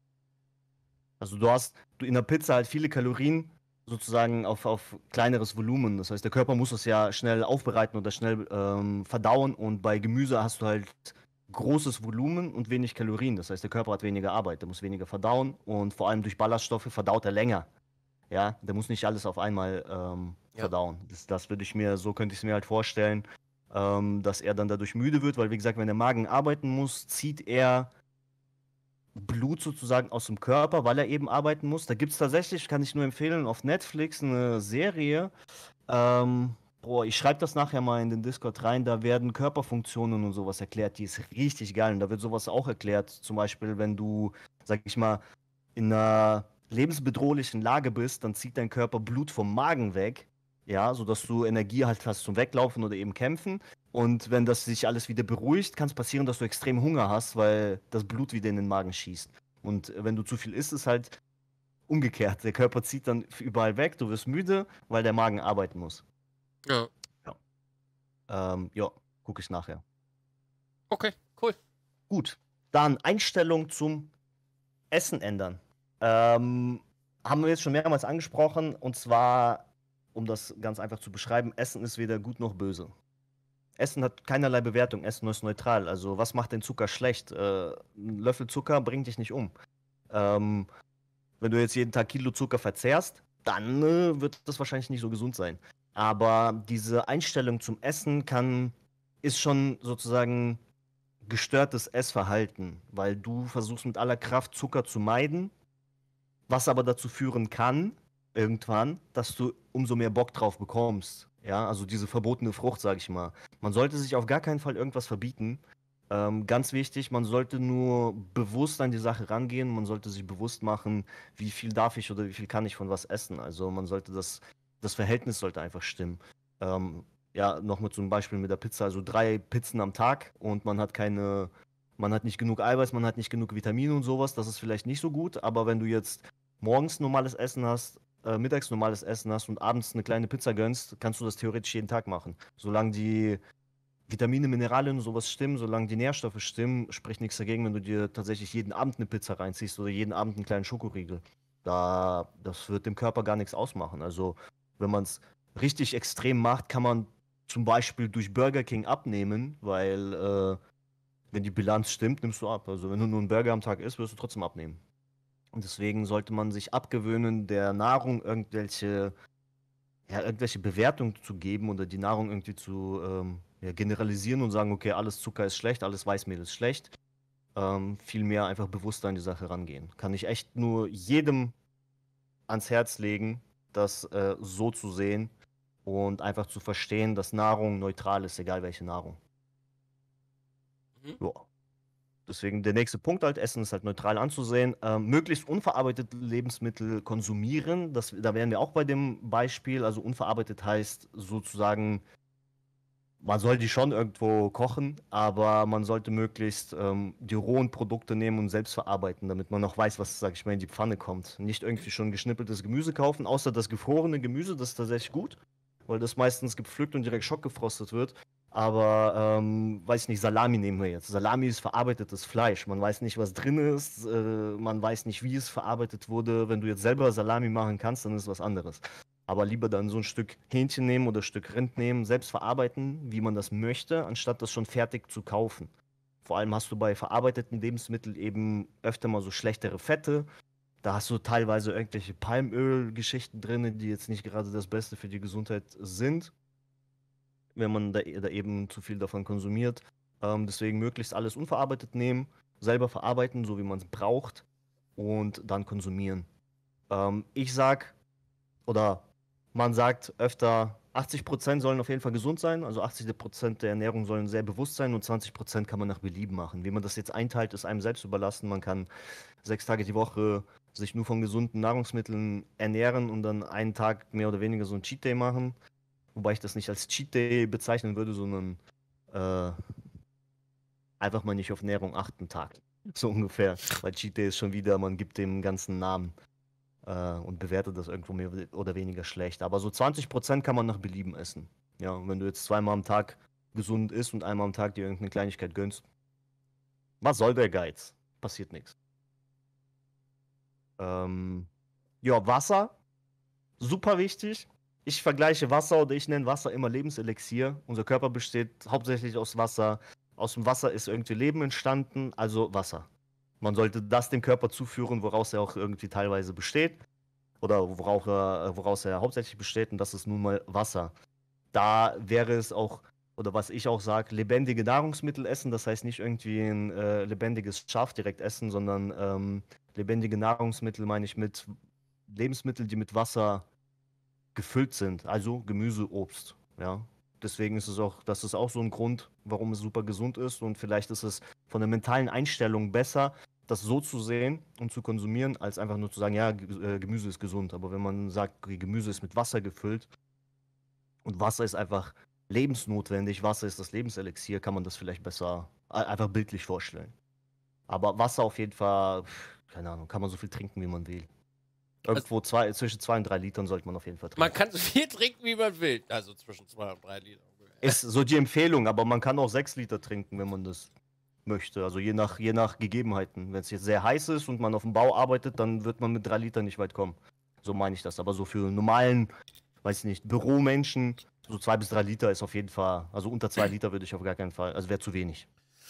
Also du in der Pizza halt viele Kalorien sozusagen auf kleineres Volumen. Das heißt, der Körper muss es ja schnell aufbereiten oder schnell verdauen und bei Gemüse hast du halt großes Volumen und wenig Kalorien. Das heißt, der Körper hat weniger Arbeit, der muss weniger verdauen und vor allem durch Ballaststoffe verdaut er länger. Ja, der muss nicht alles auf einmal ja, verdauen. So könnte ich es mir halt vorstellen, dass er dann dadurch müde wird, weil wie gesagt, wenn der Magen arbeiten muss, zieht er Blut sozusagen aus dem Körper, weil er eben arbeiten muss. Da gibt es tatsächlich, kann ich nur empfehlen, auf Netflix eine Serie. Ich schreibe das nachher mal in den Discord rein. Da werden Körperfunktionen und sowas erklärt. Die ist richtig geil. Und da wird sowas auch erklärt. Zum Beispiel, wenn du, sag ich mal, in einer lebensbedrohlichen Lage bist, dann zieht dein Körper Blut vom Magen weg, ja, sodass du Energie halt hast zum Weglaufen oder eben kämpfen. Und wenn das sich alles wieder beruhigt, kann es passieren, dass du extrem Hunger hast, weil das Blut wieder in den Magen schießt. Und wenn du zu viel isst, ist halt umgekehrt. Der Körper zieht dann überall weg, du wirst müde, weil der Magen arbeiten muss. ja. Ja, ja, gucke ich nachher. Okay, cool. Gut, dann Einstellung zum Essen ändern. Haben wir jetzt schon mehrmals angesprochen, und zwar, um das ganz einfach zu beschreiben, Essen ist weder gut noch böse. Essen hat keinerlei Bewertung, Essen ist neutral. Also, was macht den Zucker schlecht? Ein Löffel Zucker bringt dich nicht um. Ähm, wenn du jetzt jeden Tag Kilo Zucker verzehrst, dann wird das wahrscheinlich nicht so gesund sein. Aber diese Einstellung zum Essen ist schon sozusagen gestörtes Essverhalten, weil du versuchst mit aller Kraft Zucker zu meiden, was aber dazu führen kann, irgendwann, dass du umso mehr Bock drauf bekommst. Ja, also diese verbotene Frucht, sag ich mal. Man sollte sich auf gar keinen Fall irgendwas verbieten. Ganz wichtig, man sollte nur bewusst an die Sache rangehen. Man sollte sich bewusst machen, wie viel darf ich oder wie viel kann ich von was essen. Also das Verhältnis sollte einfach stimmen. Ja, nochmal zum Beispiel mit der Pizza, also 3 Pizzen am Tag und man hat Man hat nicht genug Eiweiß, man hat nicht genug Vitamine und sowas. Das ist vielleicht nicht so gut. Aber wenn du jetzt morgens normales Essen hast, mittags normales Essen hast und abends eine kleine Pizza gönnst, kannst du das theoretisch jeden Tag machen. Solange die Vitamine, Mineralien und sowas stimmen, solange die Nährstoffe stimmen, spricht nichts dagegen, wenn du dir tatsächlich jeden Abend eine Pizza reinziehst oder jeden Abend einen kleinen Schokoriegel. Das wird dem Körper gar nichts ausmachen. Also, wenn man es richtig extrem macht, kann man zum Beispiel durch Burger King abnehmen, weil wenn die Bilanz stimmt, nimmst du ab. Also, wenn du nur einen Burger am Tag isst, wirst du trotzdem abnehmen. Und deswegen sollte man sich abgewöhnen, der Nahrung irgendwelche Bewertungen zu geben oder die Nahrung irgendwie zu ja, generalisieren und sagen, okay, alles Zucker ist schlecht, alles Weißmehl ist schlecht. Vielmehr einfach bewusster an die Sache rangehen. Kann ich echt nur jedem ans Herz legen, das so zu sehen und einfach zu verstehen, dass Nahrung neutral ist, egal welche Nahrung. Mhm. Ja. Deswegen der nächste Punkt halt, Essen ist halt neutral anzusehen. Möglichst unverarbeitete Lebensmittel konsumieren. Da wären wir auch bei dem Beispiel. Also unverarbeitet heißt sozusagen, man soll die schon irgendwo kochen, aber man sollte möglichst die rohen Produkte nehmen und selbst verarbeiten, damit man noch weiß, was, sag ich mal, in die Pfanne kommt. Nicht irgendwie schon geschnippeltes Gemüse kaufen, außer das gefrorene Gemüse, das ist tatsächlich gut, weil das meistens gepflückt und direkt schockgefrostet wird. Aber, weiß nicht, Salami nehmen wir jetzt. Salami ist verarbeitetes Fleisch. Man weiß nicht, was drin ist. Man weiß nicht, wie es verarbeitet wurde. Wenn du jetzt selber Salami machen kannst, dann ist was anderes. Aber lieber dann so ein Stück Hähnchen nehmen oder ein Stück Rind nehmen, selbst verarbeiten, wie man das möchte, anstatt das schon fertig zu kaufen. Vor allem hast du bei verarbeiteten Lebensmitteln eben öfter mal so schlechtere Fette. Da hast du teilweise irgendwelche Palmölgeschichten drin, die jetzt nicht gerade das Beste für die Gesundheit sind, wenn man da eben zu viel davon konsumiert. Deswegen möglichst alles unverarbeitet nehmen, selber verarbeiten, so wie man es braucht und dann konsumieren. Ich sag, oder man sagt öfter, 80% sollen auf jeden Fall gesund sein, also 80% der Ernährung sollen sehr bewusst sein und 20% kann man nach Belieben machen. Wie man das jetzt einteilt, ist einem selbst überlassen. Man kann 6 Tage die Woche sich nur von gesunden Nahrungsmitteln ernähren und dann einen Tag mehr oder weniger so ein Cheat Day machen. Wobei ich das nicht als Cheat Day bezeichnen würde, sondern äh, einfach mal nicht auf Ernährung achten Tag. So ungefähr. Weil Cheat Day ist schon wieder, man gibt dem ganzen Namen und bewertet das irgendwo mehr oder weniger schlecht. Aber so 20% kann man nach Belieben essen. Ja, und wenn du jetzt zweimal am Tag gesund isst und einmal am Tag dir irgendeine Kleinigkeit gönnst, was soll der Geiz? Passiert nichts. Ja, Wasser, super wichtig. Ich vergleiche Wasser oder ich nenne Wasser immer Lebenselixier. Unser Körper besteht hauptsächlich aus Wasser. Aus dem Wasser ist irgendwie Leben entstanden, also Wasser. Man sollte das dem Körper zuführen, woraus er auch irgendwie teilweise besteht. Oder woraus er hauptsächlich besteht, und das ist nun mal Wasser. Da wäre es auch, oder was ich auch sage, lebendige Nahrungsmittel essen. Das heißt nicht irgendwie ein lebendiges Schaf direkt essen, sondern lebendige Nahrungsmittel meine ich mit Lebensmitteln, die mit Wasser gefüllt sind. Also Gemüse, Obst. Ja. Deswegen ist es auch, das ist auch so ein Grund, warum es super gesund ist. Und vielleicht ist es von der mentalen Einstellung besser, das so zu sehen und zu konsumieren, als einfach nur zu sagen, ja, Gemüse ist gesund. Aber wenn man sagt, okay, Gemüse ist mit Wasser gefüllt und Wasser ist einfach lebensnotwendig, Wasser ist das Lebenselixier, kann man das vielleicht besser einfach bildlich vorstellen. Aber Wasser auf jeden Fall, keine Ahnung, kann man so viel trinken, wie man will. Also, Irgendwo zwischen 2 und 3 Litern sollte man auf jeden Fall man trinken. kann so viel trinken, wie man will. Also zwischen 2 und 3 Litern. Ist so die Empfehlung, aber man kann auch 6 Liter trinken, wenn man das möchte. Also je nach Gegebenheiten. Wenn es jetzt sehr heiß ist und man auf dem Bau arbeitet, dann wird man mit 3 Litern nicht weit kommen. So meine ich das. Aber so für normalen, weiß ich nicht, Büromenschen, so 2 bis 3 Liter ist auf jeden Fall, also unter 2 Liter würde ich auf gar keinen Fall, also wäre zu wenig.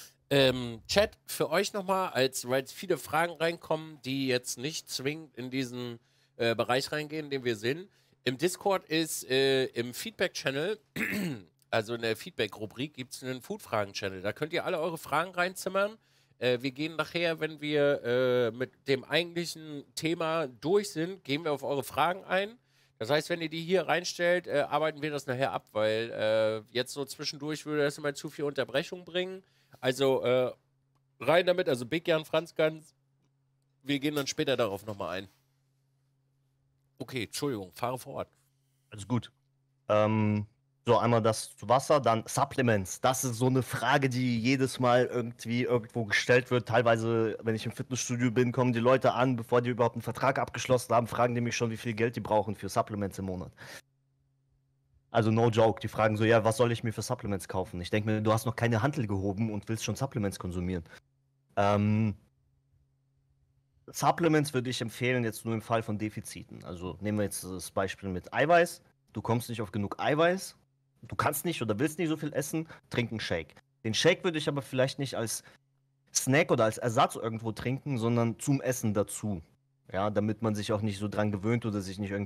Chat, für euch nochmal, weil jetzt viele Fragen reinkommen, die jetzt nicht zwingend in diesen Bereich reingehen, in dem wir sind. Im Discord ist im Feedback-Channel, also in der Feedback-Rubrik, gibt es einen Food-Fragen-Channel. Da könnt ihr alle eure Fragen reinzimmern. Wir gehen nachher, wenn wir mit dem eigentlichen Thema durch sind, gehen wir auf eure Fragen ein. Das heißt, wenn ihr die hier reinstellt, arbeiten wir das nachher ab, weil jetzt so zwischendurch würde das immer zu viel Unterbrechung bringen. Also rein damit, also Big Jan, Franz Gans. Wir gehen dann später darauf nochmal ein. Okay, Entschuldigung, fahre fort. Alles gut. So So, einmal das zu Wasser, dann Supplements. Das ist so eine Frage, die jedes Mal irgendwie irgendwo gestellt wird. Teilweise, wenn ich im Fitnessstudio bin, kommen die Leute an, bevor die überhaupt einen Vertrag abgeschlossen haben, fragen die mich schon, wie viel Geld die brauchen für Supplements im Monat. Also no joke, die fragen so, ja, was soll ich mir für Supplements kaufen? Ich denke mir, du hast noch keine Hantel gehoben und willst schon Supplements konsumieren. Ähm, Supplements würde ich empfehlen, jetzt nur im Fall von Defiziten. Also nehmen wir jetzt das Beispiel mit Eiweiß. Du kommst nicht auf genug Eiweiß. Du kannst nicht oder willst nicht so viel essen, trink einen Shake. Den Shake würde ich aber vielleicht nicht als Snack oder als Ersatz irgendwo trinken, sondern zum Essen dazu. Ja, damit man sich auch nicht so dran gewöhnt oder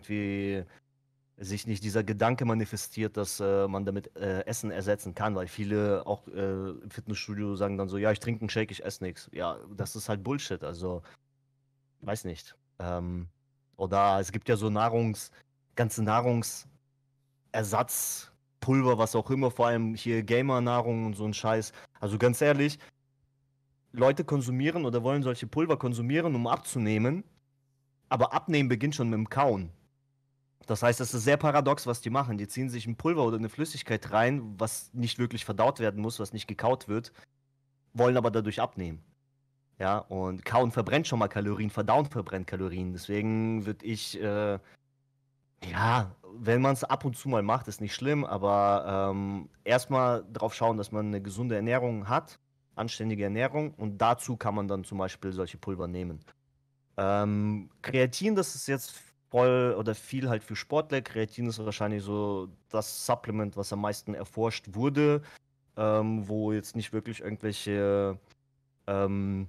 sich nicht dieser Gedanke manifestiert, dass man damit Essen ersetzen kann, weil viele auch im Fitnessstudio sagen dann so, ja, ich trinke einen Shake, ich esse nichts. Ja, das ist halt Bullshit, also weiß nicht. Oder es gibt ja so ganze Nahrungsersatzpulver, was auch immer, vor allem hier Gamer-Nahrung und so ein Scheiß. Also ganz ehrlich, Leute konsumieren oder wollen solche Pulver konsumieren, um abzunehmen, aber abnehmen beginnt schon mit dem Kauen. Das heißt, es ist sehr paradox, was die machen. Die ziehen sich ein Pulver oder eine Flüssigkeit rein, was nicht wirklich verdaut werden muss, was nicht gekaut wird, wollen aber dadurch abnehmen. Ja, und Kauen verbrennt schon mal Kalorien, Verdauen verbrennt Kalorien. Deswegen würde ich, ja, wenn man es ab und zu mal macht, ist nicht schlimm, aber erstmal drauf schauen, dass man eine gesunde Ernährung hat, anständige Ernährung, und dazu kann man dann zum Beispiel solche Pulver nehmen. Kreatin, das ist jetzt voll oder viel halt für Sportler. Kreatin ist wahrscheinlich so das Supplement, was am meisten erforscht wurde, wo jetzt nicht wirklich irgendwelche, ähm,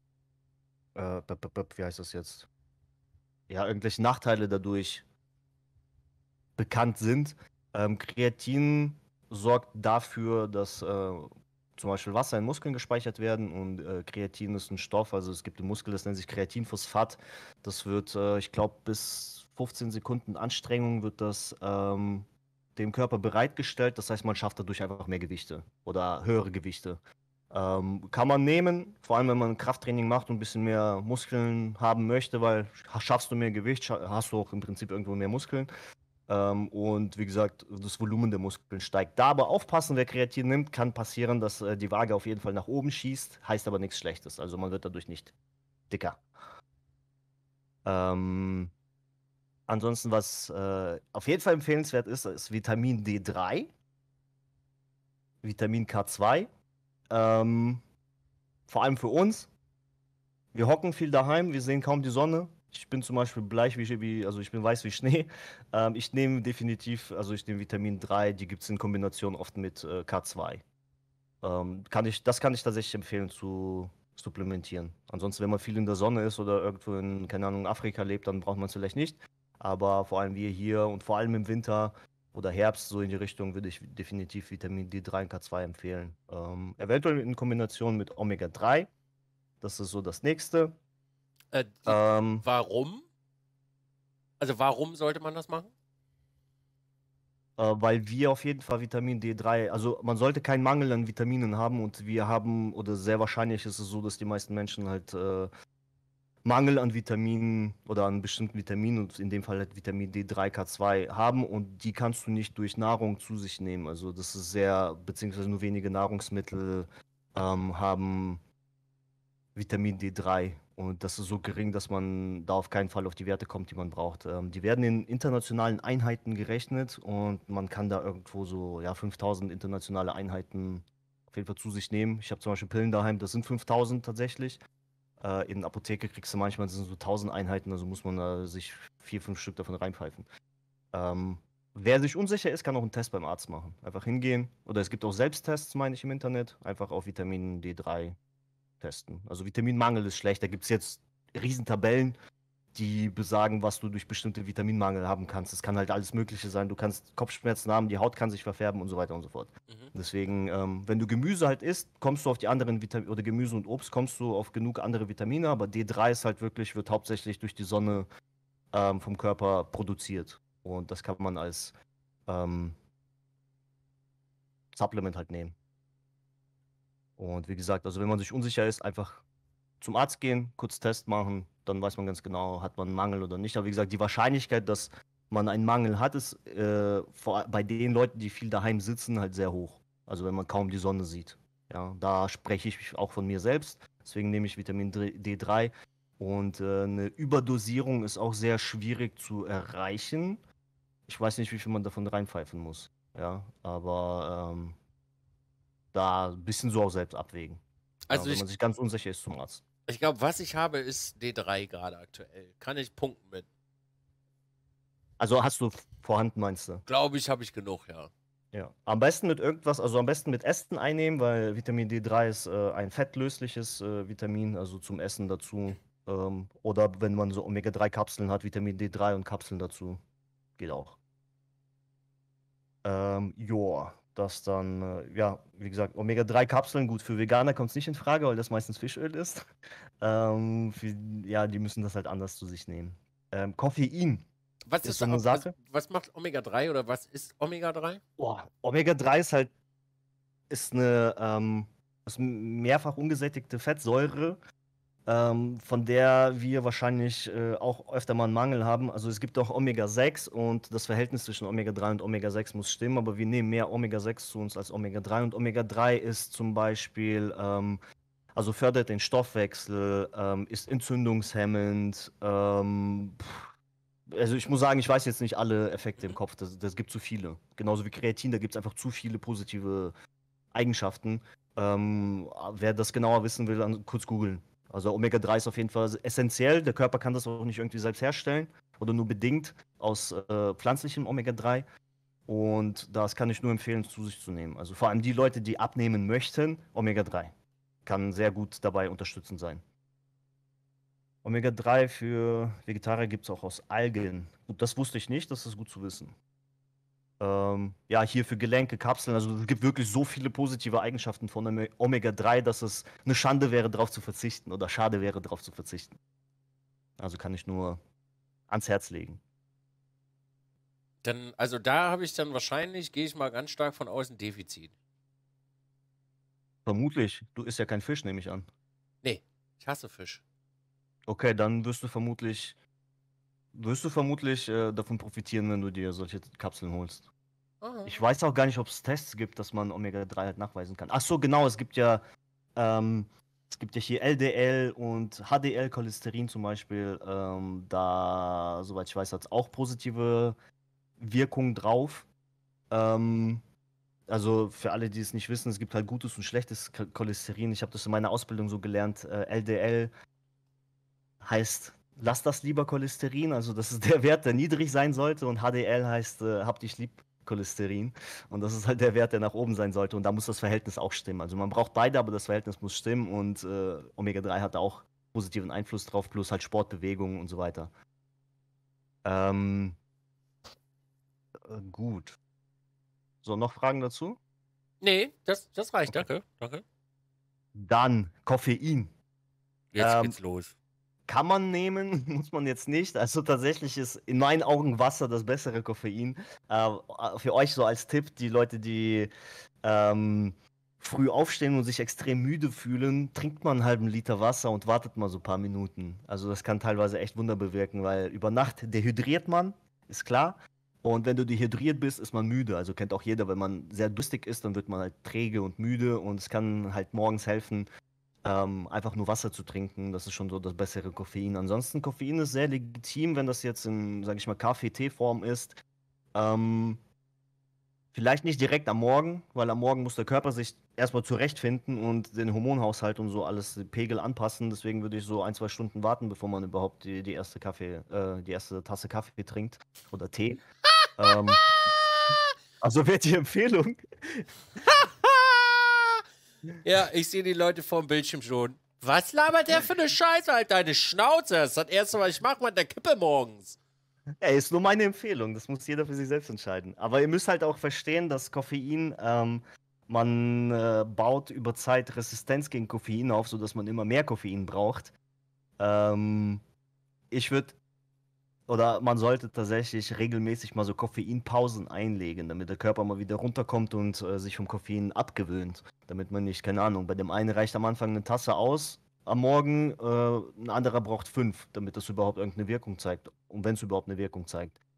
wie heißt das jetzt? Ja, irgendwelche Nachteile dadurch bekannt sind. Kreatin sorgt dafür, dass zum Beispiel Wasser in Muskeln gespeichert werden, und Kreatin ist ein Stoff, also es gibt im Muskel, das nennt sich Kreatinphosphat. Das wird, ich glaube, bis 15 Sekunden Anstrengung wird das dem Körper bereitgestellt. Das heißt, man schafft dadurch einfach mehr Gewichte oder höhere Gewichte. Kann man nehmen, vor allem wenn man Krafttraining macht und ein bisschen mehr Muskeln haben möchte, weil schaffst du mehr Gewicht, hast du auch im Prinzip irgendwo mehr Muskeln. Und wie gesagt, das Volumen der Muskeln steigt. Da aber aufpassen, wer Kreatin nimmt, kann passieren, dass die Waage auf jeden Fall nach oben schießt, heißt aber nichts Schlechtes. Also man wird dadurch nicht dicker. Ähm, Ansonsten, was auf jeden Fall empfehlenswert ist, ist Vitamin D3, Vitamin K2. Ähm, Vor allem für uns. Wir hocken viel daheim, wir sehen kaum die Sonne. Ich bin zum Beispiel bleich also ich bin weiß wie Schnee. Ich nehme definitiv, also ich nehme Vitamin 3, die gibt es in Kombination oft mit K2. Das kann ich tatsächlich empfehlen zu supplementieren. Ansonsten, wenn man viel in der Sonne ist oder irgendwo in, keine Ahnung, Afrika lebt, dann braucht man es vielleicht nicht. Aber vor allem wir hier und vor allem im Winter oder Herbst, so in die Richtung, würde ich definitiv Vitamin D3 und K2 empfehlen. Eventuell in Kombination mit Omega-3. Das ist so das nächste. Ähm, Warum? Also warum sollte man das machen? Weil wir auf jeden Fall Vitamin D3, also man sollte keinen Mangel an Vitaminen haben, und wir haben, oder sehr wahrscheinlich ist es so, dass die meisten Menschen halt Mangel an Vitaminen oder an bestimmten Vitaminen, und in dem Fall halt Vitamin D3, K2 haben, und die kannst du nicht durch Nahrung zu sich nehmen. Also das ist beziehungsweise nur wenige Nahrungsmittel haben Vitamin D3, und das ist so gering, dass man da auf keinen Fall auf die Werte kommt, die man braucht. Die werden in internationalen Einheiten gerechnet, und man kann da irgendwo so, ja, 5000 internationale Einheiten auf jeden Fall zu sich nehmen. Ich habe zum Beispiel Pillen daheim, das sind 5000 tatsächlich. In der Apotheke kriegst du manchmal, das sind so 1000 Einheiten, also muss man sich 4, 5 Stück davon reinpfeifen. Wer sich unsicher ist, kann auch einen Test beim Arzt machen. Einfach hingehen. Oder es gibt auch Selbsttests, meine ich, im Internet. Einfach auf Vitamin D3 testen. Also Vitaminmangel ist schlecht. Da gibt es jetzt Riesentabellen, die besagen, was du durch bestimmte Vitaminmangel haben kannst. Es kann halt alles Mögliche sein. Du kannst Kopfschmerzen haben, die Haut kann sich verfärben und so weiter und so fort. Deswegen, wenn du Gemüse halt isst, kommst du auf die anderen Vitamine, oder Gemüse und Obst, kommst du auf genug andere Vitamine, aber D3 ist halt wirklich, wird hauptsächlich durch die Sonne vom Körper produziert. Und das kann man als Supplement halt nehmen. Und wie gesagt, also wenn man sich unsicher ist, einfach zum Arzt gehen, kurz Test machen, dann weiß man ganz genau, hat man einen Mangel oder nicht. Aber wie gesagt, die Wahrscheinlichkeit, dass man einen Mangel hat, ist bei den Leuten, die viel daheim sitzen, halt sehr hoch. Also wenn man kaum die Sonne sieht. Ja, da spreche ich auch von mir selbst. Deswegen nehme ich Vitamin D3. Und eine Überdosierung ist auch sehr schwierig zu erreichen. Ich weiß nicht, wie viel man davon reinpfeifen muss. Ja, aber da ein bisschen so auch selbst abwägen. Ja, Also wenn man sich ganz unsicher ist, zum Arzt. ich glaube, was ich habe, ist D3 gerade aktuell. Kann ich punkten mit. Also hast du vorhanden, meinst du? Glaube ich, habe ich genug, ja. Ja. Am besten mit irgendwas, also am besten mit Essen einnehmen, weil Vitamin D3 ist ein fettlösliches Vitamin, also zum Essen dazu. Oder wenn man so Omega-3-Kapseln hat, Vitamin D3 und Kapseln dazu. Geht auch. Joa, das dann, ja, wie gesagt, Omega-3-Kapseln, gut, für Veganer kommt es nicht in Frage, weil das meistens Fischöl ist. Für, ja, die müssen das halt anders zu sich nehmen. Koffein Was ist ist, so eine Sache. was macht Omega-3 oder was ist Omega-3? Boah, Omega-3 ist halt ist eine ist mehrfach ungesättigte Fettsäure, von der wir wahrscheinlich auch öfter mal einen Mangel haben. Also es gibt auch Omega-6 und das Verhältnis zwischen Omega-3 und Omega-6 muss stimmen, aber wir nehmen mehr Omega-6 zu uns als Omega-3 und Omega-3 ist zum Beispiel, also fördert den Stoffwechsel, ist entzündungshemmend. Also ich muss sagen, ich weiß jetzt nicht alle Effekte im Kopf, das gibt zu viele. Genauso wie Kreatin, da gibt es einfach zu viele positive Eigenschaften. Wer das genauer wissen will, dann kurz googeln. Also Omega-3 ist auf jeden Fall essentiell. Der Körper kann das auch nicht irgendwie selbst herstellen oder nur bedingt aus pflanzlichem Omega-3. Und das kann ich nur empfehlen, zu sich zu nehmen. Also vor allem die Leute, die abnehmen möchten, Omega-3 kann sehr gut dabei unterstützend sein. Omega-3 für Vegetarier gibt es auch aus Algen. Gut, das wusste ich nicht, das ist gut zu wissen. Ja, hier für Gelenke, Kapseln. Also es gibt wirklich so viele positive Eigenschaften von Omega-3, dass es eine Schande wäre, darauf zu verzichten oder schade wäre, darauf zu verzichten. Also kann ich nur ans Herz legen. Dann, also da habe ich dann wahrscheinlich, gehe ich mal ganz stark von außen, Defizit. Vermutlich. Du isst ja kein Fisch, nehme ich an. Nee, ich hasse Fisch. Okay, dann wirst du vermutlich davon profitieren, wenn du dir solche Kapseln holst. Ah. Ich weiß auch gar nicht, ob es Tests gibt, dass man Omega-3 halt nachweisen kann. Ach so, genau, ähm, es gibt ja hier LDL und HDL-Cholesterin zum Beispiel. Da, soweit ich weiß, hat es auch positive Wirkung drauf. Ähm, also für alle, die es nicht wissen, es gibt halt gutes und schlechtes Cholesterin. Ich habe das in meiner Ausbildung so gelernt. LDL heißt, lass das lieber Cholesterin, also das ist der Wert, der niedrig sein sollte, und HDL heißt, hab dich lieb Cholesterin. Und das ist halt der Wert, der nach oben sein sollte. Und da muss das Verhältnis auch stimmen. Also man braucht beide, aber das Verhältnis muss stimmen. Und Omega-3 hat da auch positiven Einfluss drauf, plus halt Sportbewegungen und so weiter. Gut. So, noch Fragen dazu? Nee, das reicht, Okay. danke, danke. Dann Koffein. Jetzt Ähm, geht's los. Kann man nehmen, muss man jetzt nicht. Also tatsächlich ist in meinen Augen Wasser das bessere Koffein. Für euch so als Tipp, die Leute, die früh aufstehen und sich extrem müde fühlen, trinkt man einen halben Liter Wasser und wartet mal so ein paar Minuten. Also das kann teilweise echt Wunder bewirken, weil über Nacht dehydriert man, ist klar. Und wenn du dehydriert bist, ist man müde. Also kennt auch jeder, wenn man sehr durstig ist, dann wird man halt träge und müde, und es kann halt morgens helfen, einfach nur Wasser zu trinken. Das ist schon so das bessere Koffein. Ansonsten, Koffein ist sehr legitim, wenn das jetzt in, sage ich mal, Kaffee-Tee-Form ist. Ähm, Vielleicht nicht direkt am Morgen, weil am Morgen muss der Körper sich erstmal zurechtfinden und den Hormonhaushalt und so alles, den Pegel anpassen. Deswegen würde ich so 1, 2 Stunden warten, bevor man überhaupt die erste Tasse Kaffee trinkt oder Tee. Ähm, also wäre die Empfehlung. Ja, ich sehe die Leute vorm Bildschirm schon. Was labert der für eine Scheiße, halt deine Schnauze? Das ist das Erste, was ich mache mit der Kippe morgens. Ey, ist nur meine Empfehlung. Das muss jeder für sich selbst entscheiden. Aber ihr müsst halt auch verstehen, dass Koffein, man baut über Zeit Resistenz gegen Koffein auf, sodass man immer mehr Koffein braucht. Ähm, ich würde, oder man sollte tatsächlich regelmäßig mal so Koffeinpausen einlegen, damit der Körper mal wieder runterkommt und sich vom Koffein abgewöhnt. Damit man nicht, keine Ahnung, bei dem einen reicht am Anfang eine Tasse aus am Morgen, ein anderer braucht 5, damit das überhaupt irgendeine Wirkung zeigt. Und wenn es überhaupt eine Wirkung zeigt.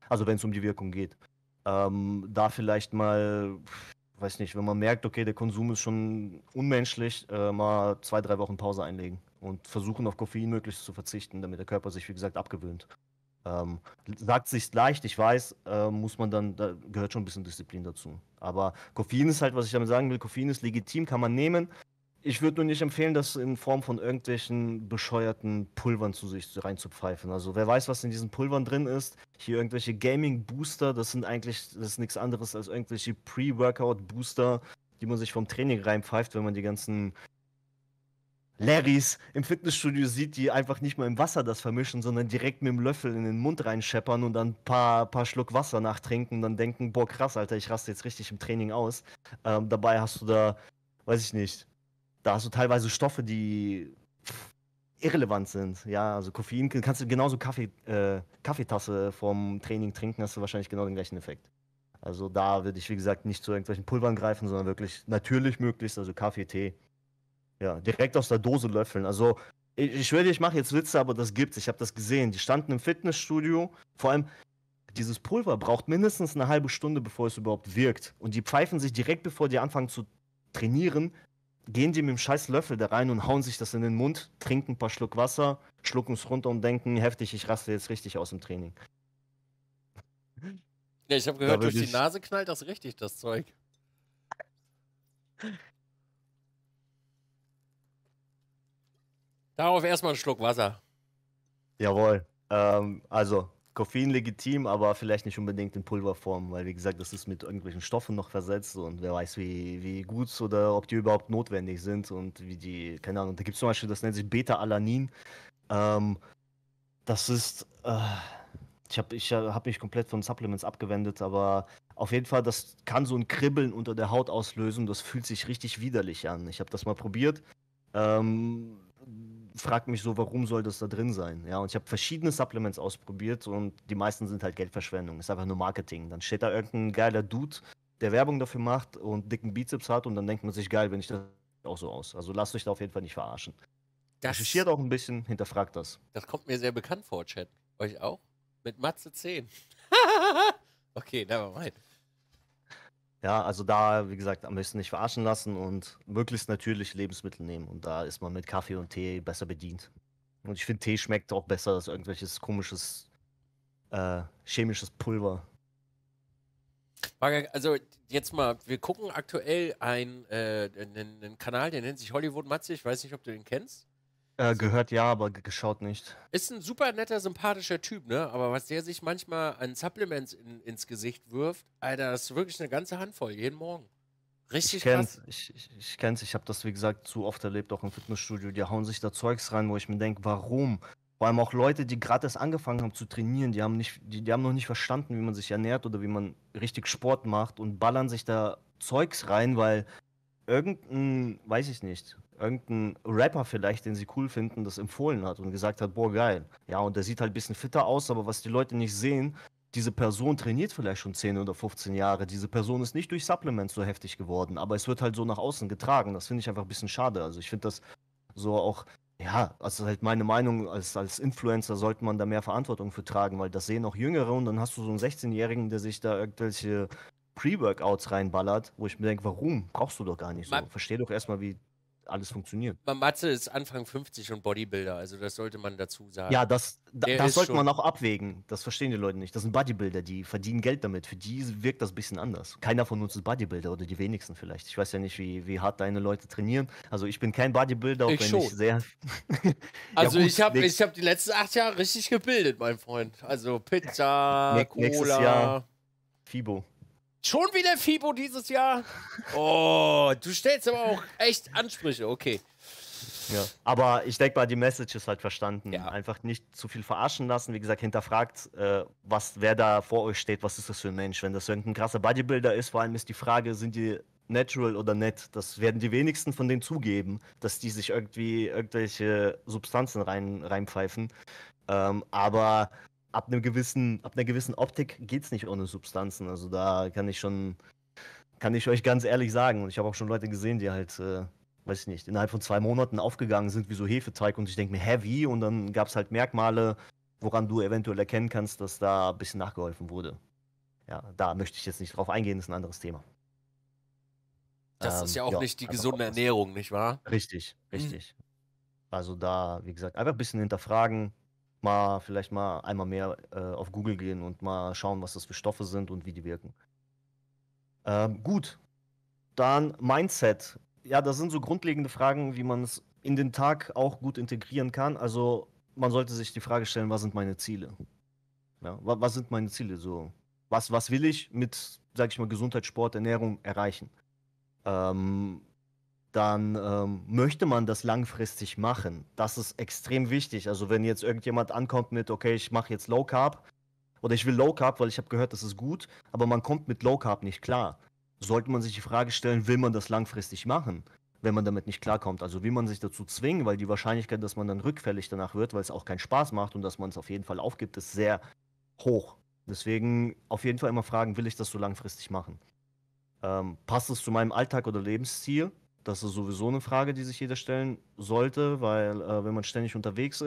Also wenn es um die Wirkung geht. Da vielleicht mal, weiß nicht, wenn man merkt, okay, der Konsum ist schon unmenschlich, mal 2, 3 Wochen Pause einlegen und versuchen auf Koffein möglichst zu verzichten, damit der Körper sich, wie gesagt, abgewöhnt. Ähm, Sagt sich leicht, ich weiß, muss man dann, da gehört schon ein bisschen Disziplin dazu. Aber Koffein ist halt, was ich damit sagen will, Koffein ist legitim, kann man nehmen. Ich würde nur nicht empfehlen, das in Form von irgendwelchen bescheuerten Pulvern zu sich reinzupfeifen. Also wer weiß, was in diesen Pulvern drin ist. Hier irgendwelche Gaming-Booster, das ist nichts anderes als irgendwelche Pre-Workout-Booster, die man sich vom Training reinpfeift, wenn man die ganzen Larrys im Fitnessstudio sieht, die einfach nicht mal im Wasser das vermischen, sondern direkt mit dem Löffel in den Mund reinscheppern und dann ein paar Schluck Wasser nachtrinken und dann denken, boah krass, Alter, ich raste jetzt richtig im Training aus. Dabei hast du da, weiß ich nicht, da hast du teilweise Stoffe, die irrelevant sind. Ja, also Koffein kannst du genauso Kaffeetasse vorm Training trinken, hast du wahrscheinlich genau den gleichen Effekt. Also da würde ich, wie gesagt, nicht zu irgendwelchen Pulvern greifen, sondern wirklich natürlich möglichst, also Kaffee, Tee. Ja, direkt aus der Dose löffeln. Also, ich schwöre dir, ich mache jetzt Witze, aber das gibt's. Ich habe das gesehen. Die standen im Fitnessstudio. Vor allem, dieses Pulver braucht mindestens eine halbe Stunde, bevor es überhaupt wirkt. Und die pfeifen sich direkt, bevor die anfangen zu trainieren, gehen die mit dem scheiß Löffel da rein und hauen sich das in den Mund, trinken ein paar Schluck Wasser, schlucken es runter und denken, heftig, ich raste jetzt richtig aus dem Training. Ja, ich habe Da gehört, durch würde die ich. Nase knallt das richtig, das Zeug. Darauf erstmal einen Schluck Wasser. Jawohl. Also, Koffein legitim, aber vielleicht nicht unbedingt in Pulverform, weil wie gesagt, das ist mit irgendwelchen Stoffen noch versetzt und wer weiß, wie gut oder ob die überhaupt notwendig sind und wie die, keine Ahnung, da gibt es zum Beispiel, das nennt sich Beta-Alanin. Ähm, Das ist, ich hab mich komplett von Supplements abgewendet, aber auf jeden Fall, das kann so ein Kribbeln unter der Haut auslösen, das fühlt sich richtig widerlich an. Ich habe das mal probiert. Ähm, Frag mich so, warum soll das da drin sein? Ja, und ich habe verschiedene Supplements ausprobiert und die meisten sind halt Geldverschwendung. Ist einfach nur Marketing. Dann steht da irgendein geiler Dude, der Werbung dafür macht und dicken Bizeps hat und dann denkt man sich, geil, wenn ich das auch so aus. Also lasst euch da auf jeden Fall nicht verarschen. Das, Recherchiert auch ein bisschen, hinterfragt das. das kommt mir sehr bekannt vor, Chat. Euch auch? Mit Matze 10. Okay, nevermind. Ja, also da, wie gesagt, am besten nicht verarschen lassen und möglichst natürliche Lebensmittel nehmen. Und da ist man mit Kaffee und Tee besser bedient. Und ich finde, Tee schmeckt auch besser als irgendwelches komisches chemisches Pulver. Also jetzt mal, wir gucken aktuell einen Kanal, der nennt sich Hollywood Matze. Ich weiß nicht, ob du den kennst. Gehört ja, aber geschaut nicht. Ist ein super netter, sympathischer Typ, ne? Aber was der sich manchmal an Supplements ins Gesicht wirft, Alter, das ist wirklich eine ganze Handvoll, jeden Morgen. Ich Richtig kenn's, krass. ich kenn's, ich habe das, wie gesagt, zu oft erlebt, auch im Fitnessstudio. Die hauen sich da Zeugs rein, wo ich mir denke, warum? Vor allem auch Leute, die gerade erst angefangen haben zu trainieren, die haben noch nicht verstanden, wie man sich ernährt oder wie man richtig Sport macht und ballern sich da Zeugs rein, weil weiß ich nicht, irgendein Rapper vielleicht, den sie cool finden, das empfohlen hat und gesagt hat, boah, geil. Ja, und der sieht halt ein bisschen fitter aus, aber was die Leute nicht sehen, diese Person trainiert vielleicht schon 10 oder 15 Jahre. Diese Person ist nicht durch Supplements so heftig geworden, aber es wird halt so nach außen getragen. Das finde ich einfach ein bisschen schade. Also ich finde das so auch, ja, also halt meine Meinung, als Influencer sollte man da mehr Verantwortung für tragen, weil das sehen auch Jüngere und dann hast du so einen 16-Jährigen, der sich da irgendwelche Pre-Workouts reinballert, wo ich mir denke, warum? Brauchst du doch gar nicht Ma so. Versteh doch erstmal, wie alles funktioniert. Matze ist Anfang 50 und Bodybuilder, also das sollte man dazu Ja, sagen. Der das ist sollte man schon. auch abwägen. Das verstehen die Leute nicht. Das sind Bodybuilder, die verdienen Geld damit. Für die wirkt das ein bisschen anders. Keiner von uns ist Bodybuilder oder die wenigsten vielleicht. Ich weiß ja nicht, wie hart deine Leute trainieren. Also ich bin kein Bodybuilder, auch Ich wenn ich schon. sehr. Ja Also gut, ich hab die letzten 8 Jahre richtig gebildet, mein Freund. Also Pizza, nächstes Jahr Cola. FIBO. Schon wieder FIBO dieses Jahr? Oh, du stellst aber auch echt Ansprüche, okay. Ja. Aber ich denke mal, die Message ist halt verstanden. Ja. Einfach nicht zu viel verarschen lassen. Wie gesagt, hinterfragt, wer da vor euch steht, was ist das für ein Mensch. Wenn das irgendein krasser Bodybuilder ist, vor allem ist die Frage, sind die natural oder nett? Das werden die wenigsten von denen zugeben, dass die sich irgendwie irgendwelche Substanzen reinpfeifen. Aber ab einer gewissen Optik geht es nicht ohne Substanzen. Also da kann ich euch ganz ehrlich sagen. Und ich habe auch schon Leute gesehen, die halt, weiß ich nicht, innerhalb von 2 Monaten aufgegangen sind wie so Hefeteig und ich denke mir, hä, wie? Und dann gab es halt Merkmale, woran du eventuell erkennen kannst, dass da ein bisschen nachgeholfen wurde. Ja, da möchte ich jetzt nicht drauf eingehen, ist ein anderes Thema. Das ist ja auch Ja, nicht die einfach gesunde aufpassen. Ernährung, nicht wahr? Richtig, richtig. Also da, wie gesagt, einfach ein bisschen hinterfragen, vielleicht mal einmal mehr auf Google gehen und mal schauen, was das für Stoffe sind und wie die wirken. Gut, dann Mindset. Ja, das sind so grundlegende Fragen, wie man es in den Tag auch gut integrieren kann. Also man sollte sich die Frage stellen, was sind meine Ziele? Ja, was sind meine Ziele? So, was will ich mit, sag ich mal, Gesundheit, Sport, Ernährung erreichen? Ähm, dann möchte man das langfristig machen. Das ist extrem wichtig. Also wenn jetzt irgendjemand ankommt mit, okay, ich mache jetzt Low Carb oder ich will Low Carb, weil ich habe gehört, das ist gut, aber man kommt mit Low Carb nicht klar, sollte man sich die Frage stellen, will man das langfristig machen, wenn man damit nicht klarkommt? Also will man sich dazu zwingen, weil die Wahrscheinlichkeit, dass man dann rückfällig danach wird, weil es auch keinen Spaß macht und dass man es auf jeden Fall aufgibt, ist sehr hoch. Deswegen auf jeden Fall immer fragen, will ich das so langfristig machen? Passt es zu meinem Alltag oder Lebensziel? Das ist sowieso eine Frage, die sich jeder stellen sollte, weil wenn man ständig unterwegs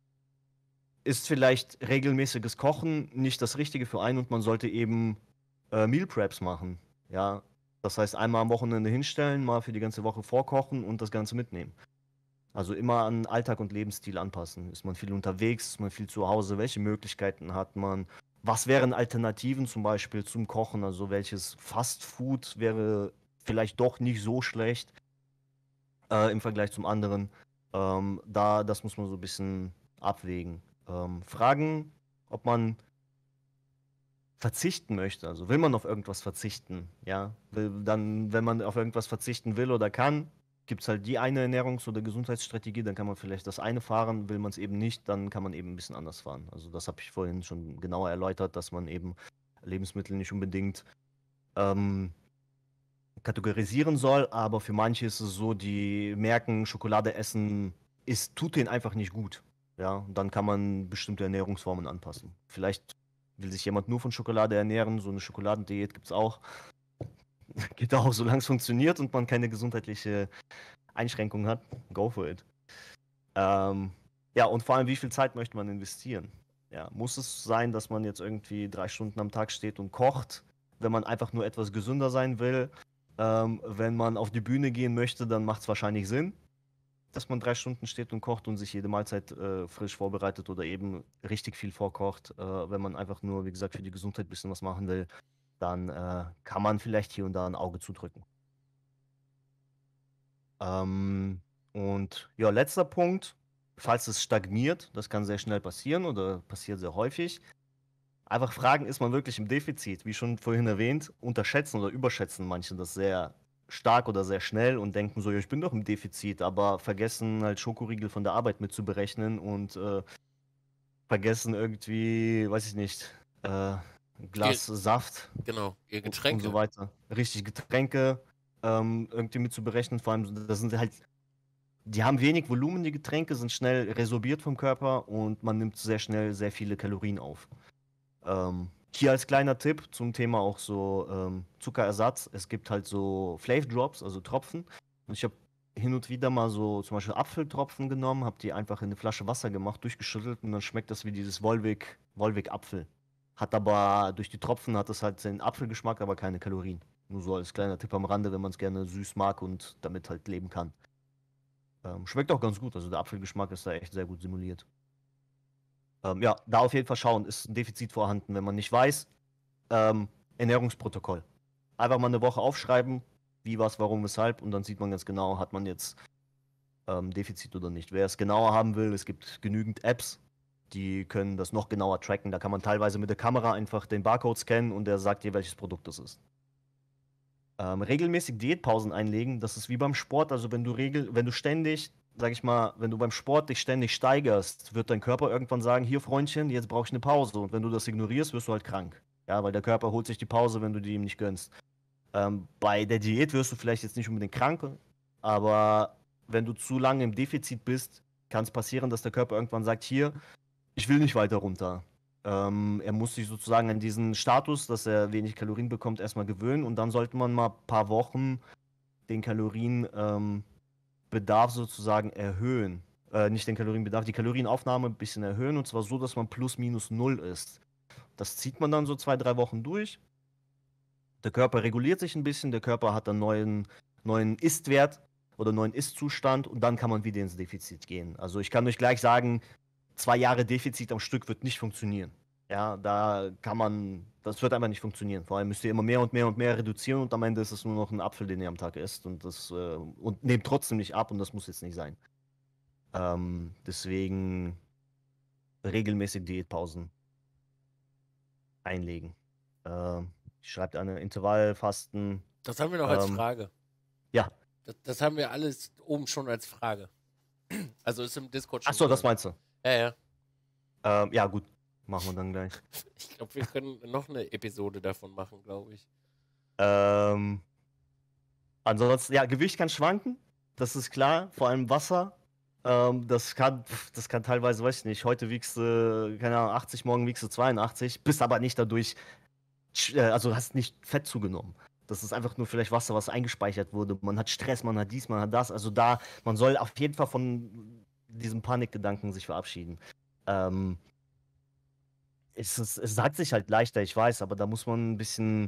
ist vielleicht regelmäßiges Kochen nicht das Richtige für einen und man sollte eben Meal Preps machen. Ja, das heißt einmal am Wochenende hinstellen, mal für die ganze Woche vorkochen und das Ganze mitnehmen. Also immer an Alltag und Lebensstil anpassen. Ist man viel unterwegs, ist man viel zu Hause? Welche Möglichkeiten hat man? Was wären Alternativen zum Beispiel zum Kochen? Also welches Fast Food wäre vielleicht doch nicht so schlecht im Vergleich zum anderen? Das muss man so ein bisschen abwägen. Fragen, ob man verzichten möchte. Also will man auf irgendwas verzichten, ja? Wenn man auf irgendwas verzichten will oder kann, gibt es halt die eine Ernährungs- oder Gesundheitsstrategie, dann kann man vielleicht das eine fahren, will man es eben nicht, dann kann man eben ein bisschen anders fahren. Also das habe ich vorhin schon genauer erläutert, dass man eben Lebensmittel nicht unbedingt ähm, kategorisieren soll, aber für manche ist es so, die merken, Schokolade essen tut denen einfach nicht gut. Ja, und dann kann man bestimmte Ernährungsformen anpassen. Vielleicht will sich jemand nur von Schokolade ernähren, so eine Schokoladendiät gibt es auch. Geht auch, solange es funktioniert und man keine gesundheitliche Einschränkungen hat. Go for it. Ähm, ja, und vor allem, wie viel Zeit möchte man investieren? Ja, muss es sein, dass man jetzt irgendwie 3 Stunden am Tag steht und kocht, wenn man einfach nur etwas gesünder sein will? Wenn man auf die Bühne gehen möchte, dann macht es wahrscheinlich Sinn, dass man 3 Stunden steht und kocht und sich jede Mahlzeit frisch vorbereitet oder eben richtig viel vorkocht. Wenn man einfach nur, wie gesagt, für die Gesundheit ein bisschen was machen will, dann kann man vielleicht hier und da ein Auge zudrücken. Ähm, und ja, letzter Punkt, falls es stagniert, das kann sehr schnell passieren oder passiert sehr häufig. Einfach fragen, ist man wirklich im Defizit? Wie schon vorhin erwähnt, unterschätzen oder überschätzen manche das sehr stark oder sehr schnell und denken so, ja, ich bin doch im Defizit, aber vergessen halt Schokoriegel von der Arbeit mit zu berechnen und vergessen irgendwie, weiß ich nicht, ein Ihr, Glas Saft genau, ihr und so Getränke. weiter. Richtig Getränke irgendwie mit zu berechnen, vor allem, das sind halt die haben wenig Volumen, die Getränke, sind schnell resorbiert vom Körper und man nimmt sehr schnell sehr viele Kalorien auf. Hier als kleiner Tipp zum Thema auch so Zuckerersatz. Es gibt halt so Flav Drops, also Tropfen. Und ich habe hin und wieder mal so zum Beispiel Apfeltropfen genommen, habe die einfach in eine Flasche Wasser gemacht, durchgeschüttelt und dann schmeckt das wie dieses Volvic Apfel. Hat aber durch die Tropfen hat es halt den Apfelgeschmack, aber keine Kalorien. Nur so als kleiner Tipp am Rande, wenn man es gerne süß mag und damit halt leben kann. Schmeckt auch ganz gut, also der Apfelgeschmack ist da echt sehr gut simuliert. Ja, da auf jeden Fall schauen, ist ein Defizit vorhanden. Wenn man nicht weiß, Ernährungsprotokoll. Einfach mal eine Woche aufschreiben, wie, was, warum, weshalb und dann sieht man ganz genau, hat man jetzt Defizit oder nicht. Wer es genauer haben will, es gibt genügend Apps, die können das noch genauer tracken. Da kann man teilweise mit der Kamera einfach den Barcode scannen und der sagt dir, welches Produkt das ist. Regelmäßig Diätpausen einlegen, das ist wie beim Sport. Also wenn du ständig, sag ich mal, wenn du beim Sport dich ständig steigerst, wird dein Körper irgendwann sagen, hier Freundchen, jetzt brauche ich eine Pause. Und wenn du das ignorierst, wirst du halt krank. Ja, weil der Körper holt sich die Pause, wenn du die ihm nicht gönnst. Bei der Diät wirst du vielleicht jetzt nicht unbedingt krank, aber wenn du zu lange im Defizit bist, kann es passieren, dass der Körper irgendwann sagt, hier, ich will nicht weiter runter. Er muss sich sozusagen an diesen Status, dass er wenig Kalorien bekommt, erstmal gewöhnen und dann sollte man mal ein paar Wochen den Kalorienbedarf sozusagen erhöhen. nicht den Kalorienbedarf, die Kalorienaufnahme ein bisschen erhöhen und zwar so, dass man plus minus null isst. Das zieht man dann so 2, 3 Wochen durch. Der Körper reguliert sich ein bisschen, der Körper hat dann neuen Istwert oder neuen Ist-Zustand und dann kann man wieder ins Defizit gehen. Also ich kann euch gleich sagen, 2 Jahre Defizit am Stück wird nicht funktionieren. Ja, das wird einfach nicht funktionieren. Vor allem müsst ihr immer mehr und mehr und mehr reduzieren und am Ende ist es nur noch ein Apfel, den ihr am Tag isst und nehmt trotzdem nicht ab und das muss jetzt nicht sein. Deswegen regelmäßig Diätpausen einlegen. Schreibt eine Intervallfasten. Das haben wir noch als Frage. Ja. Das haben wir alles oben schon als Frage. Also ist im Discord schon. Achso, das meinst du? Ja. Ja, gut. Machen wir dann gleich. Ich glaube, wir können noch eine Episode davon machen, glaube ich. Ansonsten, ja, Gewicht kann schwanken. Das ist klar. Vor allem Wasser. Das kann teilweise, weiß ich nicht, heute wiegst du, keine Ahnung, 80, morgen wiegst du 82, bist aber nicht dadurch, also hast nicht Fett zugenommen. Das ist einfach nur vielleicht Wasser, was eingespeichert wurde. Man hat Stress, man hat dies, man hat das. Also man soll auf jeden Fall von diesem Panikgedanken sich verabschieden. Es sagt sich halt leichter, ich weiß, aber da muss man ein bisschen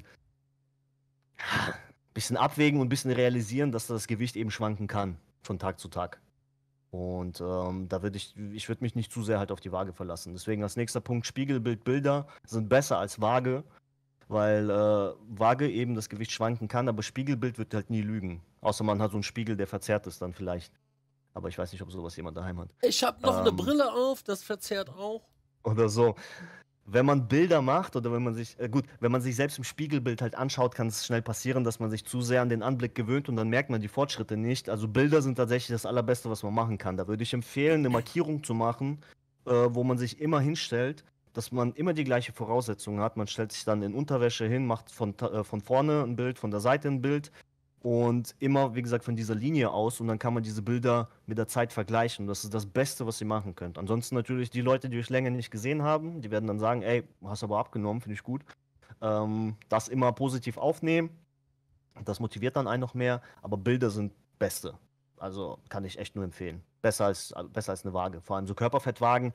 abwägen und ein bisschen realisieren, dass das Gewicht eben schwanken kann von Tag zu Tag. Und da ich würde mich nicht zu sehr halt auf die Waage verlassen. Deswegen als nächster Punkt, Spiegelbildbilder sind besser als Waage, weil Waage eben das Gewicht schwanken kann, aber Spiegelbild wird halt nie lügen. Außer man hat so einen Spiegel, der verzerrt ist dann vielleicht. Aber ich weiß nicht, ob sowas jemand daheim hat. Ich habe noch eine Brille auf, das verzerrt auch. Oder so. Wenn man Bilder macht oder wenn man sich selbst im Spiegelbild halt anschaut, kann es schnell passieren, dass man sich zu sehr an den Anblick gewöhnt und dann merkt man die Fortschritte nicht. Also Bilder sind tatsächlich das Allerbeste, was man machen kann. Da würde ich empfehlen, eine Markierung zu machen, wo man sich immer hinstellt, dass man immer die gleiche Voraussetzung hat. Man stellt sich dann in Unterwäsche hin, macht von vorne ein Bild, von der Seite ein Bild und immer, wie gesagt, von dieser Linie aus und dann kann man diese Bilder mit der Zeit vergleichen. Das ist das Beste, was ihr machen könnt. Ansonsten natürlich die Leute, die euch länger nicht gesehen haben, die werden dann sagen, ey, hast aber abgenommen, finde ich gut. Das immer positiv aufnehmen, das motiviert dann einen noch mehr, aber Bilder sind Beste. Also kann ich echt nur empfehlen. Besser als eine Waage. Vor allem so Körperfettwagen,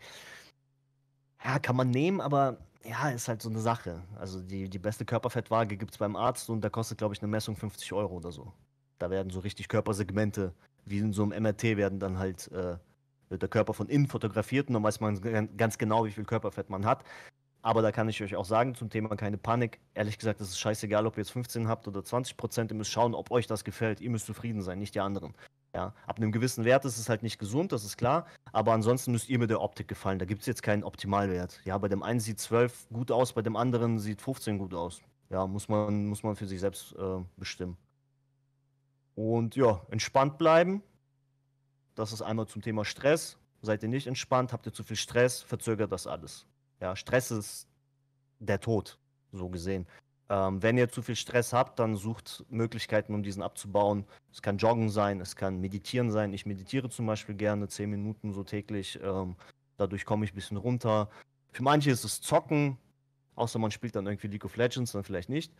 ja, kann man nehmen, aber ja, ist halt so eine Sache. Also die beste Körperfettwaage gibt es beim Arzt und da kostet, glaube ich, eine Messung 50 Euro oder so. Da werden so richtig Körpersegmente, wie in so einem MRT, wird der Körper von innen fotografiert und dann weiß man ganz genau, wie viel Körperfett man hat. Aber da kann ich euch auch sagen, zum Thema keine Panik. Ehrlich gesagt, es ist scheißegal, ob ihr jetzt 15 habt oder 20%. Ihr müsst schauen, ob euch das gefällt. Ihr müsst zufrieden sein, nicht die anderen. Ja, ab einem gewissen Wert ist es halt nicht gesund, das ist klar. Aber ansonsten müsst ihr mit der Optik gefallen. Da gibt es jetzt keinen Optimalwert. Ja, bei dem einen sieht 12 gut aus, bei dem anderen sieht 15 gut aus. Ja, muss man für sich selbst bestimmen. Und ja, entspannt bleiben. Das ist einmal zum Thema Stress. Seid ihr nicht entspannt, habt ihr zu viel Stress, verzögert das alles. Ja, Stress ist der Tod, so gesehen. Wenn ihr zu viel Stress habt, dann sucht Möglichkeiten, um diesen abzubauen. Es kann Joggen sein, es kann Meditieren sein. Ich meditiere zum Beispiel gerne 10 Minuten so täglich. Dadurch komme ich ein bisschen runter. Für manche ist es Zocken, außer man spielt dann irgendwie League of Legends, dann vielleicht nicht.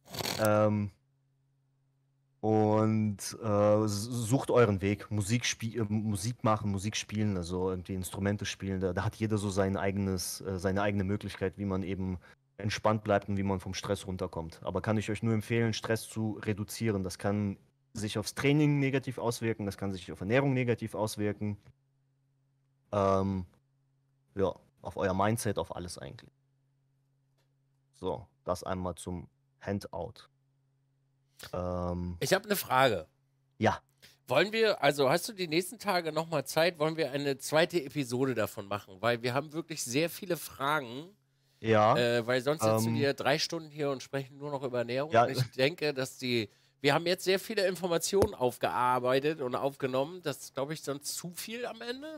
Sucht euren Weg. Musik machen, Musik spielen, also irgendwie Instrumente spielen. Da hat jeder so seine eigene Möglichkeit, wie man eben entspannt bleibt und wie man vom Stress runterkommt. Aber kann ich euch nur empfehlen, Stress zu reduzieren. Das kann sich aufs Training negativ auswirken, das kann sich auf Ernährung negativ auswirken. Ja, auf euer Mindset, auf alles eigentlich. So, das einmal zum Handout. Ich habe eine Frage. Ja. Wollen wir, also hast du die nächsten Tage nochmal Zeit, wollen wir eine zweite Episode davon machen? Weil wir haben wirklich sehr viele Fragen. Ja. Weil sonst sitzen wir 3 Stunden hier und sprechen nur noch über Ernährung. Ja. Und ich denke, wir haben jetzt sehr viele Informationen aufgearbeitet und aufgenommen. Das ist, glaube ich, sonst zu viel am Ende.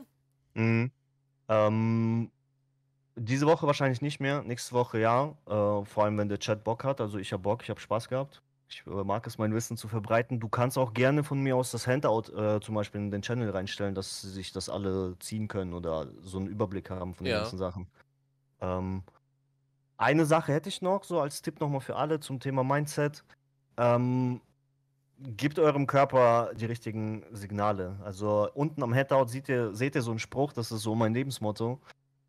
Diese Woche wahrscheinlich nicht mehr, nächste Woche ja. Vor allem, wenn der Chat Bock hat. Also ich habe Bock, ich habe Spaß gehabt. Ich mag es, mein Wissen zu verbreiten. Du kannst auch gerne von mir aus das Handout zum Beispiel in den Channel reinstellen, dass sich das alle ziehen können oder so einen Überblick haben von den ganzen Sachen. Eine Sache hätte ich noch, so als Tipp nochmal für alle zum Thema Mindset. Gebt eurem Körper die richtigen Signale. Also unten am Headout seht ihr so einen Spruch, das ist so mein Lebensmotto.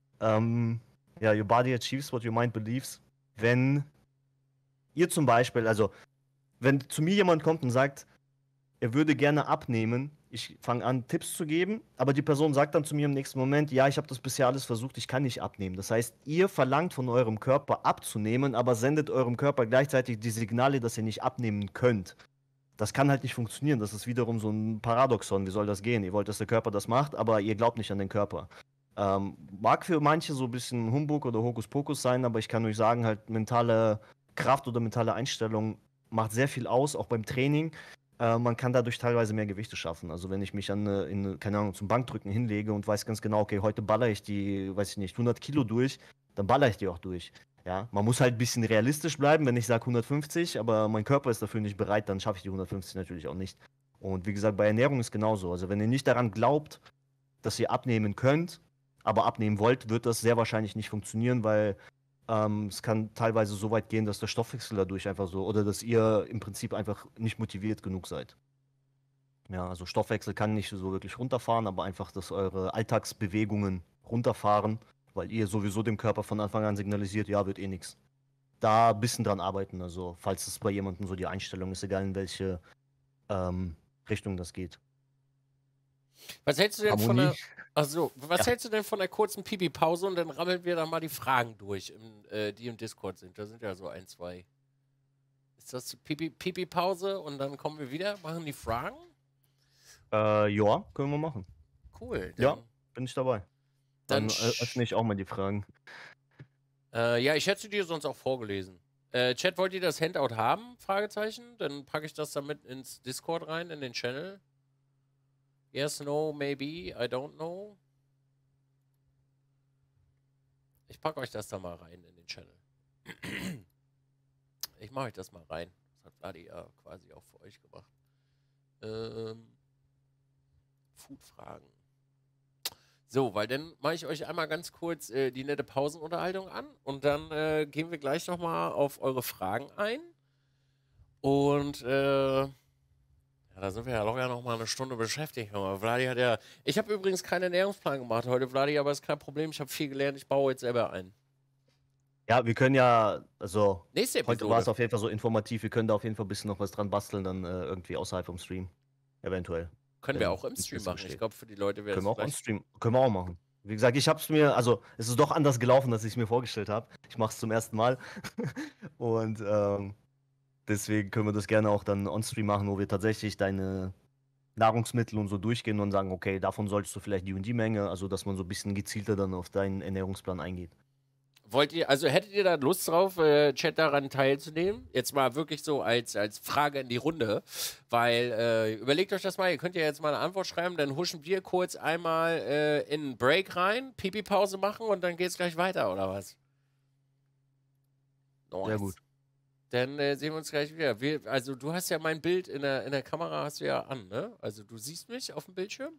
Ja, your body achieves what your mind believes. Wenn ihr zum Beispiel, also wenn zu mir jemand kommt und sagt, er würde gerne abnehmen, ich fange an, Tipps zu geben, aber die Person sagt dann zu mir im nächsten Moment, ja, ich habe das bisher alles versucht, ich kann nicht abnehmen. Das heißt, ihr verlangt von eurem Körper abzunehmen, aber sendet eurem Körper gleichzeitig die Signale, dass ihr nicht abnehmen könnt. Das kann halt nicht funktionieren. Das ist wiederum so ein Paradoxon. Wie soll das gehen? Ihr wollt, dass der Körper das macht, aber ihr glaubt nicht an den Körper. Mag für manche so ein bisschen Humbug oder Hokuspokus sein, aber ich kann euch sagen, halt mentale Kraft oder mentale Einstellung macht sehr viel aus, auch beim Training. Man kann dadurch teilweise mehr Gewichte schaffen. Also wenn ich mich keine Ahnung, zum Bankdrücken hinlege und weiß ganz genau, okay, heute baller ich die, weiß ich nicht, 100 Kilo durch, dann baller ich die auch durch. Ja, man muss halt ein bisschen realistisch bleiben, wenn ich sage 150, aber mein Körper ist dafür nicht bereit, dann schaffe ich die 150 natürlich auch nicht. Und wie gesagt, bei Ernährung ist genauso. Also wenn ihr nicht daran glaubt, dass ihr abnehmen könnt, aber abnehmen wollt, wird das sehr wahrscheinlich nicht funktionieren, weil es kann teilweise so weit gehen, dass der Stoffwechsel dadurch einfach so, oder dass ihr im Prinzip einfach nicht motiviert genug seid. Ja, also Stoffwechsel kann nicht so wirklich runterfahren, aber einfach, dass eure Alltagsbewegungen runterfahren, weil ihr sowieso dem Körper von Anfang an signalisiert, ja, wird eh nichts. Da ein bisschen dran arbeiten, also falls es bei jemandem so die Einstellung ist, egal in welche ähm, Richtung das geht. Was hältst du denn von Harmonie? der. Also, was Ja. hältst du denn von der kurzen Pipi-Pause und dann rammeln wir da mal die Fragen durch, die im Discord sind. Da sind ja so ein, zwei. Ist das Pipi-Pause und dann kommen wir wieder, machen die Fragen? Ja, können wir machen. Cool. Ja, bin ich dabei. Dann Dann öffne ich auch mal die Fragen. ja, ich hätte sie dir sonst auch vorgelesen. Chat, wollt ihr das Handout haben? Fragezeichen. Dann packe ich das damit ins Discord rein, in den Channel. Yes, no, maybe, I don't know. Ich packe euch das da mal rein in den Channel. Ich mache euch das mal rein. Das hat Vladi ja quasi auch für euch gemacht. Food-Fragen. So, weil dann mache ich euch einmal ganz kurz die nette Pausenunterhaltung an und dann gehen wir gleich nochmal auf eure Fragen ein. Und ja, da sind wir ja locker nochmal eine Stunde beschäftigt. Aber Vladi hat ja. Ich habe übrigens keinen Ernährungsplan gemacht heute, Vladi, aber ist kein Problem. Ich habe viel gelernt. Ich baue jetzt selber ein. Ja, wir können ja, also Nächste heute war es Episode. auf jeden Fall so informativ, wir können da auf jeden Fall ein bisschen noch was dran basteln, dann irgendwie außerhalb vom Stream. Eventuell. Können wir Wenn auch im Stream Interesse machen. Ich besteht. glaube, für die Leute wäre Können es wir auch on vielleicht. Stream, können wir auch machen. Wie gesagt, ich habe es mir, also es ist doch anders gelaufen, als ich es mir vorgestellt habe. Ich mache es zum ersten Mal. Und deswegen können wir das gerne auch dann on Stream machen, wo wir tatsächlich deine Nahrungsmittel und so durchgehen und sagen, okay, davon solltest du vielleicht die und die Menge, also dass man so ein bisschen gezielter dann auf deinen Ernährungsplan eingeht. Wollt ihr, also hättet ihr da Lust drauf, Chat daran teilzunehmen? Jetzt mal wirklich so als Frage in die Runde. Weil, überlegt euch das mal, ihr könnt ja jetzt mal eine Antwort schreiben, dann huschen wir kurz einmal in einen Break rein, Pipi-Pause machen und dann geht's gleich weiter, oder was? Nice. Sehr gut. Dann sehen wir uns gleich wieder. Also du hast ja mein Bild in der Kamera hast du ja an, ne? Also du siehst mich auf dem Bildschirm?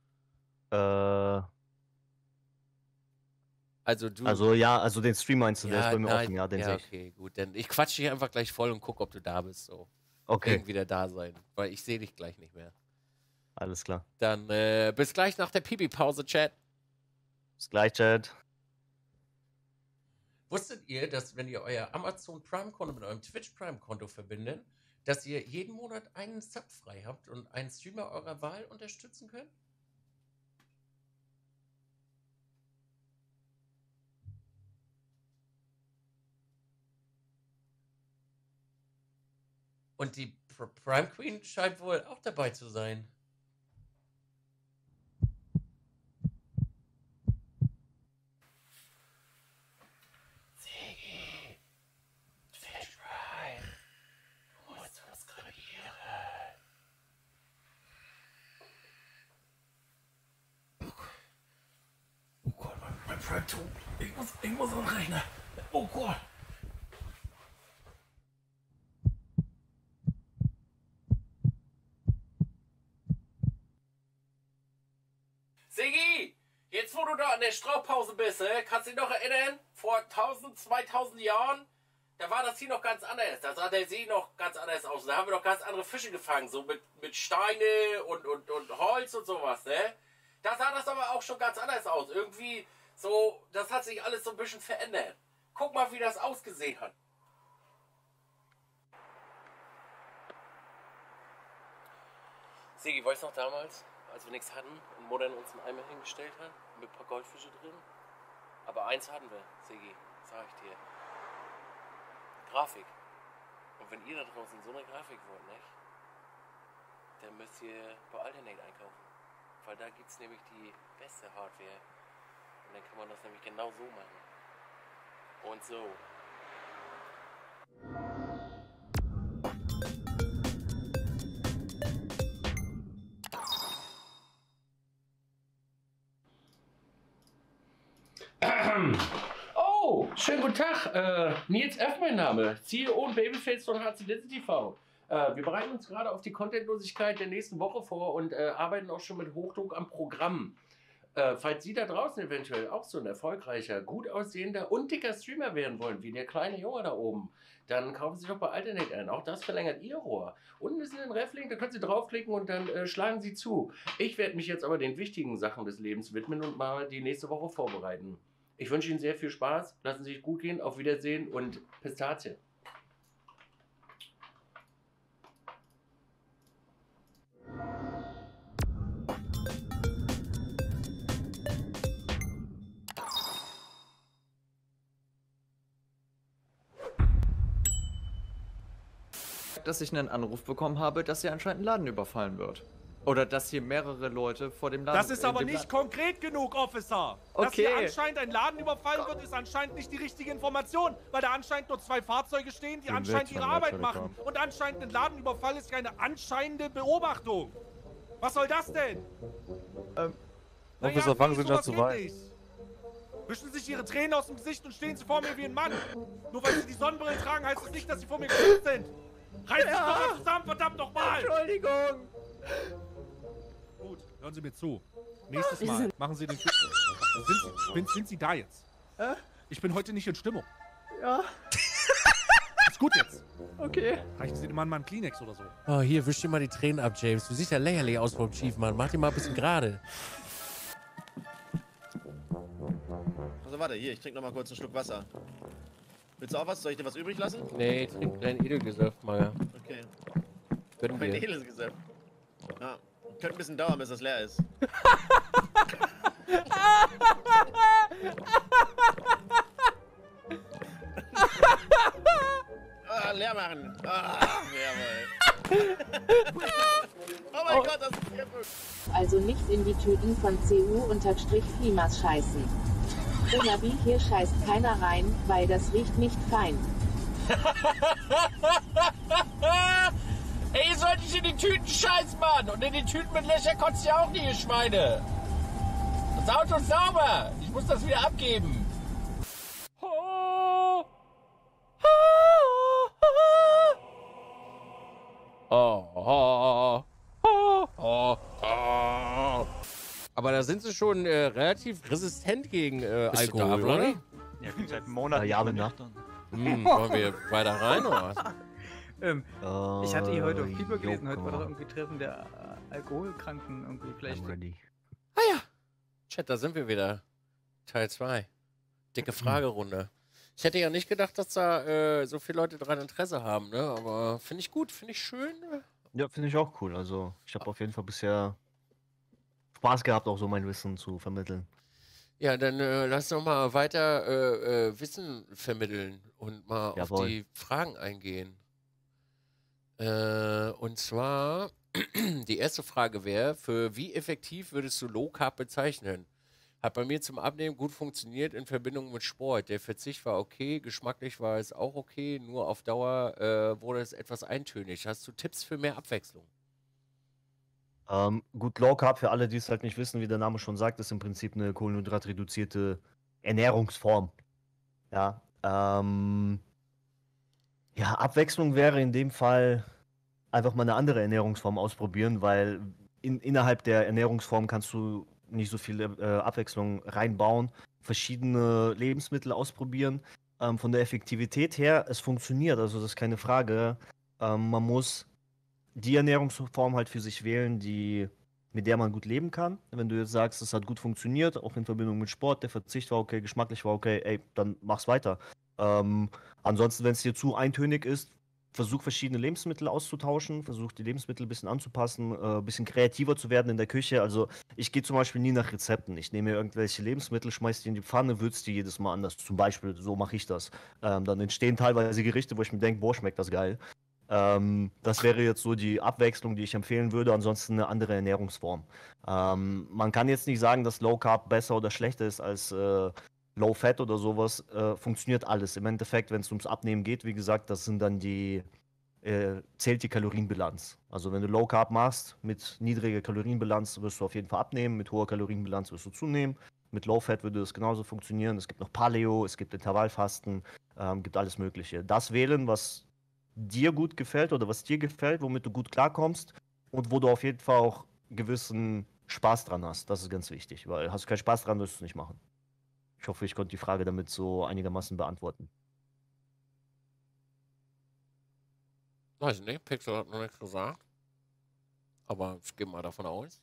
Also du. Also ja, also den Stream meinst du, der ist bei mir nein, offen, ja, den ja, sehe ich. okay, gut. Dann ich quatsche dich einfach gleich voll und guck, ob du da bist. So. Okay, Wegen wieder da sein. Weil ich sehe dich gleich nicht mehr. alles klar. Dann bis gleich nach der Pipi-Pause, Chat. Bis gleich, Chat. Wusstet ihr, dass wenn ihr euer Amazon Prime-Konto mit eurem Twitch Prime-Konto verbindet, dass ihr jeden Monat einen Sub frei habt und einen Streamer eurer Wahl unterstützen könnt? Und die Prime Queen scheint wohl auch dabei zu sein. Sigi, Twitch Prime, du musst subskribieren. Oh Gott, mein Prime tot. Ich muss am Rechner. Oh Gott. Sigi, jetzt wo du da in der Straupause bist, kannst du dich noch erinnern? Vor 1000, 2000 Jahren, Da war das hier noch ganz anders. Da sah der See noch ganz anders aus. Da haben wir noch ganz andere Fische gefangen, so mit Steine und Holz und sowas, ne? Da sah das aber auch schon ganz anders aus. Irgendwie so, das hat sich alles so ein bisschen verändert. Guck mal, wie das ausgesehen hat. Sigi, weißt du noch damals, als wir nichts hatten und Modern uns einen Eimer hingestellt hat, mit ein paar Goldfische drin? Aber eins hatten wir, Sigi, sag ich dir. Grafik. Und wenn ihr da draußen so eine Grafik wollt, nicht? Dann müsst ihr bei Alternate einkaufen. Weil da gibt es nämlich die beste Hardware. Und dann kann man das nämlich genau so machen. Und so. Oh, schönen guten Tag. Nils F. mein Name. CEO und Babyface von HCDZ TV. Wir bereiten uns gerade auf die Contentlosigkeit der nächsten Woche vor und arbeiten auch schon mit Hochdruck am Programm. Falls Sie da draußen eventuell auch so ein erfolgreicher, gut aussehender und dicker Streamer werden wollen, wie der kleine Junge da oben, dann kaufen Sie doch bei Alternate ein. Auch das verlängert Ihr Rohr. Unten ist ein Reflink, da können Sie draufklicken und dann schlagen Sie zu. Ich werde mich jetzt aber den wichtigen Sachen des Lebens widmen und mal die nächste Woche vorbereiten. Ich wünsche Ihnen sehr viel Spaß, lassen Sie sich gut gehen, auf Wiedersehen und Pistazie. Dass ich einen Anruf bekommen habe, dass hier anscheinend ein Laden überfallen wird. Oder dass hier mehrere Leute vor dem Laden... Das ist aber nicht konkret genug, Officer. Dass Okay. hier anscheinend ein Laden überfallen wird, ist anscheinend nicht die richtige Information. Weil da anscheinend nur 2 Fahrzeuge stehen, die anscheinend ihre Arbeit machen. Und anscheinend ein Ladenüberfall ist keine anscheinende Beobachtung. Was soll das denn? Officer, fangen Sie nicht an zu weinen. nicht. Wischen sich Ihre Tränen aus dem Gesicht und stehen Sie vor mir wie ein Mann. Nur weil Sie die Sonnenbrille tragen, heißt es nicht, dass Sie vor mir geschützt sind. Reißen Sie doch mal zusammen, verdammt nochmal! Entschuldigung! Gut, hören Sie mir zu. Nächstes Mal machen Sie den... Sind Sie da jetzt? Ich bin heute nicht in Stimmung. Ja, Ist gut jetzt. okay. Reichen Sie dem Mann mal einen Kleenex oder so. Oh, hier, wisch dir mal die Tränen ab, James. Du siehst ja lächerlich aus vom Chief, Mann. Mach dir mal ein bisschen gerade. Also warte, hier, ich trinke noch mal kurz einen Schluck Wasser. Willst du auch was? Soll ich dir was übrig lassen? Nee, trink dein Edelgesöff mal. Okay. Gönnen Mein wir. edles Gesäft. Ja. Könnte ein bisschen dauern, bis das leer ist. Leer machen. Jawohl. Oh mein Gott, das ist sehr gut. Also nicht in die Tüten von CU-Flimas scheißen. Oder wie hier scheißt keiner rein, weil das riecht nicht fein. Ey, ihr sollt nicht in die Tüten scheißen, Mann! Und in die Tüten mit Löcher kotzt ihr auch nicht, ihr Schweine! Das Auto ist sauber! Ich muss das wieder abgeben! Aber da sind sie schon relativ resistent gegen Alkohol, da, oder? Ja, gut, seit einem Monat. Ja, aber nach. Wollen wir weiter rein, oder was? Ich hatte hier heute auf Fieber gelesen, heute war doch Joko. irgendwie Treffen der Alkoholkranken irgendwie vielleicht. I'm ready. Chat, da sind wir wieder. Teil 2. Dicke Fragerunde. Ich hätte ja nicht gedacht, dass da so viele Leute daran Interesse haben, ne? Aber finde ich gut, finde ich schön. Ja, finde ich auch cool. Also, ich habe auf jeden Fall bisher Spaß gehabt, auch so mein Wissen zu vermitteln. Ja, dann lass doch mal weiter Wissen vermitteln und mal auf Jawohl. die Fragen eingehen. Und zwar, die erste Frage wäre, für wie effektiv würdest du Low Carb bezeichnen? Hat bei mir zum Abnehmen gut funktioniert in Verbindung mit Sport. Der Verzicht war okay, geschmacklich war es auch okay, nur auf Dauer wurde es etwas eintönig. Hast du Tipps für mehr Abwechslung? Gut, Low Carb, für alle, die es halt nicht wissen, wie der Name schon sagt, ist im Prinzip eine kohlenhydratreduzierte Ernährungsform. Ja, ja, Abwechslung wäre in dem Fall einfach mal eine andere Ernährungsform ausprobieren, weil innerhalb der Ernährungsform kannst du nicht so viel Abwechslung reinbauen, verschiedene Lebensmittel ausprobieren. von der Effektivität her, es funktioniert, also das ist keine Frage. Man muss die Ernährungsform halt für sich wählen, mit der man gut leben kann. Wenn du jetzt sagst, es hat gut funktioniert, auch in Verbindung mit Sport, der Verzicht war okay, geschmacklich war okay, ey, dann mach's weiter. Ansonsten, wenn es dir zu eintönig ist, versuch verschiedene Lebensmittel auszutauschen, versuch die Lebensmittel ein bisschen anzupassen, ein bisschen kreativer zu werden in der Küche. Also ich gehe zum Beispiel nie nach Rezepten. Ich nehme mir irgendwelche Lebensmittel, schmeiß die in die Pfanne, würze die jedes Mal anders. Zum Beispiel, so mache ich das. Dann entstehen teilweise Gerichte, wo ich mir denke, boah, schmeckt das geil. Das wäre jetzt so die Abwechslung, die ich empfehlen würde. Ansonsten eine andere Ernährungsform. Man kann jetzt nicht sagen, dass Low Carb besser oder schlechter ist als Low Fat oder sowas. Funktioniert alles. Im Endeffekt, wenn es ums Abnehmen geht, wie gesagt, das sind dann zählt die Kalorienbilanz. Also wenn du Low Carb machst, mit niedriger Kalorienbilanz wirst du auf jeden Fall abnehmen, mit hoher Kalorienbilanz wirst du zunehmen. Mit Low Fat würde das genauso funktionieren. Es gibt noch Paleo, es gibt Intervallfasten, gibt alles Mögliche. Das wählen, was dir gut gefällt oder was dir gefällt, womit du gut klarkommst und wo du auf jeden Fall auch gewissen Spaß dran hast. Das ist ganz wichtig, weil hast du keinen Spaß dran, wirst du es nicht machen. Ich hoffe, ich konnte die Frage damit so einigermaßen beantworten. Weiß ich nicht, Pixel hat noch nichts gesagt. Aber ich gehe mal davon aus.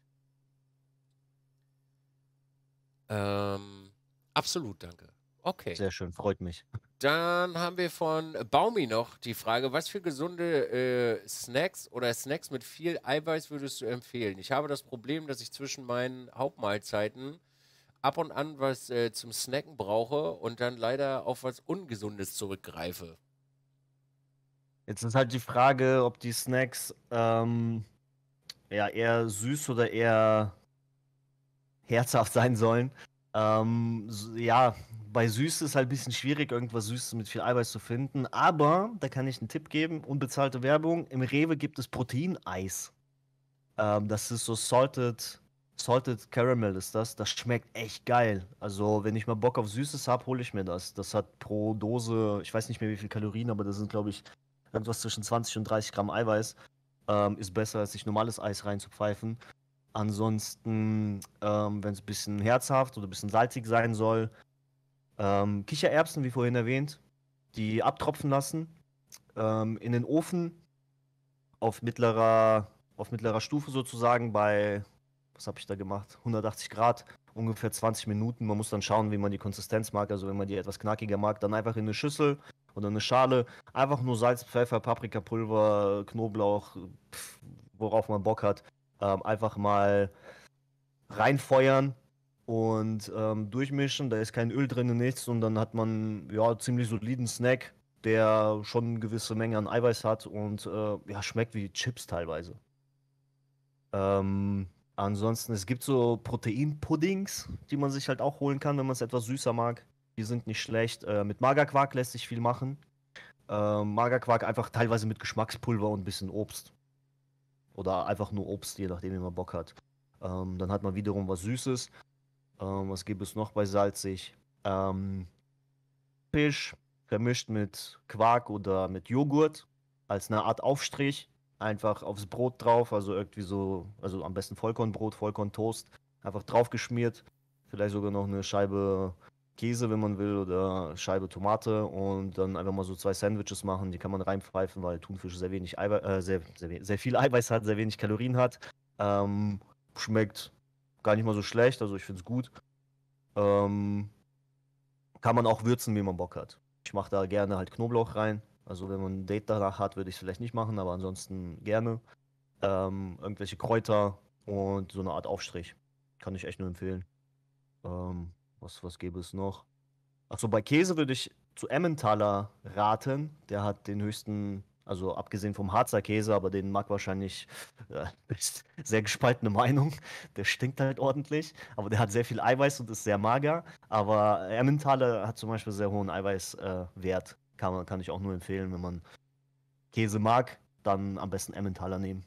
Absolut, danke. Okay. Sehr schön, freut mich. Dann haben wir von Baumi noch die Frage, was für gesunde Snacks oder Snacks mit viel Eiweiß würdest du empfehlen? Ich habe das Problem, dass ich zwischen meinen Hauptmahlzeiten ab und an was zum Snacken brauche und dann leider auf was Ungesundes zurückgreife. Jetzt ist halt die Frage, ob die Snacks eher süß oder eher herzhaft sein sollen. Ja, bei süß ist halt ein bisschen schwierig, irgendwas Süßes mit viel Eiweiß zu finden. Aber da kann ich einen Tipp geben: unbezahlte Werbung. Im Rewe gibt es Proteineis. Das ist so Salted Caramel ist das. Das schmeckt echt geil. Also, wenn ich mal Bock auf Süßes habe, hole ich mir das. Das hat pro Dose, ich weiß nicht mehr wie viel Kalorien, aber das sind, glaube ich, irgendwas zwischen 20 und 30 Gramm Eiweiß. Ist besser, als sich normales Eis reinzupfeifen. Ansonsten, wenn es ein bisschen herzhaft oder ein bisschen salzig sein soll, Kichererbsen, wie vorhin erwähnt, die abtropfen lassen, in den Ofen auf mittlerer Stufe sozusagen bei, was habe ich da gemacht, 180 Grad, ungefähr 20 Minuten. Man muss dann schauen, wie man die Konsistenz mag. Also wenn man die etwas knackiger mag, dann einfach in eine Schüssel oder eine Schale, einfach nur Salz, Pfeffer, Paprikapulver, Knoblauch, worauf man Bock hat. Einfach mal reinfeuern und durchmischen. Da ist kein Öl drin, nichts. Und dann hat man ja ziemlich soliden Snack, der schon eine gewisse Menge an Eiweiß hat und ja, schmeckt wie Chips teilweise. Ansonsten, es gibt so Proteinpuddings, die man sich halt auch holen kann, wenn man es etwas süßer mag. Die sind nicht schlecht. Mit Magerquark lässt sich viel machen. Magerquark einfach teilweise mit Geschmackspulver und ein bisschen Obst. Oder einfach nur Obst, je nachdem, wie man Bock hat. Dann hat man wiederum was Süßes. Was gibt es noch bei salzig? Fisch vermischt mit Quark oder mit Joghurt als eine Art Aufstrich. Einfach aufs Brot drauf, also irgendwie so, also am besten Vollkornbrot, Vollkorntoast. Einfach drauf geschmiert. Vielleicht sogar noch eine Scheibe Käse, wenn man will, oder Scheibe Tomate und dann einfach mal so 2 Sandwiches machen. Die kann man reinpfeifen, weil Thunfisch sehr wenig sehr viel Eiweiß hat, sehr wenig Kalorien hat. Schmeckt gar nicht mal so schlecht, also ich finde es gut. Kann man auch würzen, wie man Bock hat. Ich mache da gerne halt Knoblauch rein. Also wenn man ein Date danach hat, würde ich es vielleicht nicht machen, aber ansonsten gerne. Irgendwelche Kräuter und so eine Art Aufstrich. Kann ich echt nur empfehlen. Was gäbe es noch? Achso, bei Käse würde ich zu Emmentaler raten. Der hat den höchsten, also abgesehen vom Harzer Käse, aber den mag wahrscheinlich sehr gespaltene Meinung. Der stinkt halt ordentlich, aber der hat sehr viel Eiweiß und ist sehr mager. Aber Emmentaler hat zum Beispiel sehr hohen Eiweißwert. Kann ich auch nur empfehlen, wenn man Käse mag, dann am besten Emmentaler nehmen.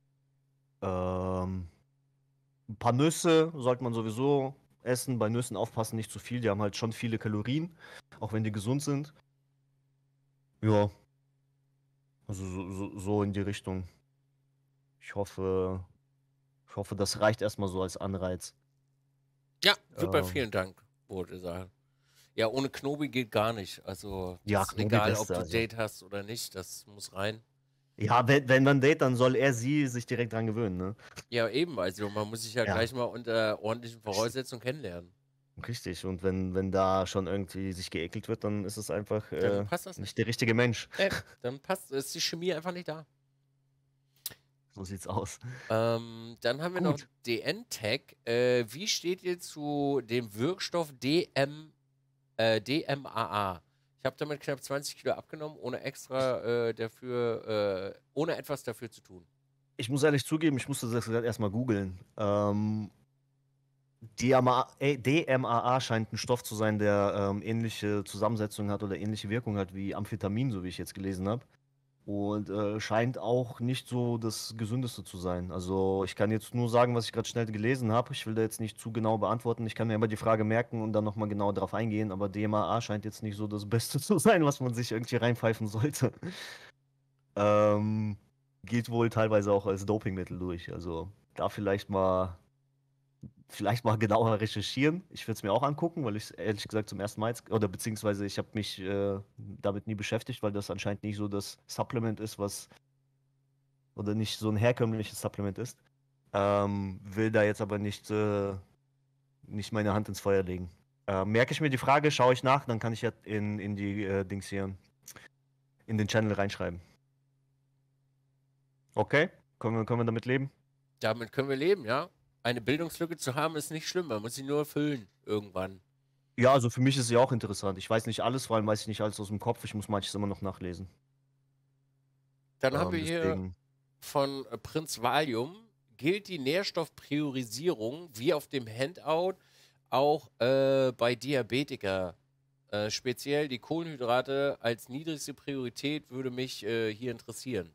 Ein paar Nüsse sollte man sowieso essen. Bei Nüssen aufpassen, nicht zu viel. Die haben halt schon viele Kalorien, auch wenn die gesund sind. Ja. Also so in die Richtung. Ich hoffe, das reicht erstmal so als Anreiz. Ja, super, vielen Dank, wollte ich sagen. Ja, ohne Knobi geht gar nicht. Also, Ja, das ist Knobi egal, ob Beste, du also. Date hast oder nicht, das muss rein. Ja, wenn man Date, dann soll er sie sich direkt dran gewöhnen, ne? Ja, eben, also man muss sich ja Ja. gleich mal unter ordentlichen Voraussetzungen kennenlernen. Richtig, und wenn da schon irgendwie sich geekelt wird, dann ist es einfach Dann passt das nicht der richtige Mensch. Dann ist die Chemie einfach nicht da. So sieht's aus. Dann haben wir noch Gut. DN-Tech. Wie steht ihr zu dem Wirkstoff DMAA? Ich habe damit knapp 20 Kilo abgenommen, ohne ohne etwas dafür zu tun. Ich muss ehrlich zugeben, ich musste das gerade erstmal googeln. DMAA scheint ein Stoff zu sein, der ähnliche Zusammensetzung hat oder ähnliche Wirkung hat wie Amphetamin, so wie ich jetzt gelesen habe. Und scheint auch nicht so das Gesündeste zu sein. Also ich kann jetzt nur sagen, was ich gerade schnell gelesen habe. Ich will da jetzt nicht zu genau beantworten. Ich kann mir aber die Frage merken und dann nochmal genau darauf eingehen. Aber DMAA scheint jetzt nicht so das Beste zu sein, was man sich irgendwie reinpfeifen sollte. Geht wohl teilweise auch als Dopingmittel durch. Also da vielleicht mal genauer recherchieren. Ich würde es mir auch angucken, weil ich es ehrlich gesagt zum ersten Mal jetzt, oder beziehungsweise ich habe mich damit nie beschäftigt, weil das anscheinend nicht so das Supplement ist, oder nicht so ein herkömmliches Supplement ist. Will da jetzt aber nicht meine Hand ins Feuer legen. Merke ich mir die Frage, schaue ich nach, dann kann ich ja in die Dings hier, in den Channel reinschreiben. Okay, können wir damit leben? Damit können wir leben, ja. Eine Bildungslücke zu haben ist nicht schlimm, man muss sie nur füllen irgendwann. Ja, also für mich ist sie auch interessant. Ich weiß nicht alles, vor allem weiß ich nicht alles aus dem Kopf. Ich muss manches immer noch nachlesen. Dann haben wir hier Deswegen. von Prinz Valium, gilt die Nährstoffpriorisierung wie auf dem Handout auch bei Diabetiker. Speziell die Kohlenhydrate als niedrigste Priorität würde mich hier interessieren.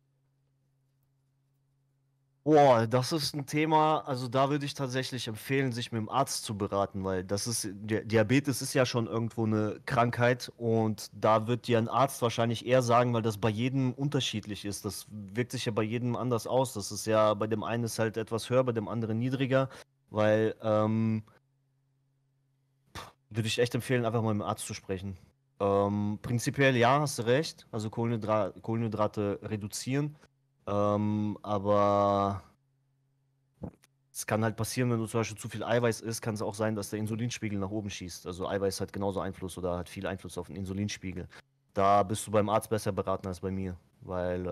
Boah, das ist ein Thema, also da würde ich tatsächlich empfehlen, sich mit dem Arzt zu beraten, weil Diabetes ist ja schon irgendwo eine Krankheit und da wird dir ein Arzt wahrscheinlich eher sagen, weil das bei jedem unterschiedlich ist. Das wirkt sich ja bei jedem anders aus. Das ist ja, bei dem einen ist halt etwas höher, bei dem anderen niedriger, weil würde ich echt empfehlen, einfach mal mit dem Arzt zu sprechen. Prinzipiell ja, hast du recht, also Kohlenhydrate reduzieren. Aber es kann halt passieren, wenn du zum Beispiel zu viel Eiweiß isst, kann es auch sein, dass der Insulinspiegel nach oben schießt. Also Eiweiß hat genauso Einfluss oder hat viel Einfluss auf den Insulinspiegel. Da bist du beim Arzt besser beraten als bei mir, weil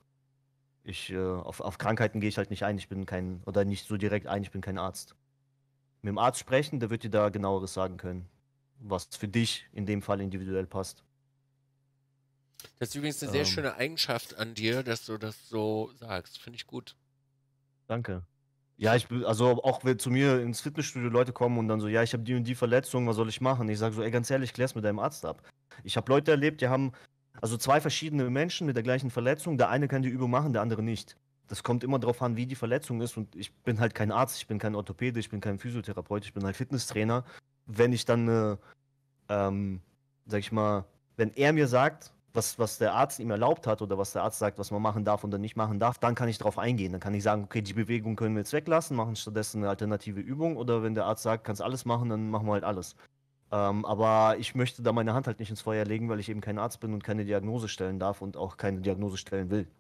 auf Krankheiten gehe ich halt nicht ein. Ich bin nicht so direkt ein, ich bin kein Arzt. Mit dem Arzt sprechen, der wird dir da genaueres sagen können, was für dich in dem Fall individuell passt. Das ist übrigens eine sehr schöne Eigenschaft an dir, dass du das so sagst. Finde ich gut. Danke. Ja, also auch wenn zu mir ins Fitnessstudio Leute kommen und dann so, ja, ich habe die und die Verletzung, was soll ich machen? Ich sage so, ey, ganz ehrlich, klär's mit deinem Arzt ab. Ich habe Leute erlebt, die haben, also zwei verschiedene Menschen mit der gleichen Verletzung, der eine kann die Übung machen, der andere nicht. Das kommt immer darauf an, wie die Verletzung ist und ich bin halt kein Arzt, ich bin kein Orthopäde, ich bin kein Physiotherapeut, ich bin halt Fitnesstrainer. Wenn ich dann, sag ich mal, wenn er mir sagt, was der Arzt ihm erlaubt hat oder was der Arzt sagt, was man machen darf oder nicht machen darf, dann kann ich darauf eingehen. Dann kann ich sagen, okay, die Bewegung können wir jetzt weglassen, machen stattdessen eine alternative Übung. Oder wenn der Arzt sagt, kannst alles machen, dann machen wir halt alles. Aber ich möchte da meine Hand halt nicht ins Feuer legen, weil ich eben kein Arzt bin und keine Diagnose stellen darf und auch keine Diagnose stellen will.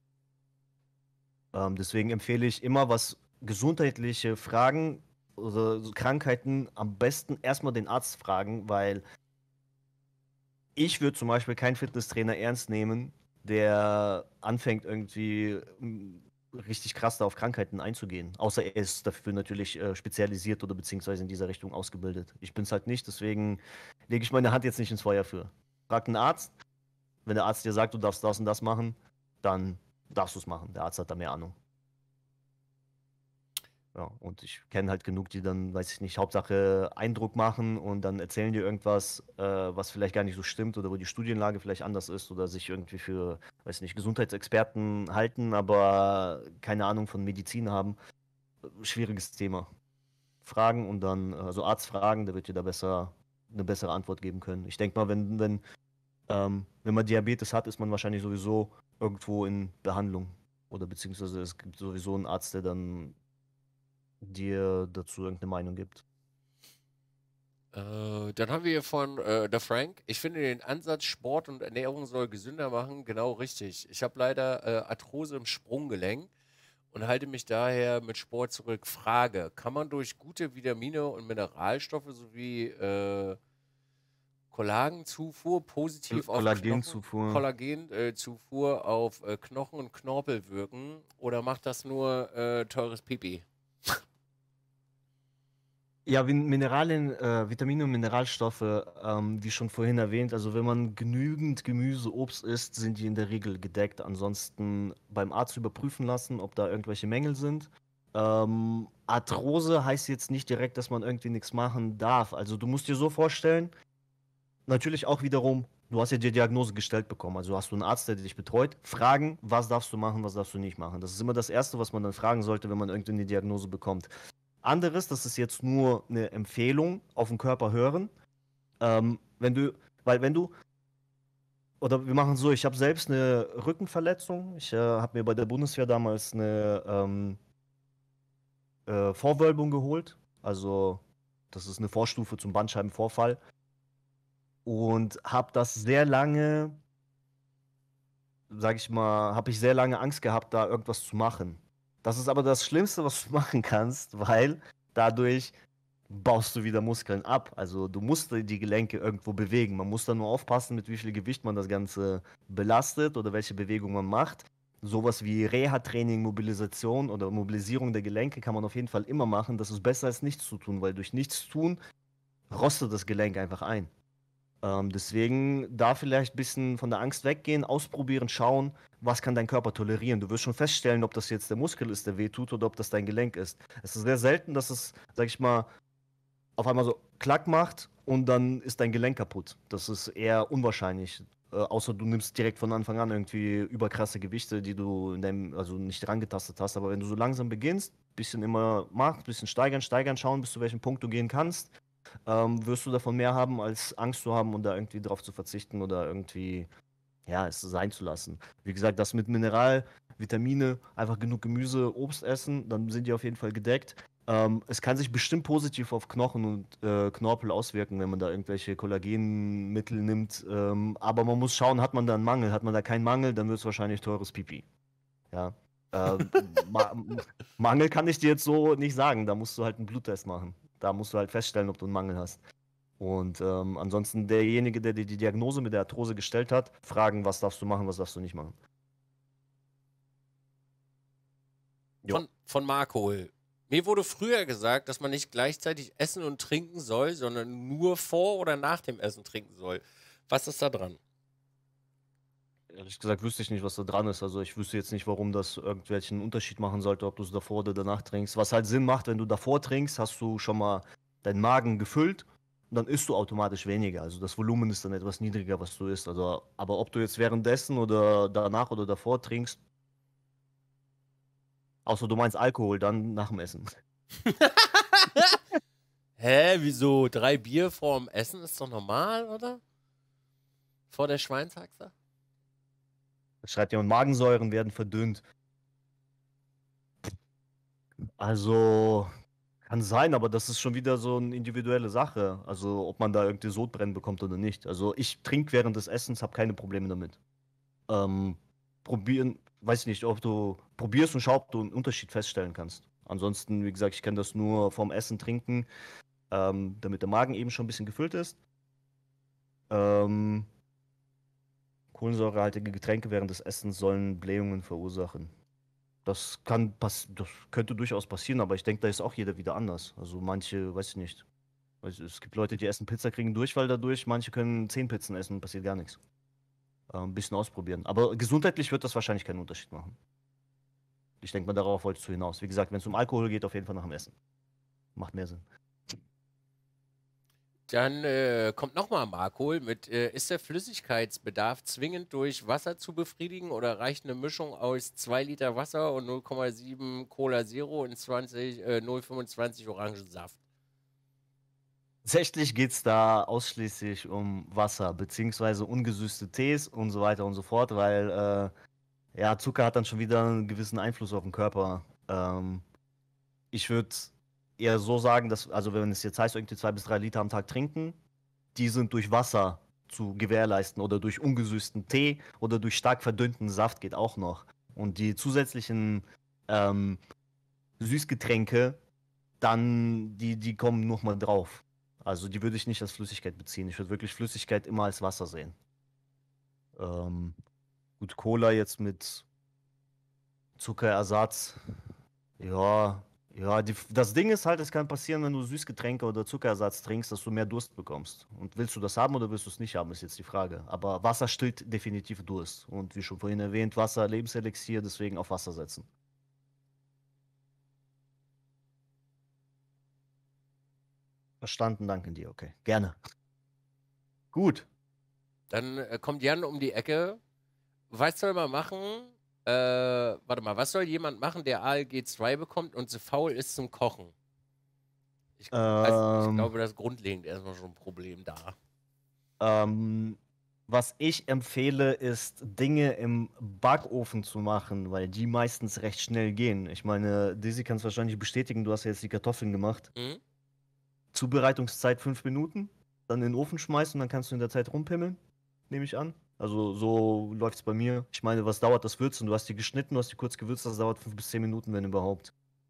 Deswegen empfehle ich immer, was gesundheitliche Fragen oder so Krankheiten am besten erstmal den Arzt fragen, weil ich würde zum Beispiel keinen Fitnesstrainer ernst nehmen, der anfängt irgendwie richtig krass da auf Krankheiten einzugehen. Außer er ist dafür natürlich spezialisiert oder beziehungsweise in dieser Richtung ausgebildet. Ich bin es halt nicht, deswegen lege ich meine Hand jetzt nicht ins Feuer für. Frag einen Arzt. Wenn der Arzt dir sagt, du darfst das und das machen, dann darfst du es machen. Der Arzt hat da mehr Ahnung. Ja, und ich kenne halt genug, die dann, weiß ich nicht, Hauptsache Eindruck machen und dann erzählen dir irgendwas, was vielleicht gar nicht so stimmt oder wo die Studienlage vielleicht anders ist oder sich irgendwie für, weiß nicht, Gesundheitsexperten halten, aber keine Ahnung von Medizin haben. Schwieriges Thema. Fragen und dann, also Arzt fragen, der wird dir da eine bessere Antwort geben können. Ich denke mal, wenn man Diabetes hat, ist man wahrscheinlich sowieso irgendwo in Behandlung. Oder beziehungsweise es gibt sowieso einen Arzt, der dann dir dazu irgendeine Meinung gibt. Dann haben wir hier von der Frank. Ich finde den Ansatz, Sport und Ernährung soll gesünder machen, genau richtig. Ich habe leider Arthrose im Sprunggelenk und halte mich daher mit Sport zurück. Frage: Kann man durch gute Vitamine und Mineralstoffe sowie Kollagenzufuhr positiv auf Kollagenzufuhr. Kollagenzufuhr auf Knochen und Knorpel wirken oder macht das nur teures Pipi? Ja, Vitamine und Mineralstoffe, wie schon vorhin erwähnt, also wenn man genügend Gemüse, Obst isst, sind die in der Regel gedeckt. Ansonsten beim Arzt überprüfen lassen, ob da irgendwelche Mängel sind. Arthrose heißt jetzt nicht direkt, dass man irgendwie nichts machen darf. Also du musst dir so vorstellen, natürlich auch wiederum, du hast ja die Diagnose gestellt bekommen. Also hast du einen Arzt, der dich betreut. Fragen, was darfst du machen, was darfst du nicht machen. Das ist immer das Erste, was man dann fragen sollte, wenn man irgendwie eine Diagnose bekommt. Anderes, das ist jetzt nur eine Empfehlung, auf den Körper hören. Oder wir machen so, ich habe selbst eine Rückenverletzung. Ich habe mir bei der Bundeswehr damals eine Vorwölbung geholt. Also, das ist eine Vorstufe zum Bandscheibenvorfall. Und habe das sehr lange, sag ich mal, habe ich sehr lange Angst gehabt, da irgendwas zu machen. Das ist aber das Schlimmste, was du machen kannst, weil dadurch baust du wieder Muskeln ab. Also du musst die Gelenke irgendwo bewegen. Man muss da nur aufpassen, mit wie viel Gewicht man das Ganze belastet oder welche Bewegung man macht. Sowas wie Reha-Training, Mobilisation oder Mobilisierung der Gelenke kann man auf jeden Fall immer machen. Das ist besser als nichts zu tun, weil durch nichts tun rostet das Gelenk einfach ein. Deswegen da vielleicht ein bisschen von der Angst weggehen, ausprobieren, schauen, was kann dein Körper tolerieren. Du wirst schon feststellen, ob das jetzt der Muskel ist, der wehtut oder ob das dein Gelenk ist. Es ist sehr selten, dass es, sag ich mal, auf einmal so klack macht und dann ist dein Gelenk kaputt. Das ist eher unwahrscheinlich. Außer du nimmst direkt von Anfang an irgendwie überkrasse Gewichte, die du also nicht rangetastet hast. Aber wenn du so langsam beginnst, bisschen immer machst, bisschen steigern, schauen, bis zu welchem Punkt du gehen kannst, wirst du davon mehr haben, als Angst zu haben und da irgendwie drauf zu verzichten oder irgendwie, ja, es sein zu lassen. Wie gesagt, das mit Vitamine, einfach genug Gemüse, Obst essen, dann sind die auf jeden Fall gedeckt. Es kann sich bestimmt positiv auf Knochen und Knorpel auswirken, wenn man da irgendwelche Kollagenmittel nimmt. Aber man muss schauen, hat man da einen Mangel? Hat man da keinen Mangel, dann wird es wahrscheinlich teures Pipi. Ja. Mangel kann ich dir jetzt so nicht sagen. Da musst du halt einen Bluttest machen. Da musst du halt feststellen, ob du einen Mangel hast. Und ansonsten derjenige, der dir die Diagnose mit der Arthrose gestellt hat, fragen, was darfst du machen, was darfst du nicht machen. Von Markol. Mir wurde früher gesagt, dass man nicht gleichzeitig essen und trinken soll, sondern nur vor oder nach dem Essen trinken soll. Was ist da dran? Ehrlich gesagt wüsste ich nicht, was da dran ist. Also ich wüsste jetzt nicht, warum das irgendwelchen Unterschied machen sollte, ob du es davor oder danach trinkst. Was halt Sinn macht, wenn du davor trinkst, hast du schon mal deinen Magen gefüllt und dann isst du automatisch weniger. Also das Volumen ist dann etwas niedriger, was du isst. Also, aber ob du jetzt währenddessen oder danach oder davor trinkst, außer du meinst Alkohol, dann nach dem Essen. Hä, wieso? 3 Bier vorm Essen ist doch normal, oder? Vor der Schweinshaxe? Das schreibt ja, und Magensäuren werden verdünnt. Also, kann sein, aber das ist schon wieder so eine individuelle Sache. Also, ob man da irgendwie Sodbrennen bekommt oder nicht. Also, ich trinke während des Essens, habe keine Probleme damit. Probieren, weiß ich nicht, ob du probierst und schau, ob du einen Unterschied feststellen kannst. Ansonsten, wie gesagt, ich kann das nur vorm Essen trinken, damit der Magen eben schon ein bisschen gefüllt ist. Kohlensäurehaltige Getränke während des Essens sollen Blähungen verursachen. Das könnte durchaus passieren, aber ich denke, da ist auch jeder wieder anders. Also manche, weiß ich nicht. Es gibt Leute, die essen Pizza, kriegen Durchfall dadurch, manche können 10 Pizzen essen und passiert gar nichts. Ein bisschen ausprobieren. Aber gesundheitlich wird das wahrscheinlich keinen Unterschied machen. Ich denke mal, darauf wolltest du hinaus. Wie gesagt, wenn es um Alkohol geht, auf jeden Fall nach dem Essen. Macht mehr Sinn. Dann kommt nochmal Markol mit, ist der Flüssigkeitsbedarf zwingend durch Wasser zu befriedigen oder reicht eine Mischung aus 2 Liter Wasser und 0,7 Cola Zero und 0,25 Orangensaft? Tatsächlich geht es da ausschließlich um Wasser, beziehungsweise ungesüßte Tees und so weiter und so fort, weil Zucker hat dann schon wieder einen gewissen Einfluss auf den Körper. Ich würde eher so sagen, dass, also wenn es jetzt heißt, irgendwie 2 bis 3 Liter am Tag trinken, die sind durch Wasser zu gewährleisten oder durch ungesüßten Tee oder durch stark verdünnten Saft geht auch noch. Und die zusätzlichen Süßgetränke, dann, die kommen nochmal drauf. Also die würde ich nicht als Flüssigkeit beziehen. Ich würde wirklich Flüssigkeit immer als Wasser sehen. Gut, Cola jetzt mit Zuckerersatz. Ja, das Ding ist halt, es kann passieren, wenn du Süßgetränke oder Zuckerersatz trinkst, dass du mehr Durst bekommst. Und willst du das haben oder willst du es nicht haben, ist jetzt die Frage. Aber Wasser stillt definitiv Durst. Und wie schon vorhin erwähnt, Wasser, Lebenselixier, deswegen auf Wasser setzen. Verstanden, danke dir, okay. Gerne. Gut. Dann kommt Jan um die Ecke. Was soll man machen? Warte mal, was soll jemand machen, der ALG 2 bekommt und so faul ist zum Kochen? Ich glaube, das ist grundlegend erstmal schon ein Problem da. Was ich empfehle, ist, Dinge im Backofen zu machen, weil die meistens recht schnell gehen. Ich meine, Dizzy kann es wahrscheinlich bestätigen, du hast ja jetzt die Kartoffeln gemacht. Mhm. Zubereitungszeit 5 Minuten, dann in den Ofen schmeißen, dann kannst du in der Zeit rumpimmeln, nehme ich an. Also so läuft es bei mir. Ich meine, was dauert das Würzen? Du hast die geschnitten, du hast die kurz gewürzt, das dauert 5 bis 10 Minuten, wenn überhaupt.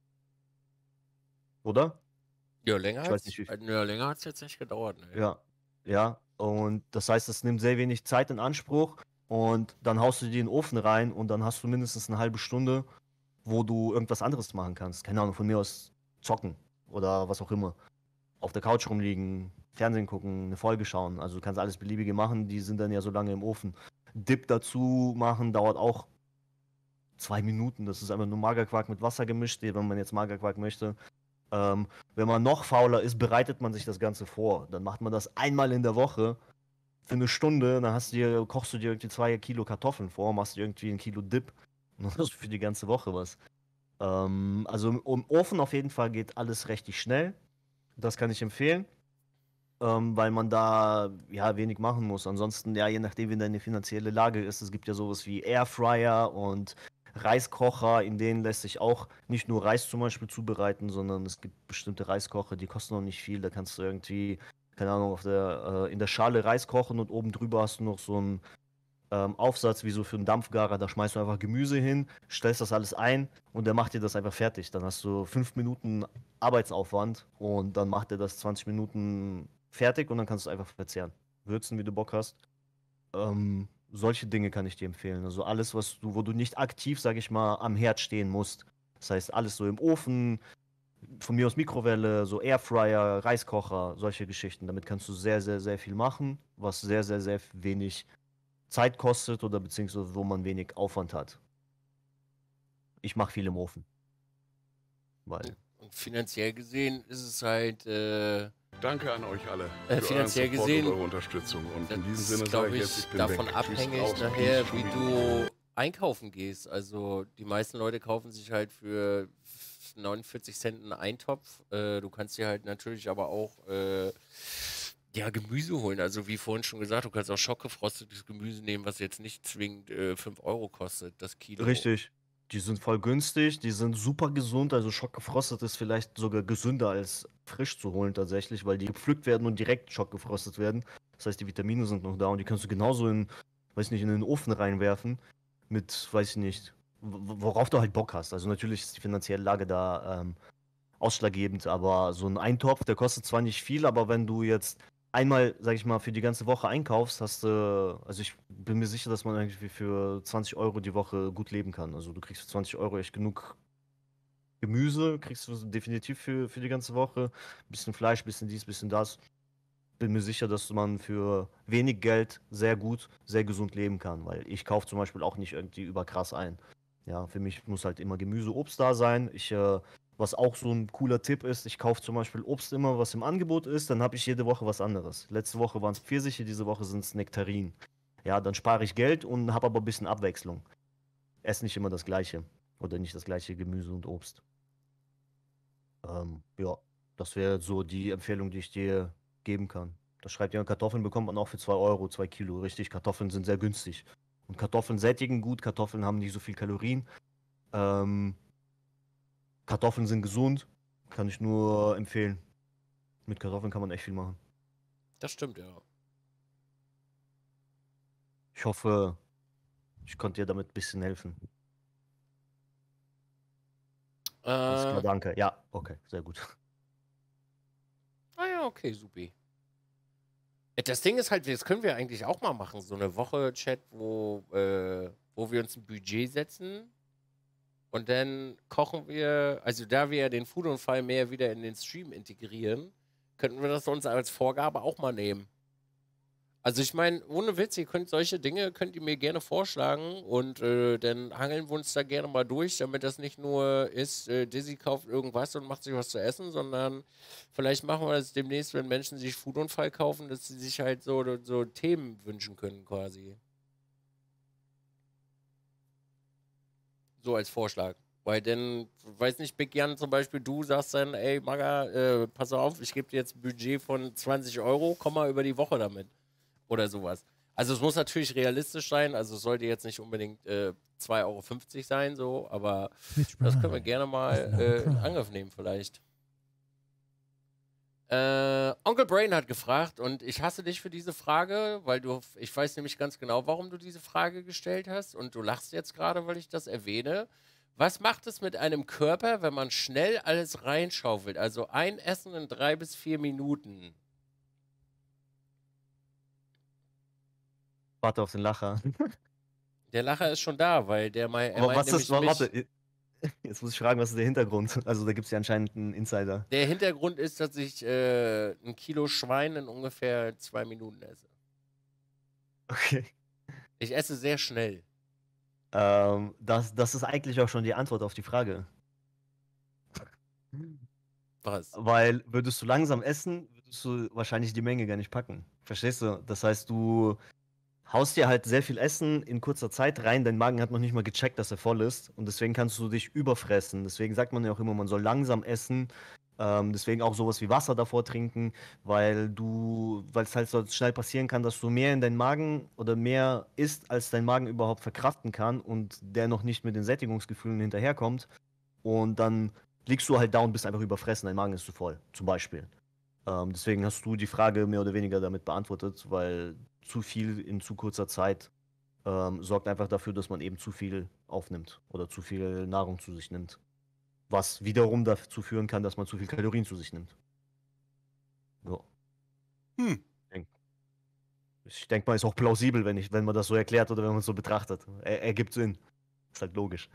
Oder? Ja, länger Ich weiß nicht, wie viel. Ja, länger hat es jetzt nicht gedauert. Ne? Ja. Und das heißt, es nimmt sehr wenig Zeit in Anspruch und dann haust du die in den Ofen rein und dann hast du mindestens eine halbe Stunde, wo du irgendwas anderes machen kannst. Keine Ahnung, von mir aus zocken oder was auch immer. Auf der Couch rumliegen, Fernsehen gucken, eine Folge schauen. Also du kannst alles Beliebige machen, die sind dann ja so lange im Ofen. Dip dazu machen dauert auch 2 Minuten. Das ist einfach nur Magerquark mit Wasser gemischt, wenn man jetzt Magerquark möchte. Wenn man noch fauler ist, bereitet man sich das Ganze vor. Dann macht man das einmal in der Woche für eine Stunde. Dann kochst du dir irgendwie 2 Kilo Kartoffeln vor, machst dir irgendwie 1 Kilo Dip. Und dann hast du für die ganze Woche was. Also im Ofen auf jeden Fall geht alles richtig schnell. Das kann ich empfehlen, weil man da ja wenig machen muss. Ansonsten, ja, je nachdem, wie deine finanzielle Lage ist, es gibt ja sowas wie Airfryer und Reiskocher, in denen lässt sich auch nicht nur Reis zum Beispiel zubereiten, sondern es gibt bestimmte Reiskocher, die kosten noch nicht viel. Da kannst du irgendwie, keine Ahnung, in der Schale Reis kochen und oben drüber hast du noch so einen Aufsatz wie so für einen Dampfgarer. Da schmeißt du einfach Gemüse hin, stellst das alles ein und der macht dir das einfach fertig. Dann hast du 5 Minuten Arbeitsaufwand und dann macht er das 20 Minuten fertig und dann kannst du einfach verzehren. Würzen, wie du Bock hast. Solche Dinge kann ich dir empfehlen. Also alles, wo du nicht aktiv, sag ich mal, am Herd stehen musst. Das heißt, alles so im Ofen, von mir aus Mikrowelle, so Airfryer, Reiskocher, solche Geschichten. Damit kannst du sehr, sehr, sehr viel machen, was sehr, sehr, sehr wenig Zeit kostet oder beziehungsweise wo man wenig Aufwand hat. Ich mache viel im Ofen. Weil. Und finanziell gesehen ist es halt. Danke an euch alle. Finanziell gesehen. Und eure Unterstützung. Und in diesem Sinne glaube ich, davon abhängig nachher, wie du einkaufen gehst. Also die meisten Leute kaufen sich halt für 49 Cent einen Eintopf. Du kannst dir halt natürlich aber auch Gemüse holen. Also wie vorhin schon gesagt, du kannst auch schockgefrostetes Gemüse nehmen, was jetzt nicht zwingend 5 Euro kostet, das Kilo. Richtig. Die sind voll günstig, die sind super gesund, also schockgefrostet ist vielleicht sogar gesünder als frisch zu holen tatsächlich, weil die gepflückt werden und direkt schockgefrostet werden. Das heißt, die Vitamine sind noch da und die kannst du genauso in den Ofen reinwerfen mit, weiß ich nicht, worauf du halt Bock hast. Also natürlich ist die finanzielle Lage da ausschlaggebend, aber so ein Eintopf, der kostet zwar nicht viel, aber wenn du jetzt einmal, sag ich mal, für die ganze Woche einkaufst, hast du, also ich bin mir sicher, dass man irgendwie für 20 Euro die Woche gut leben kann. Also du kriegst für 20 Euro echt genug Gemüse, kriegst du definitiv für die ganze Woche. Bisschen Fleisch, bisschen dies, bisschen das. Bin mir sicher, dass man für wenig Geld sehr gut, sehr gesund leben kann, weil ich kaufe zum Beispiel auch nicht irgendwie überkrass ein. Ja, für mich muss halt immer Gemüse, Obst da sein. Was auch so ein cooler Tipp ist, ich kaufe zum Beispiel Obst immer, was im Angebot ist, dann habe ich jede Woche was anderes. Letzte Woche waren es Pfirsiche, diese Woche sind es Nektarinen. Ja, dann spare ich Geld und habe aber ein bisschen Abwechslung. Esse nicht immer das Gleiche. Oder nicht das gleiche Gemüse und Obst. Ja, das wäre so die Empfehlung, die ich dir geben kann. Da schreibt jemand, Kartoffeln bekommt man auch für 2 Euro, 2 Kilo. Richtig, Kartoffeln sind sehr günstig. Und Kartoffeln sättigen gut, Kartoffeln haben nicht so viel Kalorien. Kartoffeln sind gesund, Kann ich nur empfehlen. Mit Kartoffeln kann man echt viel machen. Das stimmt, ja. Ich hoffe, ich konnte dir damit ein bisschen helfen. Alles klar, danke. Ja, okay, sehr gut. Ah ja, okay, supi. Das Ding ist halt, das können wir eigentlich auch mal machen, so eine Woche Chat, wo wir uns ein Budget setzen und dann kochen wir, also da wir ja den Food-Unfall mehr wieder in den Stream integrieren, könnten wir das uns als Vorgabe auch mal nehmen. Also ich meine, ohne Witz, ihr könnt solche Dinge, könnt ihr mir gerne vorschlagen und dann hangeln wir uns da gerne mal durch, damit das nicht nur ist, Dizzy kauft irgendwas und macht sich was zu essen, sondern vielleicht machen wir das demnächst, wenn Menschen sich Food-Unfall kaufen, dass sie sich halt so Themen wünschen können quasi. So als Vorschlag. Weil dann, weiß nicht, Big Jan zum Beispiel, du sagst dann, ey Maga, pass auf, ich gebe dir jetzt ein Budget von 20 €, komm mal über die Woche damit. Oder sowas. Also es muss natürlich realistisch sein, also es sollte jetzt nicht unbedingt 2,50 € sein, so, aber das können wir gerne mal in Angriff nehmen vielleicht. Onkel Brain hat gefragt und ich hasse dich für diese Frage, weil ich weiß nämlich ganz genau, warum du diese Frage gestellt hast und du lachst jetzt gerade, weil ich das erwähne. Was macht es mit einem Körper, wenn man schnell alles reinschaufelt? Also ein Essen in 3 bis 4 Minuten. Warte auf den Lacher. Der Lacher ist schon da, weil der mal. Aber was ist, warte, jetzt muss ich fragen, was ist der Hintergrund? Also da gibt es ja anscheinend einen Insider. Der Hintergrund ist, dass ich 1 Kilo Schwein in ungefähr 2 Minuten esse. Okay. Ich esse sehr schnell. Das ist eigentlich auch schon die Antwort auf die Frage. Was? Weil würdest du langsam essen, würdest du wahrscheinlich die Menge gar nicht packen. Verstehst du? Das heißt, du haust dir halt sehr viel Essen in kurzer Zeit rein, dein Magen hat noch nicht mal gecheckt, dass er voll ist und deswegen kannst du dich überfressen. Deswegen sagt man ja auch immer, man soll langsam essen. Deswegen auch sowas wie Wasser davor trinken, weil es halt so schnell passieren kann, dass du mehr in deinen Magen oder mehr isst, als dein Magen überhaupt verkraften kann und der noch nicht mit den Sättigungsgefühlen hinterherkommt und dann liegst du halt da und bist einfach überfressen, dein Magen ist zu voll, zum Beispiel. Deswegen hast du die Frage mehr oder weniger damit beantwortet, weil zu viel in zu kurzer Zeit sorgt einfach dafür, dass man eben zu viel aufnimmt oder zu viel Nahrung zu sich nimmt. Was wiederum dazu führen kann, dass man zu viel Kalorien zu sich nimmt. Ja. Ich denke mal, ist auch plausibel, wenn man das so erklärt oder wenn man es so betrachtet. Ergibt Sinn. Ist halt logisch.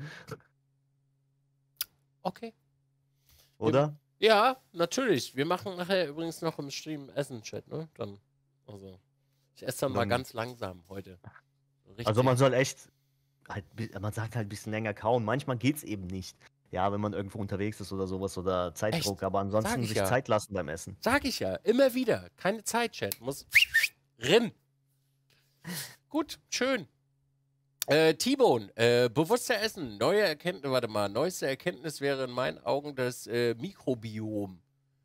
Okay. Oder? Ja, natürlich. Wir machen nachher übrigens noch im Stream Essen-Chat, ne? Dann, also, ich esse dann mal ganz langsam heute. Richtig. Also man soll echt, man sagt halt ein bisschen länger kauen. Manchmal geht's eben nicht. Ja, wenn man irgendwo unterwegs ist oder sowas oder Zeitdruck, Echt? aber ansonsten sich Zeit lassen beim Essen. Sag ich ja, immer wieder. Keine Zeit, Chat. Muss rin. Gut, schön. T-Bone, bewusster Essen, neueste Erkenntnis wäre in meinen Augen das Mikrobiom.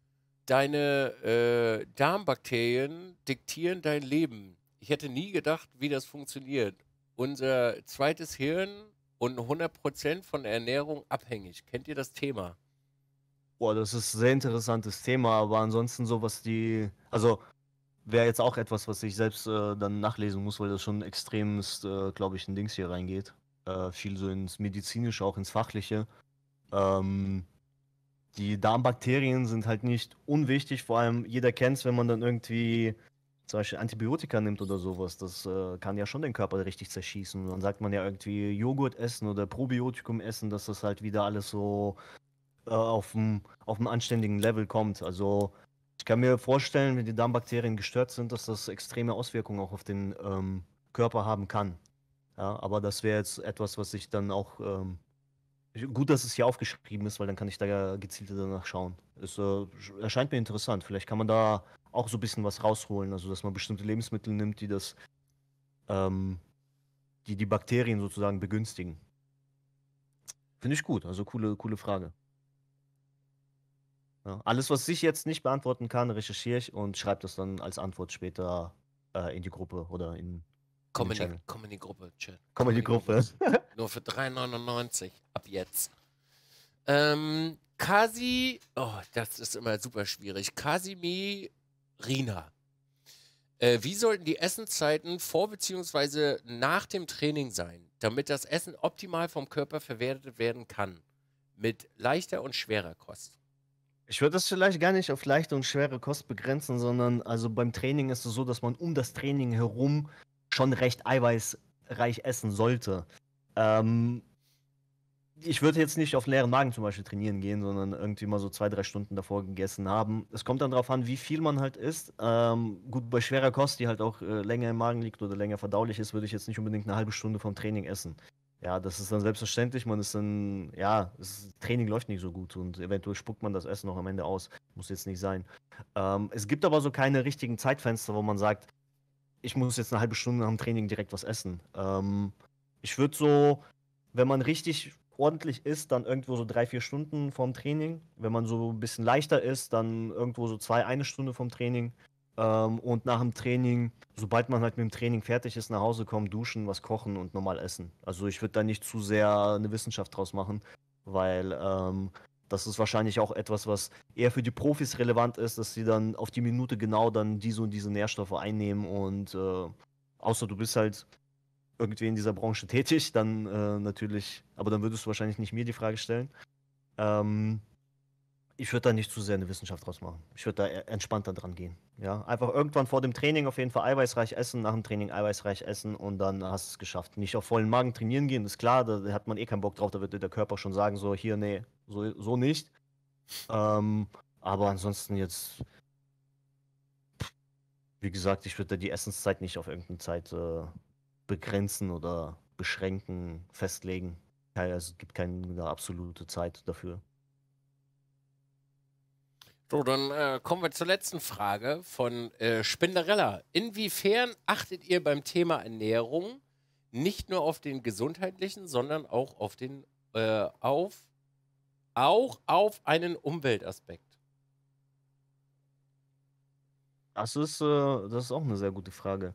Deine Darmbakterien diktieren dein Leben. Ich hätte nie gedacht, wie das funktioniert. Unser zweites Hirn und 100% von der Ernährung abhängig. Kennt ihr das Thema? Boah, das ist ein sehr interessantes Thema, aber ansonsten also wäre jetzt auch etwas, was ich selbst dann nachlesen muss, weil das schon extremst, glaube ich, in Dings hier reingeht. Viel so ins Medizinische, auch ins Fachliche. Die Darmbakterien sind halt nicht unwichtig, vor allem jeder kennt es, wenn man dann irgendwie zum Beispiel Antibiotika nimmt oder sowas. Das kann ja schon den Körper richtig zerschießen. Dann sagt man ja irgendwie Joghurt essen oder Probiotikum essen, dass das halt wieder alles so auf einem anständigen Level kommt. Also ich kann mir vorstellen, wenn die Darmbakterien gestört sind, dass das extreme Auswirkungen auch auf den Körper haben kann. Ja, aber das wäre jetzt etwas, was ich dann auch gut, dass es hier aufgeschrieben ist, weil dann kann ich da ja gezielter danach schauen. Es erscheint mir interessant. Vielleicht kann man da auch so ein bisschen was rausholen, also dass man bestimmte Lebensmittel nimmt, die die Bakterien sozusagen begünstigen. Finde ich gut, also coole Frage. Ja, alles, was ich jetzt nicht beantworten kann, recherchiere ich und schreibe das dann als Antwort später in die Gruppe oder Komm in die Gruppe, Chat. Komm in die Gruppe. Nur für 3,99 ab jetzt. Das ist immer super schwierig. Kasimir Rina. Wie sollten die Essenszeiten vor bzw. nach dem Training sein, damit das Essen optimal vom Körper verwertet werden kann? Mit leichter und schwerer Kost. Ich würde das vielleicht gar nicht auf leichte und schwere Kost begrenzen, sondern also beim Training ist es so, dass man um das Training herum schon recht eiweißreich essen sollte. Ich würde jetzt nicht auf leeren Magen zum Beispiel trainieren gehen, sondern irgendwie mal so 2, 3 Stunden davor gegessen haben. Es kommt dann darauf an, wie viel man halt isst. Gut, bei schwerer Kost, die halt auch länger im Magen liegt oder länger verdaulich ist, würde ich jetzt nicht unbedingt eine halbe Stunde vom Training essen. Ja, das ist dann selbstverständlich. Man ist dann, ja, das Training läuft nicht so gut und eventuell spuckt man das Essen noch am Ende aus. Muss jetzt nicht sein. Es gibt aber so keine richtigen Zeitfenster, wo man sagt, ich muss jetzt eine halbe Stunde nach dem Training direkt was essen. Ich würde so, wenn man richtig ordentlich isst, dann irgendwo so 3, 4 Stunden vorm Training. Wenn man so ein bisschen leichter ist, dann irgendwo so 2, 1 Stunde vom Training. Und nach dem Training, sobald man halt mit dem Training fertig ist, nach Hause kommen, duschen, was kochen und normal essen. Also ich würde da nicht zu sehr eine Wissenschaft draus machen, weil das ist wahrscheinlich auch etwas, was eher für die Profis relevant ist, dass sie dann auf die Minute genau dann diese und diese Nährstoffe einnehmen und außer du bist halt irgendwie in dieser Branche tätig, dann natürlich, aber dann würdest du wahrscheinlich nicht mir die Frage stellen. Ich würde da nicht zu sehr eine Wissenschaft draus machen. Ich würde da entspannter dran gehen. Ja, einfach irgendwann vor dem Training auf jeden Fall eiweißreich essen, nach dem Training eiweißreich essen und dann hast du es geschafft. Nicht auf vollen Magen trainieren gehen, ist klar, da hat man eh keinen Bock drauf, da wird dir der Körper schon sagen, so hier, nee, so nicht. Aber ansonsten jetzt, wie gesagt, ich würde da die Essenszeit nicht auf irgendeine Zeit begrenzen oder beschränken, festlegen. Also es gibt keine absolute Zeit dafür. So, dann kommen wir zur letzten Frage von Spinderella. Inwiefern achtet ihr beim Thema Ernährung nicht nur auf den gesundheitlichen, sondern auch auf den auf einen Umweltaspekt? Das ist auch eine sehr gute Frage.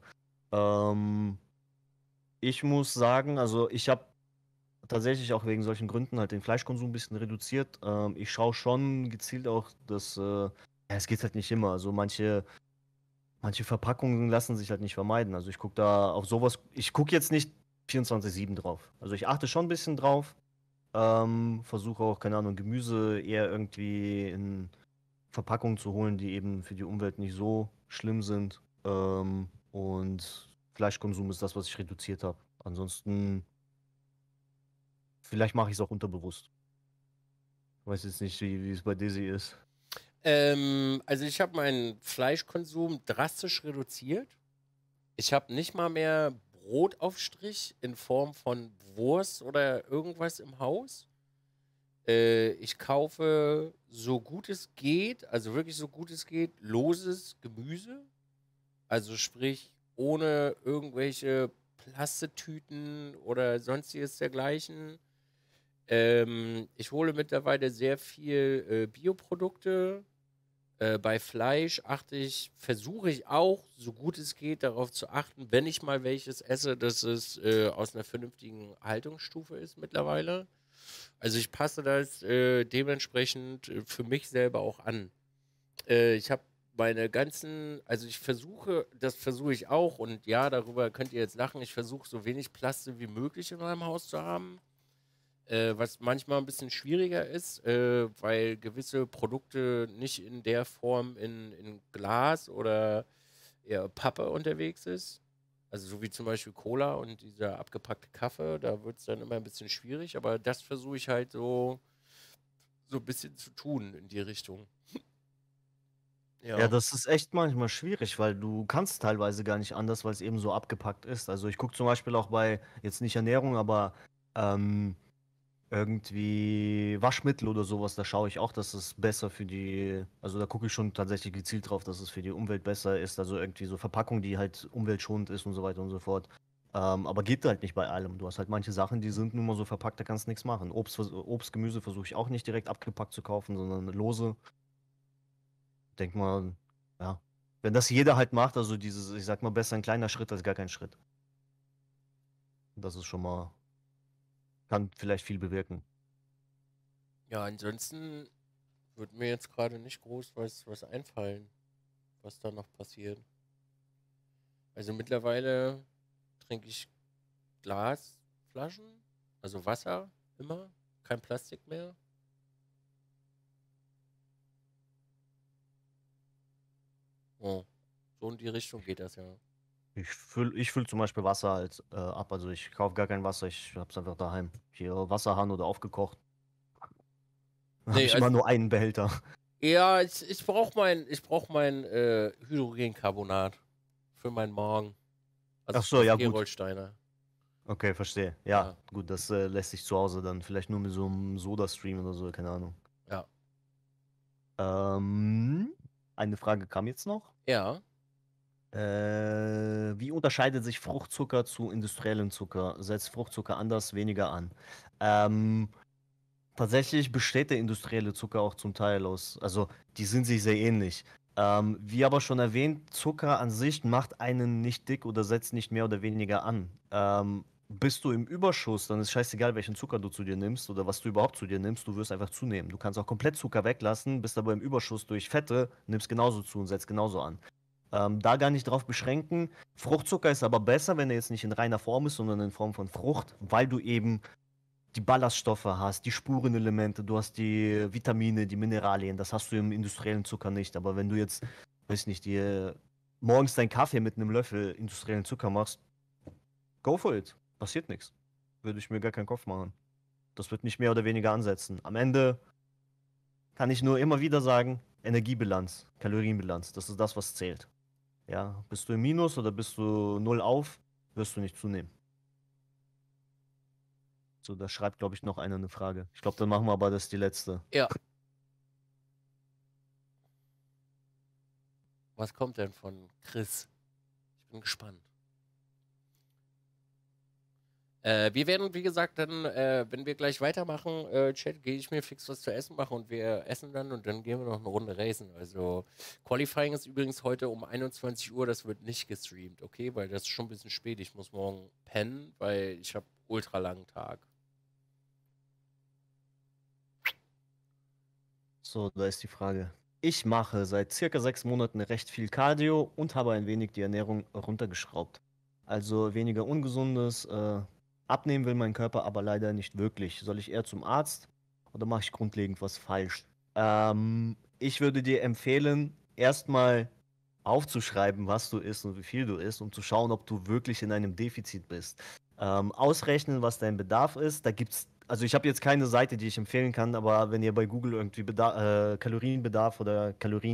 Ich muss sagen, also ich habe tatsächlich auch wegen solchen Gründen halt den Fleischkonsum ein bisschen reduziert. Ich schaue schon gezielt auch, dass, ja, es geht halt nicht immer. Also manche Verpackungen lassen sich halt nicht vermeiden. Also ich gucke da auf sowas, ich gucke jetzt nicht 24/7 drauf. Also ich achte schon ein bisschen drauf. Versuche auch, keine Ahnung, Gemüse eher irgendwie in Verpackungen zu holen, die eben für die Umwelt nicht so schlimm sind. Und Fleischkonsum ist das, was ich reduziert habe. Ansonsten, vielleicht mache ich es auch unterbewusst. Ich weiß jetzt nicht, wie es bei Daisy ist. Also ich habe meinen Fleischkonsum drastisch reduziert. Ich habe nicht mal mehr Brotaufstrich in Form von Wurst oder irgendwas im Haus. Ich kaufe so gut es geht, also wirklich so gut es geht, loses Gemüse. Also sprich, ohne irgendwelche Plastetüten oder sonstiges dergleichen. Ich hole mittlerweile sehr viel Bioprodukte. Bei Fleisch versuche ich auch, so gut es geht, darauf zu achten, wenn ich mal welches esse, dass es aus einer vernünftigen Haltungsstufe ist mittlerweile. Also ich passe das dementsprechend für mich selber auch an. Ich habe meine ganzen, also das versuche ich auch und ja, darüber könnt ihr jetzt lachen, ich versuche so wenig Plastik wie möglich in meinem Haus zu haben. Was manchmal ein bisschen schwieriger ist, weil gewisse Produkte nicht in der Form in Glas oder eher Pappe unterwegs ist. Also so wie zum Beispiel Cola und dieser abgepackte Kaffee, da wird es dann immer ein bisschen schwierig, aber das versuche ich halt so ein bisschen zu tun in die Richtung. Ja, das ist echt manchmal schwierig, weil du kannst teilweise gar nicht anders, weil es eben so abgepackt ist. Also ich gucke zum Beispiel auch bei, jetzt nicht Ernährung, aber irgendwie Waschmittel oder sowas, da schaue ich auch, dass es besser für die, also da gucke ich schon tatsächlich gezielt drauf, dass es für die Umwelt besser ist, also irgendwie so Verpackung, die halt umweltschonend ist und so weiter und so fort. Aber geht halt nicht bei allem. Du hast halt manche Sachen, die sind nun mal so verpackt, da kannst du nichts machen. Obst, Gemüse versuche ich auch nicht direkt abgepackt zu kaufen, sondern lose. Denk mal, ja, wenn das jeder halt macht, also dieses, ich sag mal, besser ein kleiner Schritt als gar kein Schritt. Das ist schon mal, kann vielleicht viel bewirken. Ja, ansonsten würde mir jetzt gerade nicht groß was einfallen, was da noch passiert. Also mittlerweile trinke ich Glasflaschen, also Wasser immer, kein Plastik mehr. Oh, so in die Richtung geht das ja. Ich füll zum Beispiel Wasser halt ab. Also ich kaufe gar kein Wasser, ich hab's einfach daheim. Hier Wasserhahn oder aufgekocht. Dann habe Nee, ich also, immer nur einen Behälter. ja, ich brauch mein Hydrogencarbonat für meinen Magen. Also Ach so, für ja gut. Gerolsteiner. Okay, verstehe. Ja. Ja, gut, das lässt sich zu Hause dann vielleicht nur mit so einem Soda-Stream oder so, keine Ahnung. Ja. Eine Frage kam jetzt noch. Ja. Wie unterscheidet sich Fruchtzucker zu industriellem Zucker? Setzt Fruchtzucker anders, weniger an? Ähm, Tatsächlich besteht der industrielle Zucker auch zum Teil aus, also die sind sich sehr ähnlich. Wie aber schon erwähnt, Zucker an sich macht einen nicht dick oder setzt nicht mehr oder weniger an. Bist du im Überschuss, dann ist scheißegal, welchen Zucker du zu dir nimmst oder was du überhaupt zu dir nimmst, du wirst einfach zunehmen. Du kannst auch komplett Zucker weglassen, bist aber im Überschuss durch Fette, nimmst genauso zu und setzt genauso an. Da gar nicht drauf beschränken. Fruchtzucker ist aber besser, wenn er jetzt nicht in reiner Form ist, sondern in Form von Frucht, weil du eben die Ballaststoffe hast, die Spurenelemente, du hast die Vitamine, die Mineralien, das hast du im industriellen Zucker nicht. Aber wenn du jetzt, weiß nicht, dir morgens deinen Kaffee mit einem Löffel industriellen Zucker machst, go for it. Passiert nichts. Würde ich mir gar keinen Kopf machen. Das wird nicht mehr oder weniger ansetzen. Am Ende kann ich nur immer wieder sagen, Energiebilanz, Kalorienbilanz, das ist das, was zählt. Ja, bist du im Minus oder bist du null auf, wirst du nicht zunehmen. So, da schreibt, glaube ich, noch einer eine Frage. Ich glaube, dann machen wir aber das die letzte. Ja. Was kommt denn von Chris? Ich bin gespannt. Wir werden, wie gesagt, dann, wenn wir gleich weitermachen, Chat, gehe ich mir fix was zu essen machen und wir essen dann und dann gehen wir noch eine Runde racen. Also, Qualifying ist übrigens heute um 21 Uhr, das wird nicht gestreamt, okay? Weil das ist schon ein bisschen spät. Ich muss morgen pennen, weil ich habe ultra langen Tag. So, da ist die Frage. Ich mache seit circa 6 Monaten recht viel Cardio und habe ein wenig die Ernährung runtergeschraubt. Also weniger Ungesundes. Abnehmen will mein Körper aber leider nicht wirklich. Soll ich eher zum Arzt oder mache ich grundlegend was falsch? Ich würde dir empfehlen, erstmal aufzuschreiben, was du isst und wie viel du isst, um zu schauen, ob du wirklich in einem Defizit bist. Ausrechnen, was dein Bedarf ist. Da gibt's, also ich habe jetzt keine Seite, die ich empfehlen kann, aber wenn ihr bei Google irgendwie Kalorienbedarf oder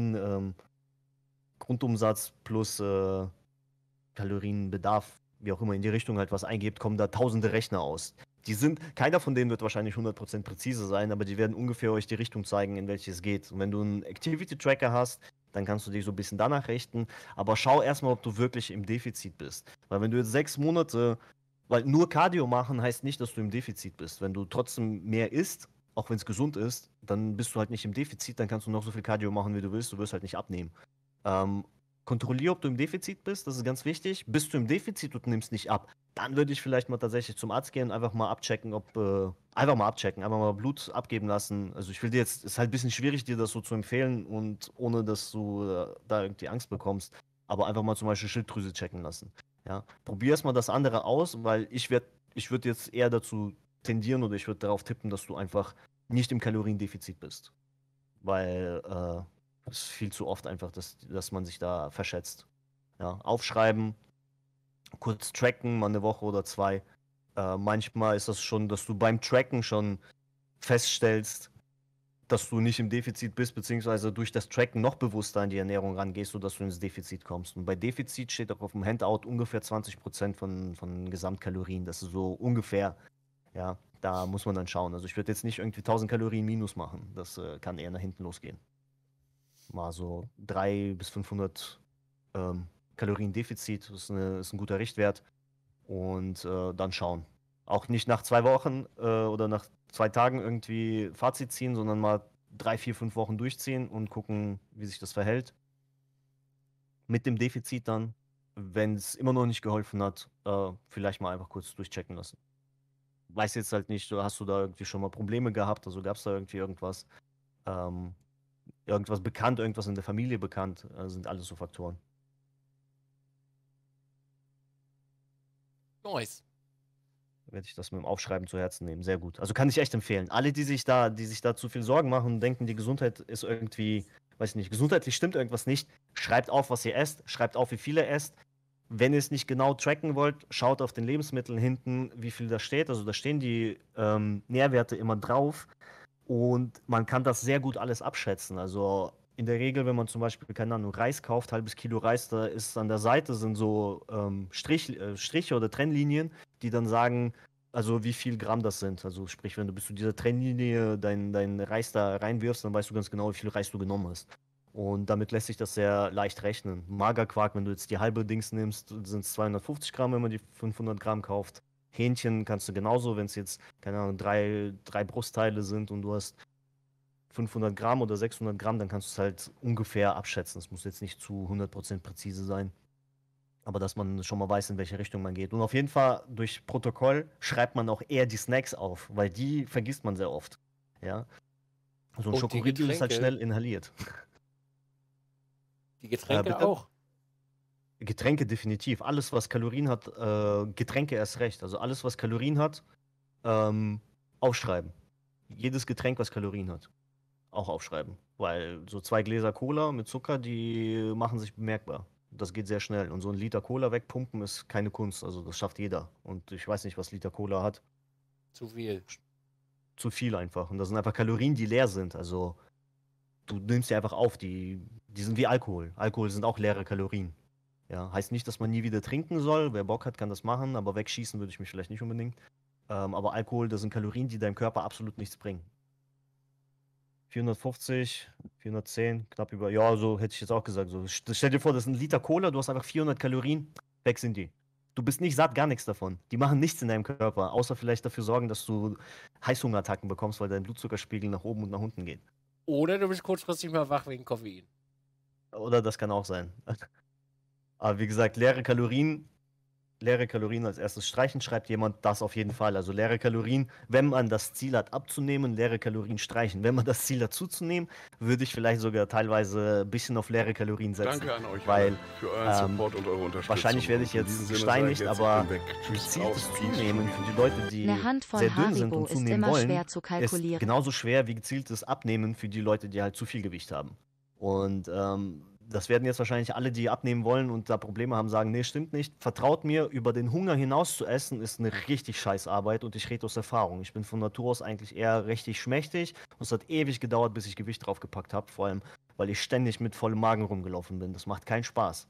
Grundumsatz plus Kalorienbedarf, wie auch immer in die Richtung halt was eingebt, kommen da tausende Rechner aus. Keiner von denen wird wahrscheinlich 100% präzise sein, aber die werden ungefähr euch die Richtung zeigen, in welche es geht. Und wenn du einen Activity-Tracker hast, dann kannst du dich so ein bisschen danach richten. Aber schau erstmal, ob du wirklich im Defizit bist. Weil wenn du jetzt 6 Monate, weil nur Cardio machen heißt nicht, dass du im Defizit bist. Wenn du trotzdem mehr isst, auch wenn es gesund ist, dann bist du halt nicht im Defizit, dann kannst du noch so viel Cardio machen, wie du willst, du wirst halt nicht abnehmen. Kontrollier, ob du im Defizit bist, das ist ganz wichtig. Bist du im Defizit und nimmst nicht ab, dann würde ich vielleicht mal tatsächlich zum Arzt gehen, einfach mal abchecken, einfach mal Blut abgeben lassen. Also ich will dir jetzt, ist halt ein bisschen schwierig, dir das so zu empfehlen und ohne, dass du da irgendwie Angst bekommst, aber einfach mal zum Beispiel Schilddrüse checken lassen. Ja, probier erstmal das andere aus, weil ich würde jetzt eher dazu tendieren oder ich würde darauf tippen, dass du einfach nicht im Kaloriendefizit bist. Weil es ist viel zu oft einfach, dass man sich da verschätzt. Ja, aufschreiben, kurz tracken, mal eine Woche oder 2. Manchmal ist das schon, dass du beim Tracken schon feststellst, dass du nicht im Defizit bist, beziehungsweise durch das Tracken noch bewusster an die Ernährung rangehst, sodass du ins Defizit kommst. Und bei Defizit steht auch auf dem Handout ungefähr 20% von Gesamtkalorien. Das ist so ungefähr, ja, da muss man dann schauen. Also ich würde jetzt nicht irgendwie 1000 Kalorien minus machen. Das kann eher nach hinten losgehen. Mal so 300 bis 500 Kalorien Defizit ist ein guter Richtwert. Und dann schauen. Auch nicht nach 2 Wochen oder nach 2 Tagen irgendwie Fazit ziehen, sondern mal 3, 4, 5 Wochen durchziehen und gucken, wie sich das verhält. Mit dem Defizit dann, wenn es immer noch nicht geholfen hat, vielleicht mal einfach kurz durchchecken lassen. weiß jetzt halt nicht, hast du da irgendwie schon mal Probleme gehabt? Also gab es da irgendwie irgendwas, irgendwas bekannt, irgendwas in der Familie bekannt? Sind alles so Faktoren. Nice. Werde ich das mit dem Aufschreiben zu Herzen nehmen. Sehr gut. Also kann ich echt empfehlen. Alle, die sich da zu viel Sorgen machen und denken, die Gesundheit ist irgendwie, weiß ich nicht, gesundheitlich stimmt irgendwas nicht, schreibt auf, was ihr esst, schreibt auf, wie viel ihr esst. Wenn ihr es nicht genau tracken wollt, schaut auf den Lebensmitteln hinten, wie viel da steht. Also da stehen die Nährwerte immer drauf und man kann das sehr gut alles abschätzen. Also in der Regel, wenn man zum Beispiel, keine Ahnung, Reis kauft, halbes Kilo Reis, da ist an der Seite sind so Striche oder Trennlinien, die dann sagen, also wie viel Gramm das sind. Also sprich, wenn du bis zu dieser Trennlinie dein Reis da reinwirfst, dann weißt du ganz genau, wie viel Reis du genommen hast. Und damit lässt sich das sehr leicht rechnen. Magerquark, wenn du jetzt die halbe Dings nimmst, sind es 250 Gramm, wenn man die 500 Gramm kauft. Hähnchen kannst du genauso, wenn es jetzt, keine Ahnung, drei Brustteile sind und du hast 500 Gramm oder 600 Gramm, dann kannst du es halt ungefähr abschätzen. Es muss jetzt nicht zu 100% präzise sein. Aber dass man schon mal weiß, in welche Richtung man geht. Und auf jeden Fall durch Protokoll schreibt man auch eher die Snacks auf, weil die vergisst man sehr oft. Ja. So ein Und die Schokoriegel ist halt Getränke? schnell inhaliert. Die Getränke bitte? auch. Getränke definitiv. Alles, was Kalorien hat, Getränke erst recht. Also alles, was Kalorien hat, aufschreiben. Jedes Getränk, was Kalorien hat, auch aufschreiben. Weil so 2 Gläser Cola mit Zucker, die machen sich bemerkbar. Das geht sehr schnell. Und so ein Liter Cola wegpumpen ist keine Kunst. Also das schafft jeder. Und ich weiß nicht, was Liter Cola hat. Zu viel. Zu viel einfach. Und das sind einfach Kalorien, die leer sind. Also du nimmst sie einfach auf. Die sind wie Alkohol. Alkohol sind auch leere Kalorien. Ja, heißt nicht, dass man nie wieder trinken soll. Wer Bock hat, kann das machen. Aber wegschießen würde ich mich vielleicht nicht unbedingt. Aber Alkohol, das sind Kalorien, die deinem Körper absolut nichts bringen. 450, 410, knapp über. Ja, so hätte ich jetzt auch gesagt. So, stell dir vor, das ist ein Liter Cola, du hast einfach 400 Kalorien, weg sind die. Du bist nicht satt, gar nichts davon. Die machen nichts in deinem Körper, außer vielleicht dafür sorgen, dass du Heißhungerattacken bekommst, weil dein Blutzuckerspiegel nach oben und nach unten geht. Oder du bist kurzfristig mal wach wegen Koffein. Oder das kann auch sein. Aber wie gesagt, leere Kalorien als erstes streichen, schreibt jemand das auf jeden Fall. Also leere Kalorien, wenn man das Ziel hat abzunehmen, leere Kalorien streichen. Wenn man das Ziel hat zuzunehmen, würde ich vielleicht sogar teilweise ein bisschen auf leere Kalorien setzen. Danke an euch weil, alle für euren Support und eure Unterstützung. Wahrscheinlich werde ich Und in diesem jetzt Sinne gesteinigt, sage ich jetzt, aber ich bin weg. Tschüss, gezieltes aus, Zunehmen für die Leute, die Eine Handvoll sehr dünn sind Haribo und ist zunehmen immer wollen, schwer zu kalkulieren. ist genauso schwer wie gezieltes Abnehmen für die Leute, die halt zu viel Gewicht haben. Und das werden jetzt wahrscheinlich alle, die abnehmen wollen und da Probleme haben, sagen, nee, stimmt nicht. Vertraut mir, über den Hunger hinaus zu essen, ist eine richtig scheiß Arbeit und ich rede aus Erfahrung. Ich bin von Natur aus eigentlich eher richtig schmächtig und es hat ewig gedauert, bis ich Gewicht draufgepackt habe, vor allem, weil ich ständig mit vollem Magen rumgelaufen bin. Das macht keinen Spaß.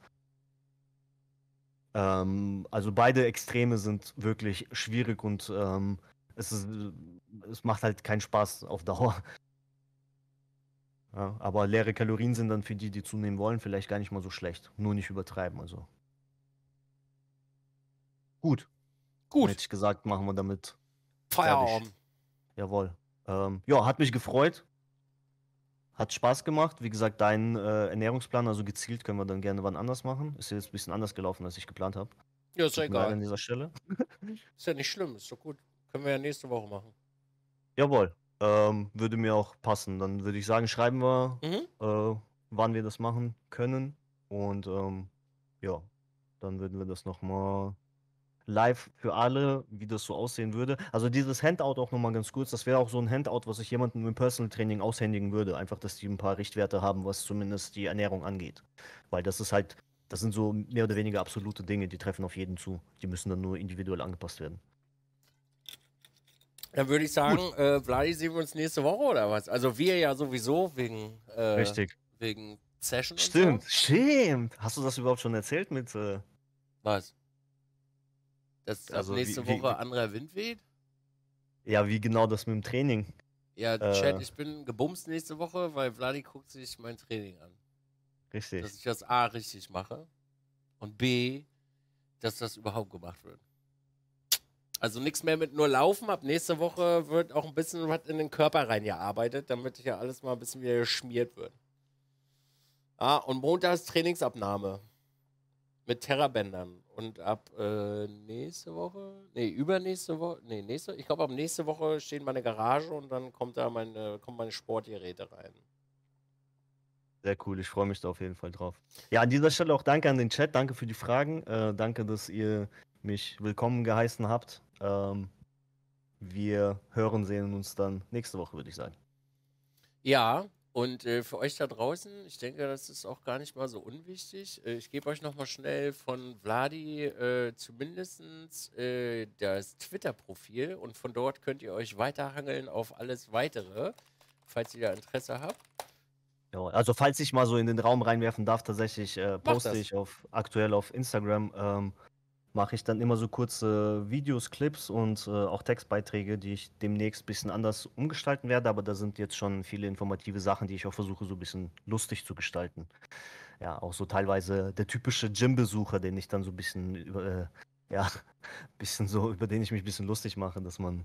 Also beide Extreme sind wirklich schwierig und es macht halt keinen Spaß auf Dauer. Ja, aber leere Kalorien sind dann für die, die zunehmen wollen, vielleicht gar nicht mal so schlecht. Nur nicht übertreiben, also. Gut. Gut. Hätte ich gesagt, machen wir damit Feierabend. Jawohl. Ja, hat mich gefreut. Hat Spaß gemacht. Wie gesagt, dein Ernährungsplan, also gezielt, können wir dann gerne wann anders machen. Ist jetzt ein bisschen anders gelaufen, als ich geplant habe. Ja, ist ja Tut mir leid egal. an dieser Stelle. Ist ja nicht schlimm, ist doch gut. Können wir ja nächste Woche machen. Jawohl. Würde mir auch passen. Dann würde ich sagen, schreiben wir, wann wir das machen können. Und ja, dann würden wir das nochmal live für alle, wie das so aussehen würde. Also dieses Handout auch nochmal ganz kurz, das wäre auch so ein Handout, was ich jemandem im Personal Training aushändigen würde. Einfach, dass die ein paar Richtwerte haben, was zumindest die Ernährung angeht. Weil das ist halt, das sind so mehr oder weniger absolute Dinge, die treffen auf jeden zu. Die müssen dann nur individuell angepasst werden. Dann würde ich sagen, Vladi, sehen wir uns nächste Woche oder was? Also wir ja sowieso wegen Richtig. Wegen Session Stimmt, und so. stimmt. Hast du das überhaupt schon erzählt mit Was? Dass Also ab nächste wie- Woche anderer Wind weht? ja, wie genau das mit dem Training? Ja, Chat, ich bin gebumst nächste Woche, weil Vladi guckt sich mein Training an. Richtig. Dass ich das A richtig mache und B, dass das überhaupt gemacht wird. Also nichts mehr mit nur Laufen. Ab nächste Woche wird auch ein bisschen was in den Körper reingearbeitet, damit ja alles mal ein bisschen wieder geschmiert wird. Ah, und montags Trainingsabnahme. Mit Terrabändern. Und ab nächste Woche, nee, übernächste Woche, nee, ich glaube ab nächste Woche steht meine Garage und dann kommen meine Sportgeräte rein. Sehr cool, ich freue mich da auf jeden Fall drauf. Ja, an dieser Stelle auch danke an den Chat, danke für die Fragen, danke, dass ihr mich willkommen geheißen habt. Wir hören, sehen uns dann nächste Woche, würde ich sagen. Ja, und für euch da draußen, ich denke, das ist auch gar nicht mal so unwichtig. Ich gebe euch nochmal schnell von Vladi zumindest das Twitter-Profil und von dort könnt ihr euch weiterhangeln auf alles Weitere, falls ihr da Interesse habt. Ja, also falls ich mal so in den Raum reinwerfen darf, tatsächlich poste ich aktuell auf Instagram, mache ich dann immer so kurze Videos, Clips und auch Textbeiträge, die ich demnächst ein bisschen anders umgestalten werde, aber da sind jetzt schon viele informative Sachen, die ich auch versuche so ein bisschen lustig zu gestalten. Ja, auch so teilweise der typische Gym-Besucher, den ich dann so ein bisschen über den ich mich ein bisschen lustig mache, dass man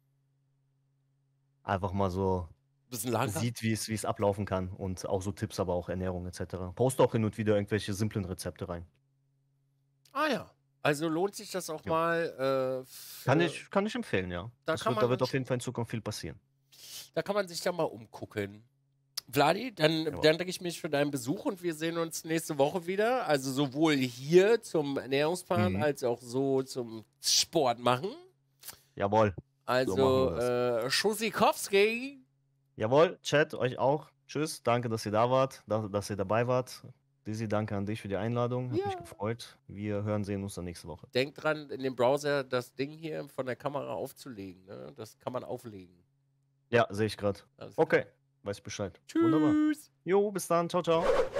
einfach mal so sieht, wie es ablaufen kann und auch so Tipps, aber auch Ernährung etc. Poste auch hin und wieder irgendwelche simplen Rezepte rein. Ah ja, also lohnt sich das auch mal. Kann ich empfehlen, ja. Da wird auf jeden Fall in Zukunft viel passieren. Da kann man sich ja mal umgucken. Vladi, dann bedanke ich mich für deinen Besuch und wir sehen uns nächste Woche wieder. Also sowohl hier zum Ernährungsplan als auch so zum Sport machen. Jawohl. Also Schusikowski. Jawohl, Chat, euch auch. Tschüss, danke, dass ihr da wart, dass ihr dabei wart. Dizzy, danke an dich für die Einladung. Hat mich gefreut. Wir hören, sehen uns dann nächste Woche. Denkt dran, in dem Browser das Ding hier von der Kamera aufzulegen. Ne? Das kann man auflegen. Ja, sehe ich gerade. Okay, weiß Bescheid. Tschüss. Wunderbar. Jo, bis dann. Ciao, ciao.